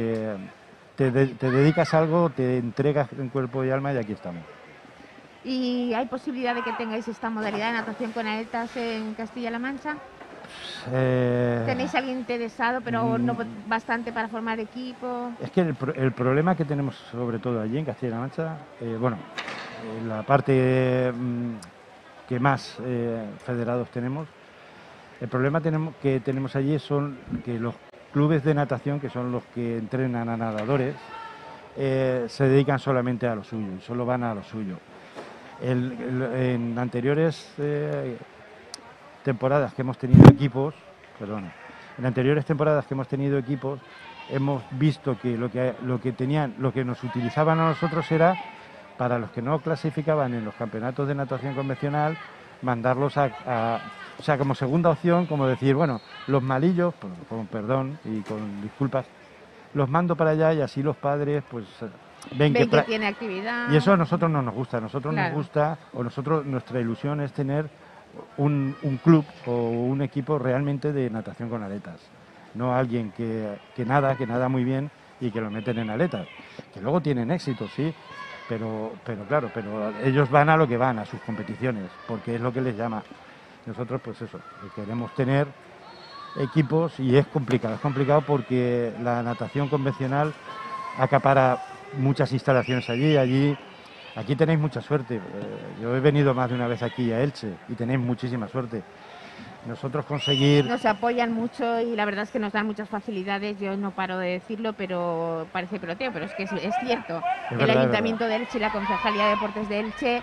te dedicas a algo, te entregas en cuerpo y alma, y aquí estamos. ¿Y hay posibilidad de que tengáis esta modalidad de natación con aletas en Castilla-La Mancha? ¿Tenéis alguien interesado, pero no bastante para formar equipo? Es que el problema que tenemos, sobre todo allí en Castilla-La Mancha, la parte que más federados tenemos, el problema que tenemos allí son que los clubes de natación, que son los que entrenan a nadadores, se dedican solamente a lo suyo, y solo van a lo suyo. En anteriores temporadas que hemos tenido equipos, hemos visto que lo que nos utilizaban a nosotros era para los que no clasificaban en los campeonatos de natación convencional, mandarlos o sea, como segunda opción, como decir, bueno, los malillos, con perdón y con disculpas, los mando para allá y así los padres, pues ven que tiene actividad. Y eso a nosotros no nos gusta. A nosotros Claro. nos gusta, nuestra ilusión es tener un club o un equipo realmente de natación con aletas. No alguien que nada muy bien y que lo meten en aletas. Que luego tienen éxito, sí, pero ellos van a lo que van, a sus competiciones, porque es lo que les llama. Nosotros, pues eso, queremos tener equipos y es complicado porque la natación convencional acapara muchas instalaciones aquí tenéis mucha suerte. Yo he venido más de una vez aquí a Elche y tenéis muchísima suerte. Nosotros conseguir... Nos apoyan mucho y la verdad es que nos dan muchas facilidades. Yo no paro de decirlo, pero parece peloteo, pero es que es cierto. El Ayuntamiento de Elche y la Concejalía de Deportes de Elche,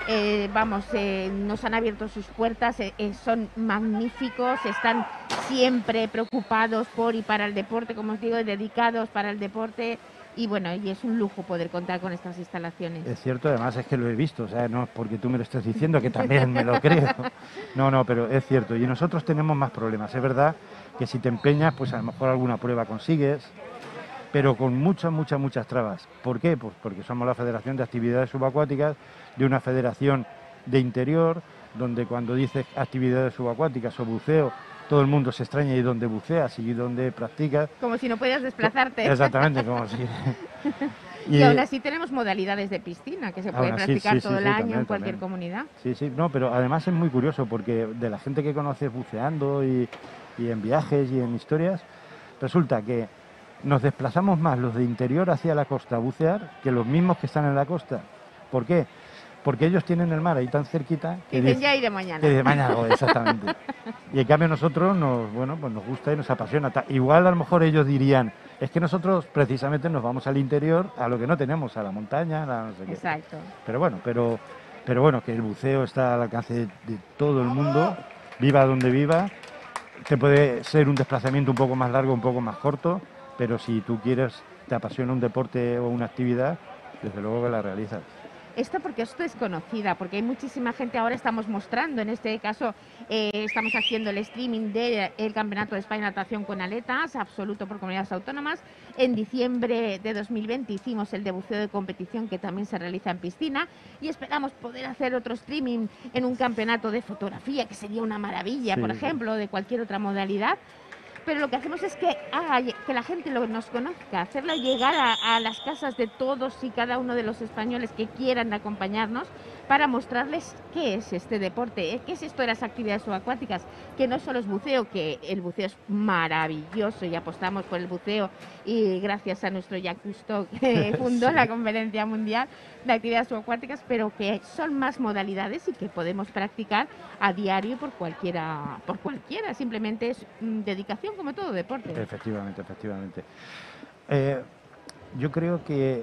nos han abierto sus puertas, son magníficos, están siempre preocupados por y para el deporte, como os digo, dedicados para el deporte. Y bueno, y es un lujo poder contar con estas instalaciones. Es cierto, además es que lo he visto, o sea, no es porque tú me lo estés diciendo, que también me lo creo. No, pero es cierto. Y nosotros tenemos más problemas. Es verdad que si te empeñas, pues a lo mejor alguna prueba consigues, pero con muchas trabas. ¿Por qué? Pues porque somos la Federación de Actividades Subacuáticas, de una federación de interior, donde cuando dices actividades subacuáticas o buceo, todo el mundo se extraña y dónde buceas y dónde practicas. Como si no pudieras desplazarte. Exactamente, como si... Y aún así tenemos modalidades de piscina que se pueden practicar todo el año también, en cualquier comunidad. Sí, no, pero además es muy curioso porque de la gente que conoces buceando y en viajes y en historias, resulta que nos desplazamos más los de interior hacia la costa a bucear que los mismos que están en la costa. ¿Por qué? Porque ellos tienen el mar ahí tan cerquita que dicen ya iré mañana. Que de mañana, exactamente. Y en cambio nosotros nos gusta y nos apasiona. Igual a lo mejor ellos dirían, es que nosotros precisamente nos vamos al interior, a lo que no tenemos, a la montaña, a no sé qué. Exacto. Pero bueno, que el buceo está al alcance de todo el mundo, viva donde viva. Te puede ser un desplazamiento un poco más largo, un poco más corto, pero si tú te apasiona un deporte o una actividad, desde luego que la realizas. Esto porque esto es conocida, porque hay muchísima gente, ahora estamos mostrando, en este caso estamos haciendo el streaming del Campeonato de España de Natación con Aletas, absoluto por comunidades autónomas. En diciembre de 2020 hicimos el de buceo de competición, que también se realiza en piscina, y esperamos poder hacer otro streaming en un campeonato de fotografía, que sería una maravilla, por ejemplo, de cualquier otra modalidad. Pero lo que hacemos es que la gente nos conozca, hacerla llegar a las casas de todos y cada uno de los españoles que quieran acompañarnos para mostrarles qué es este deporte, qué es esto de las actividades subacuáticas, que no solo es buceo, que el buceo es maravilloso y apostamos por el buceo y gracias a nuestro Jacques Cousteau que fundó la Conferencia Mundial de Actividades Subacuáticas, pero que son más modalidades y que podemos practicar a diario por cualquiera, simplemente es dedicación como todo deporte. Efectivamente. Yo creo que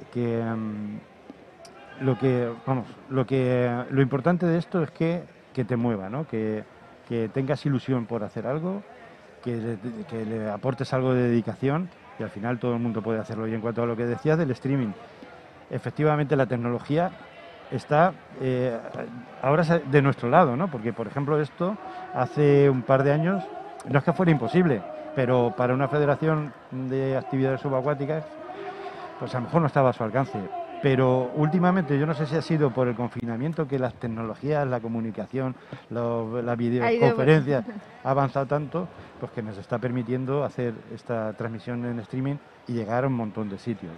lo importante de esto es que te mueva, ¿no? Que tengas ilusión por hacer algo, que le aportes algo de dedicación y al final todo el mundo puede hacerlo. Y en cuanto a lo que decías del streaming, efectivamente la tecnología está ahora de nuestro lado, ¿no? Porque, por ejemplo, esto hace un par de años no es que fuera imposible, pero para una federación de actividades subacuáticas, pues a lo mejor no estaba a su alcance. Pero últimamente, yo no sé si ha sido por el confinamiento, que las tecnologías, la comunicación, la videoconferencia ha avanzado tanto, pues que nos está permitiendo hacer esta transmisión en streaming y llegar a un montón de sitios.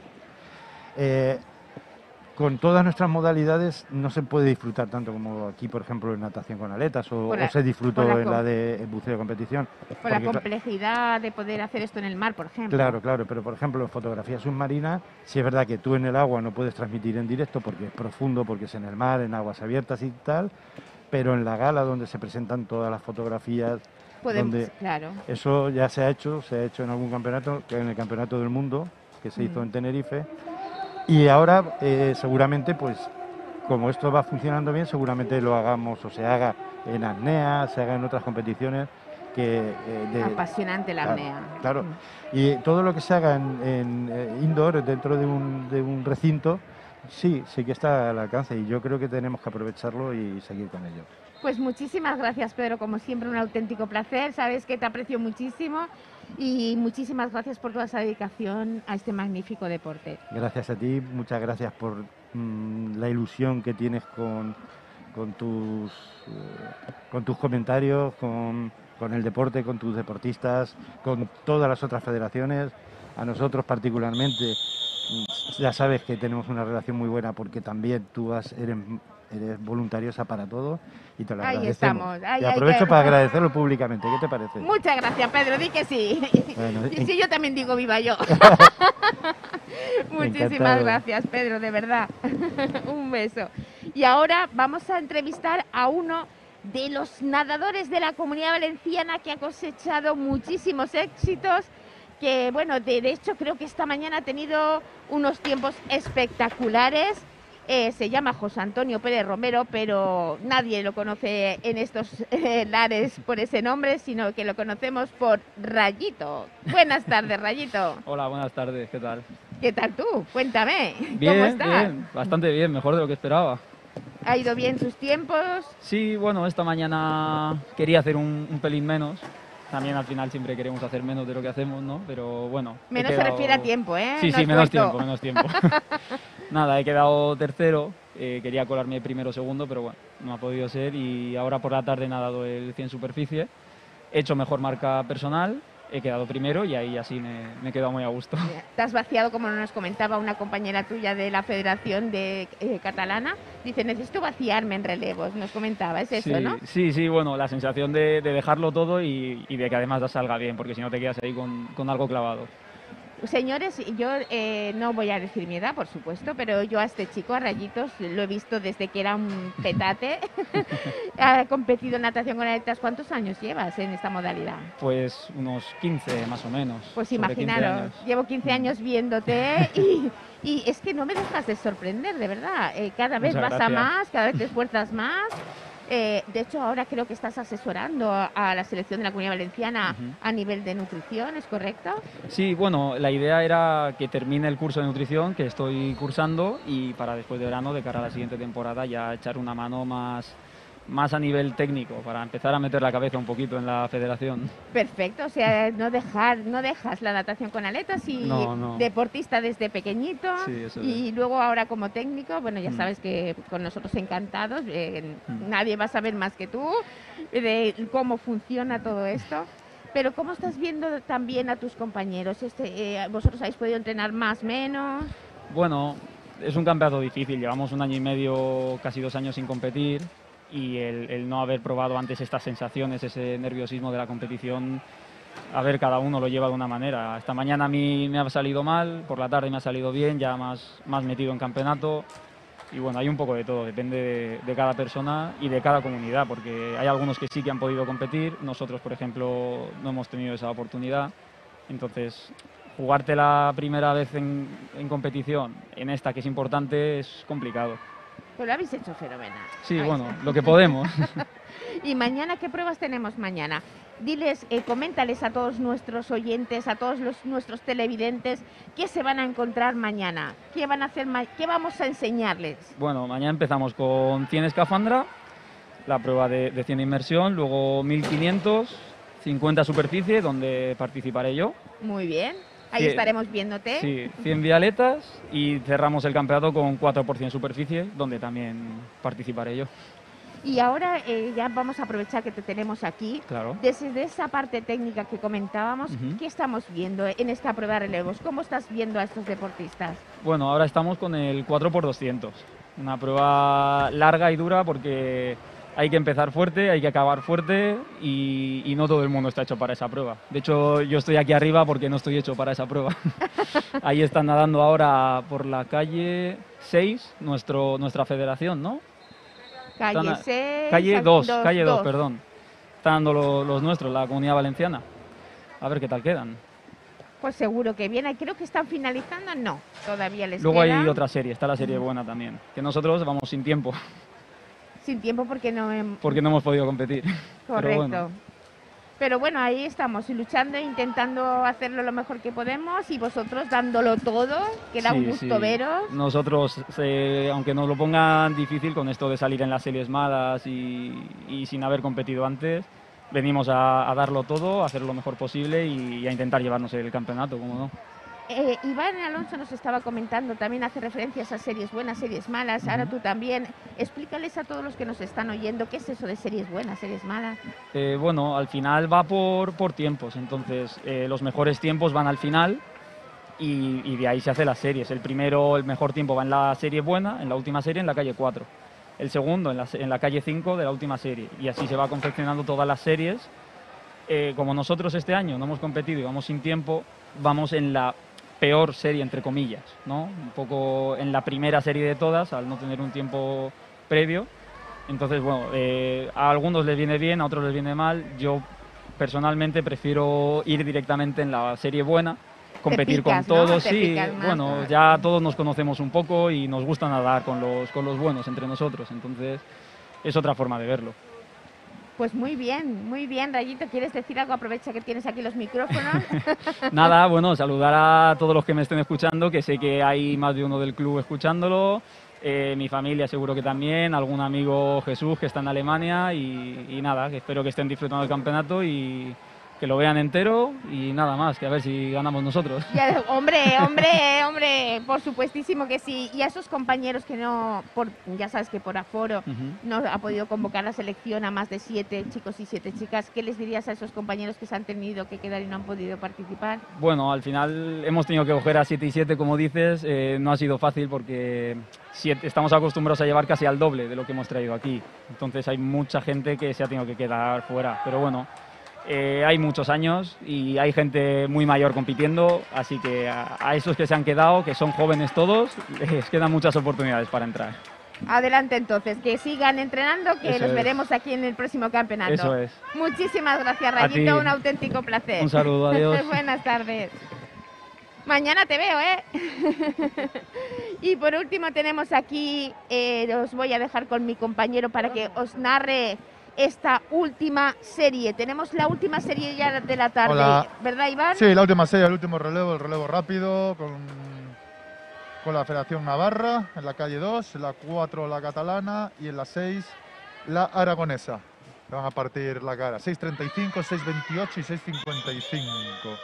Con todas nuestras modalidades no se puede disfrutar tanto como aquí, por ejemplo, en natación con aletas o se disfrutó en la de buceo de competición. Por la complejidad de poder hacer esto en el mar, por ejemplo. Claro, pero por ejemplo en fotografía submarina, sí es verdad que tú en el agua no puedes transmitir en directo porque es profundo, porque es en el mar, en aguas abiertas y tal, pero en la gala donde se presentan todas las fotografías, claro. Eso ya se ha hecho en algún campeonato, que en el Campeonato del Mundo, que se hizo en Tenerife. Y ahora, seguramente, pues, como esto va funcionando bien, seguramente lo hagamos o se haga en apnea, se haga en otras competiciones. Apasionante la apnea. Claro. Y todo lo que se haga en indoor, dentro de un recinto, sí que está al alcance y yo creo que tenemos que aprovecharlo y seguir con ello. Pues muchísimas gracias, Pedro, como siempre un auténtico placer, sabes que te aprecio muchísimo y muchísimas gracias por toda esa dedicación a este magnífico deporte. Gracias a ti, muchas gracias por la ilusión que tienes con tus comentarios, con el deporte, con tus deportistas, con todas las otras federaciones. A nosotros particularmente, ya sabes que tenemos una relación muy buena porque también tú eres voluntariosa para todo y te lo agradecemos. Y aprovecho para agradecerlo públicamente. ¿Qué te parece? Muchas gracias, Pedro, di que sí. Bueno, y sí, yo también digo viva yo. Muchísimas Encantado. gracias, Pedro, de verdad. Un beso. Y ahora vamos a entrevistar a uno de los nadadores de la Comunidad Valenciana que ha cosechado muchísimos éxitos, que bueno, de hecho creo que esta mañana ha tenido unos tiempos espectaculares. Se llama José Antonio Pérez Romero, pero nadie lo conoce en estos lares por ese nombre, sino que lo conocemos por Rayito. Buenas tardes, Rayito. Hola, buenas tardes, ¿qué tal? ¿Qué tal tú? Cuéntame, Bien, ¿cómo estás? bien, bastante bien, mejor de lo que esperaba. ¿Ha ido bien tus tiempos? Sí, bueno, esta mañana quería hacer un pelín menos. También al final siempre queremos hacer menos de lo que hacemos, ¿no? Pero bueno. Menos se refiere a tiempo, ¿eh? Sí, No sí, menos esfuerzo. tiempo, menos tiempo. Nada, he quedado tercero, quería colarme primero o segundo, pero bueno, no ha podido ser y ahora por la tarde he nadado el 100 superficie, he hecho mejor marca personal, he quedado primero y ahí así me he quedado muy a gusto. Te has vaciado, como nos comentaba una compañera tuya de la Federación Catalana. Dice, necesito vaciarme en relevos, nos comentaba, es eso, Sí, ¿no? sí, bueno, la sensación de dejarlo todo y de que además salga bien, porque si no te quedas ahí con algo clavado. Señores, yo no voy a decir mi edad, por supuesto, pero yo a este chico, a Rayitos, lo he visto desde que era un petate. Ha competido en natación con aletas. ¿Cuántos años llevas en esta modalidad? Pues unos 15 más o menos. Pues sobre 15 imaginaros, años. llevo 15 años viéndote y es que no me dejas de sorprender, de verdad. Cada vez Muchas vas a gracias. más, cada vez te esfuerzas más. De hecho, ahora creo que estás asesorando a la selección de la Comunidad Valenciana a nivel de nutrición, ¿es correcto? Sí, bueno, la idea era que termine el curso de nutrición que estoy cursando y para después de verano, de cara a la siguiente temporada, ya echar una mano más a nivel técnico, para empezar a meter la cabeza un poquito en la federación. Perfecto, o sea, no dejas la natación con aletas y No. deportista desde pequeñito Sí, eso y luego ahora como técnico, bueno, ya Mm. sabes que con nosotros encantados, nadie va a saber más que tú de cómo funciona todo esto. Pero ¿cómo estás viendo también a tus compañeros? ¿Vosotros habéis podido entrenar más, menos? Bueno, es un campeonato difícil, llevamos 1 año y medio, casi 2 años sin competir y el no haber probado antes estas sensaciones, ese nerviosismo de la competición, a ver, cada uno lo lleva de una manera. Esta mañana a mí me ha salido mal, por la tarde me ha salido bien, ya más metido en campeonato y bueno, hay un poco de todo, depende de cada persona y de cada comunidad, porque hay algunos que sí que han podido competir, nosotros por ejemplo no hemos tenido esa oportunidad, entonces jugarte la primera vez en competición, en esta que es importante, es complicado. Pues lo habéis hecho fenomenal. Sí, bueno, lo que podemos. ¿Y mañana qué pruebas tenemos mañana? Diles, coméntales a todos nuestros oyentes, a todos nuestros televidentes, qué se van a encontrar mañana, qué van a hacer, qué vamos a enseñarles. Bueno, mañana empezamos con 100 escafandra, la prueba de 100 de inmersión, luego 1500, 50 superficie, donde participaré yo. Muy bien, ahí Sí, estaremos viéndote. Sí, 100 vialetas y cerramos el campeonato con 4 por 100 superficie, donde también participaré yo. Y ahora ya vamos a aprovechar que te tenemos aquí. Claro. Desde esa parte técnica que comentábamos, Ujú. ¿qué estamos viendo en esta prueba de relevos? ¿Cómo estás viendo a estos deportistas? Bueno, ahora estamos con el 4 por 200, una prueba larga y dura porque hay que empezar fuerte, hay que acabar fuerte y no todo el mundo está hecho para esa prueba. De hecho, yo estoy aquí arriba porque no estoy hecho para esa prueba. Ahí están nadando ahora por la calle 6, nuestra federación, ¿no? Calle 6... Calle 2, perdón. Están dando los nuestros, la Comunidad Valenciana. A ver qué tal quedan. Pues seguro que bien. Creo que están finalizando. No, todavía les Luego queda. hay otra serie, está la serie buena también. Que nosotros vamos sin tiempo, Sin tiempo porque no... porque no hemos podido competir. Correcto. Pero bueno. Pero bueno, ahí estamos, luchando, intentando hacerlo lo mejor que podemos y vosotros dándolo todo, que da un gusto veros. Nosotros, aunque nos lo pongan difícil con esto de salir en las series malas y sin haber competido antes, venimos a darlo todo, a hacer lo mejor posible y a intentar llevarnos el campeonato, como no. Iván Alonso nos estaba comentando, también hace referencias a series buenas, series malas, ahora tú también. Explícales a todos los que nos están oyendo qué es eso de series buenas, series malas. Bueno, al final va por tiempos, entonces los mejores tiempos van al final y de ahí se hacen las series. El mejor tiempo va en la serie buena, en la última serie, en la calle 4. El segundo en la calle 5 de la última serie. Y así se va confeccionando todas las series. Como nosotros este año no hemos competido y vamos sin tiempo, vamos en la peor serie, entre comillas, ¿no? Un poco en la primera serie de todas, al no tener un tiempo previo. Entonces, bueno, a algunos les viene bien, a otros les viene mal. Yo personalmente prefiero ir directamente en la serie buena, competir con todos. Sí, bueno, ya todos nos conocemos un poco y nos gusta nadar con los buenos entre nosotros. Entonces, es otra forma de verlo. Pues muy bien, Rayito. ¿Quieres decir algo? Aprovecha que tienes aquí los micrófonos. Nada, bueno, saludar a todos los que me estén escuchando, que sé que hay más de uno del club escuchándolo, mi familia seguro que también, algún amigo Jesús que está en Alemania y nada, que espero que estén disfrutando del campeonato y que lo vean entero y nada más, que a ver si ganamos nosotros. Ya, hombre, por supuestísimo que sí. Y a esos compañeros que no, ya sabes que por aforo no ha podido convocar la selección a más de 7 chicos y 7 chicas, ¿qué les dirías a esos compañeros que se han tenido que quedar y no han podido participar? Bueno, al final hemos tenido que coger a 7 y 7, como dices, no ha sido fácil porque estamos acostumbrados a llevar casi al doble de lo que hemos traído aquí. Entonces hay mucha gente que se ha tenido que quedar fuera, pero bueno. Hay muchos años y hay gente muy mayor compitiendo, así que a esos que se han quedado, que son jóvenes todos, les quedan muchas oportunidades para entrar. Adelante entonces, que sigan entrenando, que Eso los veremos aquí en el próximo campeonato. Eso es. Muchísimas gracias, Rayito, un auténtico placer. Un saludo, adiós. Buenas tardes. Mañana te veo, ¿eh? Y por último tenemos aquí, os voy a dejar con mi compañero para que os narre esta última serie. Tenemos la última serie ya de la tarde. Hola. ¿Verdad, Iván? Sí, la última serie, el último relevo, el relevo rápido con la Federación Navarra, en la calle 2, en la 4 la catalana y en la 6 la aragonesa. Le van a partir la cara. 6.35, 6.28 y 6.55.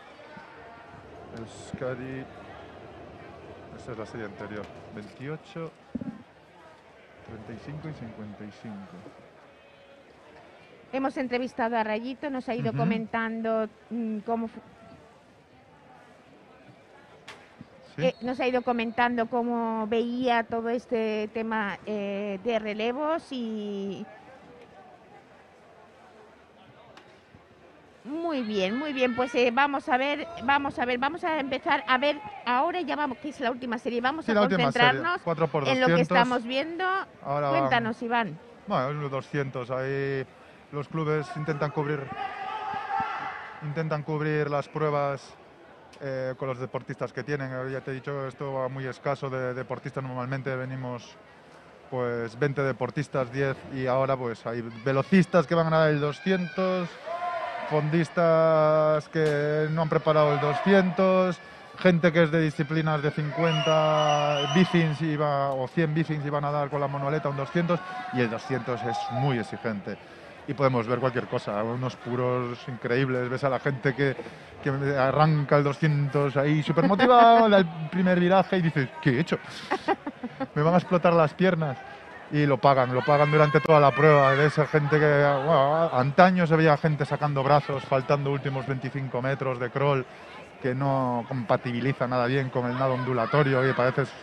Euskadi. Esa es la serie anterior. 28, 35 y 55. Hemos entrevistado a Rayito, nos ha ido comentando cómo... ¿Sí? Nos ha ido comentando cómo veía todo este tema de relevos y... Muy bien, pues vamos a empezar a ver, ahora ya vamos, que es la última serie, vamos a concentrarnos en lo que estamos viendo. Ahora, cuéntanos, Iván. Bueno, los 200, ahí los clubes intentan cubrir las pruebas con los deportistas que tienen. Ya te he dicho, esto va muy escaso de deportistas, normalmente venimos pues 20 deportistas, 10, y ahora pues hay velocistas que van a dar el 200, fondistas que no han preparado el 200, gente que es de disciplinas de 50 bifins o 100 bifins y van a dar con la monoleta un 200, y el 200 es muy exigente. Y podemos ver cualquier cosa, unos puros increíbles, ves a la gente que arranca el 200 ahí súper motivado, da el primer viraje y dices, ¿qué he hecho? Me van a explotar las piernas. Y lo pagan durante toda la prueba. De esa gente que, bueno, antaño se veía gente sacando brazos, faltando últimos 25 metros de crawl, que no compatibiliza nada bien con el nado ondulatorio y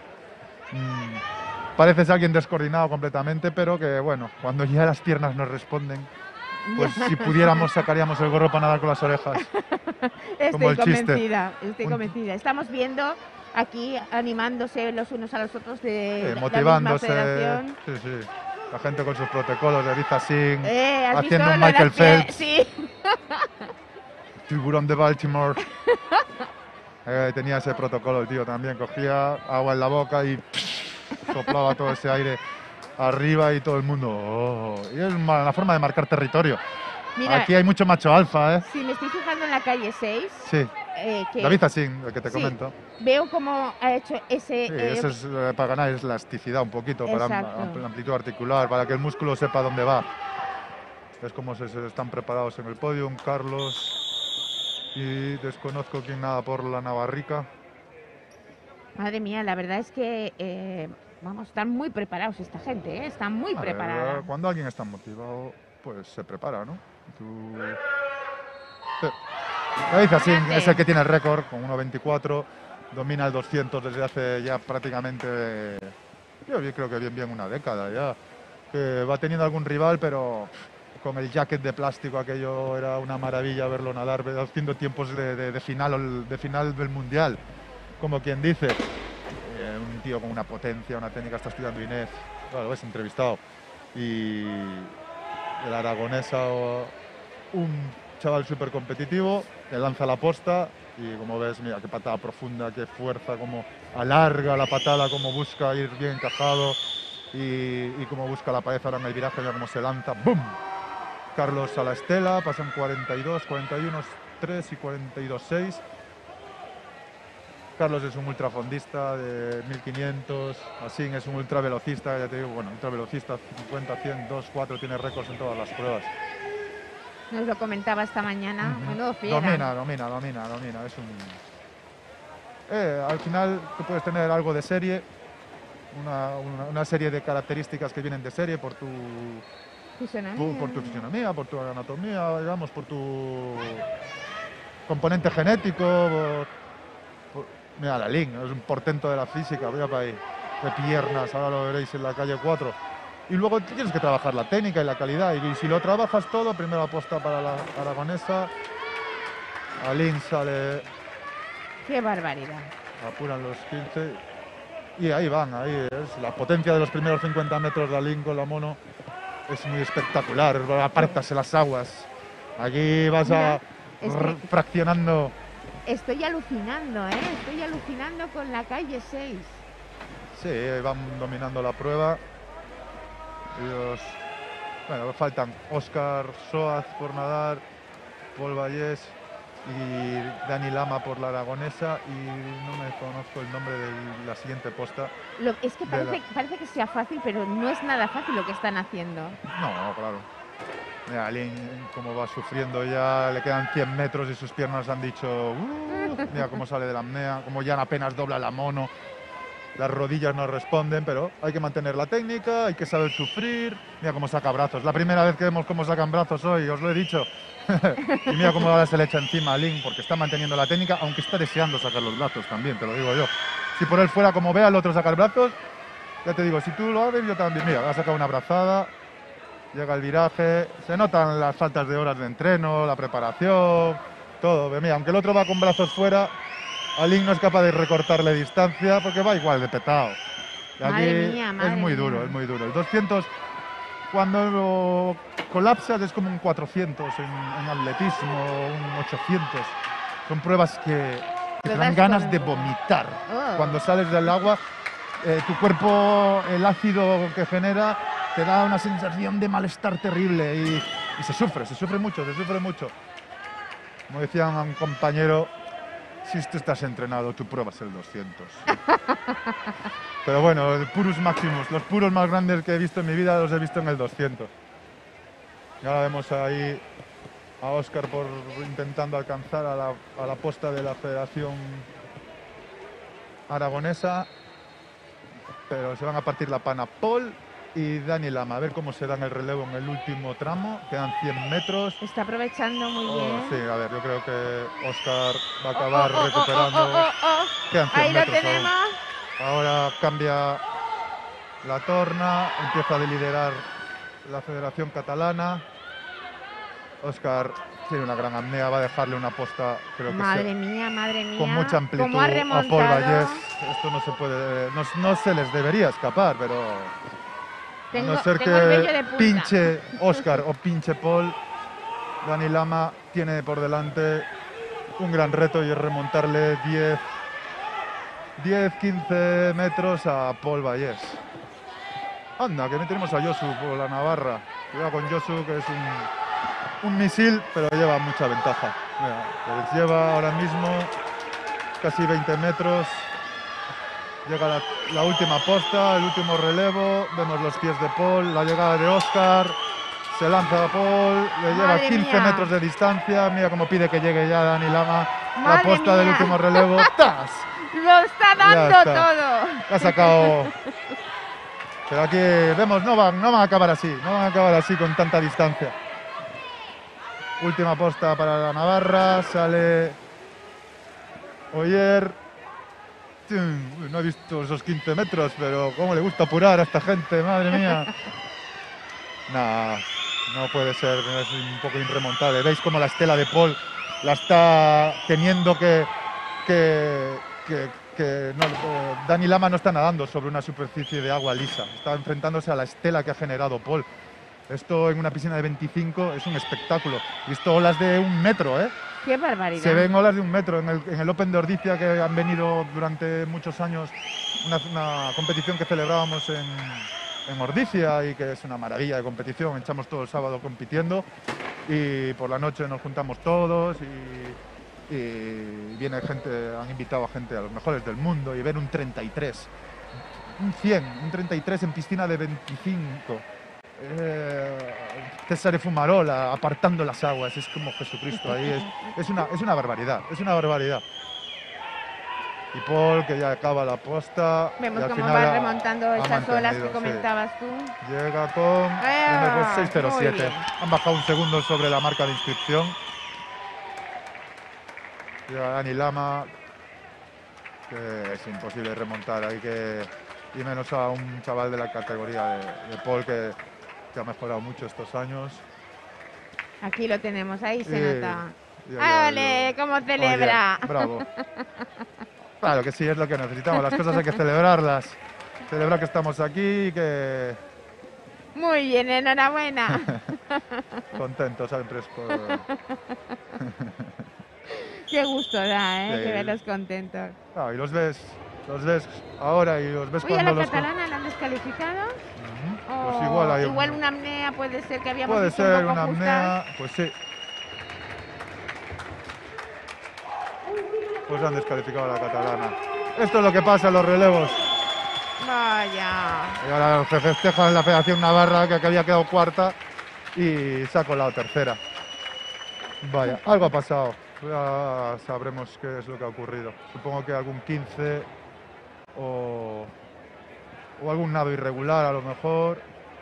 pareces alguien descoordinado completamente, pero que bueno, cuando ya las piernas nos responden, pues si pudiéramos sacaríamos el gorro para nadar con las orejas. Estoy convencida. Estamos viendo aquí animándose los unos a los otros motivándose, la misma federación. Sí. La gente con sus protocolos de Riza Singh, ¿has haciendo un visto Michael Phelps. Sí. Tiburón de Baltimore. Tenía ese protocolo el tío también, cogía agua en la boca y soplaba todo ese aire arriba y todo el mundo. Y es una forma de marcar territorio. Mira, aquí hay mucho macho alfa, ¿eh? si me estoy fijando en la calle 6, Sí. David Asín, el que te comento. Veo cómo ha hecho ese... Sí, eso es para ganar elasticidad un poquito, para amplitud articular, para que el músculo sepa dónde va. Es como se están preparados en el podium, Carlos y desconozco quién nada por la Navarrica. Madre mía, la verdad es que vamos, están muy preparados esta gente, ¿eh? Están muy preparados. Cuando alguien está motivado, pues se prepara, ¿no? David Asín es el que tiene el récord con 1.24, domina el 200 desde hace ya prácticamente, yo creo que bien una década ya, que va teniendo algún rival, pero con el jacket de plástico aquello era una maravilla verlo nadar, haciendo tiempos de final del Mundial, como quien dice. Un tío con una potencia, una técnica, está estudiando Inés, lo ves entrevistado, y el aragonesa, un chaval súper competitivo, que lanza la posta y como ves, mira qué patada profunda, qué fuerza, cómo alarga la patada, cómo busca ir bien encajado y cómo busca la pared ahora en el viraje, mira cómo se lanza, ¡bum! Carlos a la estela, pasan 42, 41, 3 y 42, 6. Carlos es un ultrafondista de 1500, Asín es un ultravelocista, ya te digo, bueno, ultravelocista 50, 100, 2, 4, tiene récords en todas las pruebas. Nos lo comentaba esta mañana, menudo fiera. Domina, es un... al final tú puedes tener algo de serie, una serie de características que vienen de serie por tu fisionomía, por tu anatomía, digamos, por tu componente genético, mira, la Lin, es un portento de la física, mira para ahí, de piernas, ahora lo veréis en la calle 4. Y luego tienes que trabajar la técnica y la calidad, y si lo trabajas todo, primero aposta para la aragonesa, Alin sale... ¡Qué barbaridad! Apuran los 15, y ahí van, ahí es la potencia de los primeros 50 metros de Alin con la mono, es muy espectacular, apártase las aguas, aquí vas fraccionando... Estoy alucinando, estoy alucinando con la calle 6. Sí, van dominando la prueba. Ellos, bueno, faltan Óscar Soaz por nadar, Paul Vallés y Dani Lama por la aragonesa, y no me conozco el nombre de la siguiente posta. Es que parece que sea fácil, pero no es nada fácil lo que están haciendo. No, claro. Mira, Alin como va sufriendo ya, le quedan 100 metros y sus piernas han dicho mira cómo sale de la apnea, como ya apenas dobla la mono, las rodillas no responden, pero hay que mantener la técnica, hay que saber sufrir. Mira cómo saca brazos, la primera vez que vemos cómo sacan brazos hoy, os lo he dicho. Y mira cómo ahora se le echa encima a Alin, porque está manteniendo la técnica, aunque está deseando sacar los brazos también, te lo digo yo. Si por él fuera como ve al otro sacar brazos, ya te digo, si tú lo haces, yo también. Mira, ha sacado una brazada. Llega el viraje, se notan las faltas de horas de entreno, la preparación, todo. Mira, aunque el otro va con brazos fuera, Alin no es capaz de recortarle distancia porque va igual de petado. Y aquí es muy duro, es muy duro. El 200, cuando lo colapsas, es como un 400 en atletismo, un 800. Son pruebas que te dan ganas de vomitar. Cuando sales del agua, tu cuerpo, el ácido que genera, te da una sensación de malestar terrible y se sufre mucho, Como decía un compañero, si tú estás entrenado, tú pruebas el 200. Pero bueno, el Purus Maximus, los puros más grandes que he visto en mi vida los he visto en el 200. Y ahora vemos ahí a Óscar intentando alcanzar a la posta de la Federación Aragonesa, pero se van a partir la pana Paul y Dani Lama, a ver cómo se dan el relevo en el último tramo, quedan 100 metros. Está aprovechando muy bien. Sí, a ver, yo creo que Óscar va a acabar recuperando. Quedan 100 ahí metros lo tenemos. Ahora cambia la torna, empieza a liderar la Federación Catalana. Óscar tiene una gran apnea, va a dejarle una posta, creo que madre mía, con mucha amplitud ¿cómo ha a Paul Vallés. Esto no se puede, no se les debería escapar, pero a no ser que pinche Óscar o pinche Paul, Dani Lama tiene por delante un gran reto y es remontarle 10-15 metros a Paul Vallés. Anda, que tenemos a Josu por la Navarra. Cuidado con Josu, que es un misil, pero lleva mucha ventaja. Mira, pues lleva ahora mismo casi 20 metros. Llega la última posta, el último relevo. Vemos los pies de Paul, la llegada de Óscar. Se lanza a Paul, le lleva Madre 15 mía. metros de distancia. Mira cómo pide que llegue ya Dani Lama. La Madre posta del mía. último relevo. ¡Tas! Lo está dando Ya está. todo. Ha sacado. Pero aquí vemos, no van a acabar así. No van a acabar así con tanta distancia. Última posta para la Navarra. Sale Oyer. Uy, no he visto esos 15 metros, pero cómo le gusta apurar a esta gente, madre mía. Nah, no puede ser, es un poco irremontable. ¿Veis cómo la estela de Paul la está teniendo que no, Dani Lama no está nadando sobre una superficie de agua lisa, está enfrentándose a la estela que ha generado Paul. Esto en una piscina de 25 es un espectáculo. He visto olas de 1 metro, ¿eh? Qué barbaridad. Se ven olas de 1 metro en el Open de Ordizia, que han venido durante muchos años, una competición que celebrábamos en Ordizia y que es una maravilla de competición. Echamos todo el sábado compitiendo y por la noche nos juntamos todos y viene gente, han invitado a gente, a los mejores del mundo, y ver un 33, un 100, un 33 en piscina de 25. César Fumarola apartando las aguas, es como Jesucristo ahí, es una barbaridad, es una barbaridad. Y Paul, que ya acaba la posta. Vemos y al cómo final va remontando ha esas olas mantenido, que sí. comentabas tú. Llega con Muy 6.07. bien. Han bajado 1 segundo sobre la marca de inscripción. Llega Dani Lama, que es imposible remontar. Y menos a un chaval de la categoría de Paul, que ha mejorado mucho estos años. Aquí lo tenemos, ahí se Sí, nota. ya, ¡Ole! ¡Cómo celebra! Oye, bravo. Claro que sí, es lo que necesitamos. Las cosas hay que celebrarlas. Celebrar que estamos aquí y que Muy bien, enhorabuena. contentos siempre es por... Qué gusto da, ¿eh? Sí. Que verlos contentos. Ah, y los ves ahora y los ves Oye, ¿a cuando la los... catalana la han descalificado? Pues O igual hay igual una apnea puede ser que habíamos Puede visto un ser poco una justas. apnea, pues sí. Pues han descalificado a la catalana. Esto es lo que pasa en los relevos. Vaya. Y ahora se festeja en la Federación Navarra, que había quedado cuarta y se ha colado tercera. Vaya, algo ha pasado. Ya sabremos qué es lo que ha ocurrido. Supongo que algún 15 o algún nado irregular a lo mejor.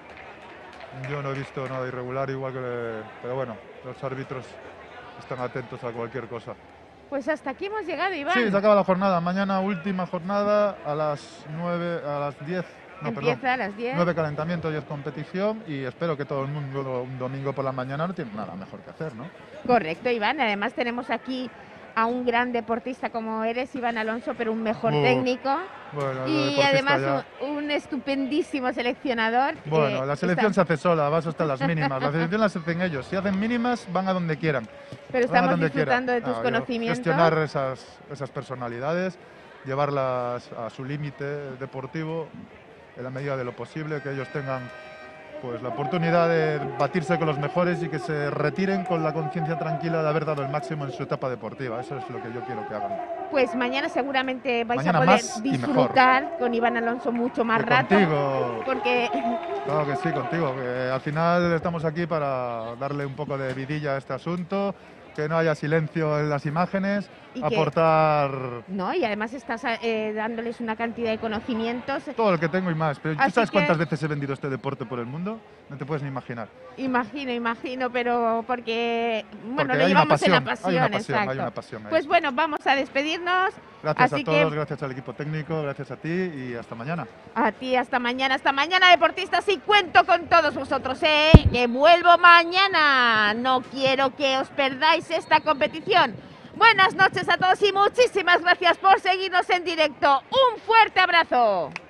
Yo no he visto nada irregular, igual que... Pero bueno, los árbitros están atentos a cualquier cosa. Pues hasta aquí hemos llegado, Iván. Sí, se acaba la jornada. Mañana última jornada a las 9, a las 10. No, Empieza perdón. a las 10. 9 calentamiento, 10 competición y espero que todo el mundo un domingo por la mañana no tiene nada mejor que hacer, ¿no? Correcto, Iván. Además tenemos aquí a un gran deportista como eres, Iván Alonso, pero un mejor técnico. Bueno, Y además un estupendísimo seleccionador. Bueno, la selección está... se hace sola, vas hasta las mínimas. La selección las hacen ellos. Si hacen mínimas, van a donde quieran. Pero Van a estamos donde disfrutando quieran. de tus conocimientos. Gestionar esas personalidades, llevarlas a su límite deportivo en la medida de lo posible, que ellos tengan pues la oportunidad de batirse con los mejores y que se retiren con la conciencia tranquila de haber dado el máximo en su etapa deportiva. Eso es lo que yo quiero que hagan. Pues mañana seguramente vais Mañana a poder más y mejor. disfrutar con Iván Alonso mucho más Y rato. contigo. Porque Claro que sí, contigo. Que al final estamos aquí para darle un poco de vidilla a este asunto, que no haya silencio en las imágenes, Y que- aportar no, y además estás dándoles una cantidad de conocimientos. todo el que tengo y más. Pero ¿tú Así sabes que- cuántas veces he vendido este deporte por el mundo? No te puedes ni imaginar. Imagino, pero porque bueno, Porque lo hay una llevamos en la pasión, pasión, hay una pasión, exacto. hay una pasión ahí. Pues bueno, vamos a despedirnos. Gracias así a todos, que gracias al equipo técnico, gracias a ti y hasta mañana. a ti hasta mañana, deportistas, y cuento con todos vosotros, que vuelvo mañana. No quiero que os perdáis esta competición. Buenas noches a todos y muchísimas gracias por seguirnos en directo. Un fuerte abrazo.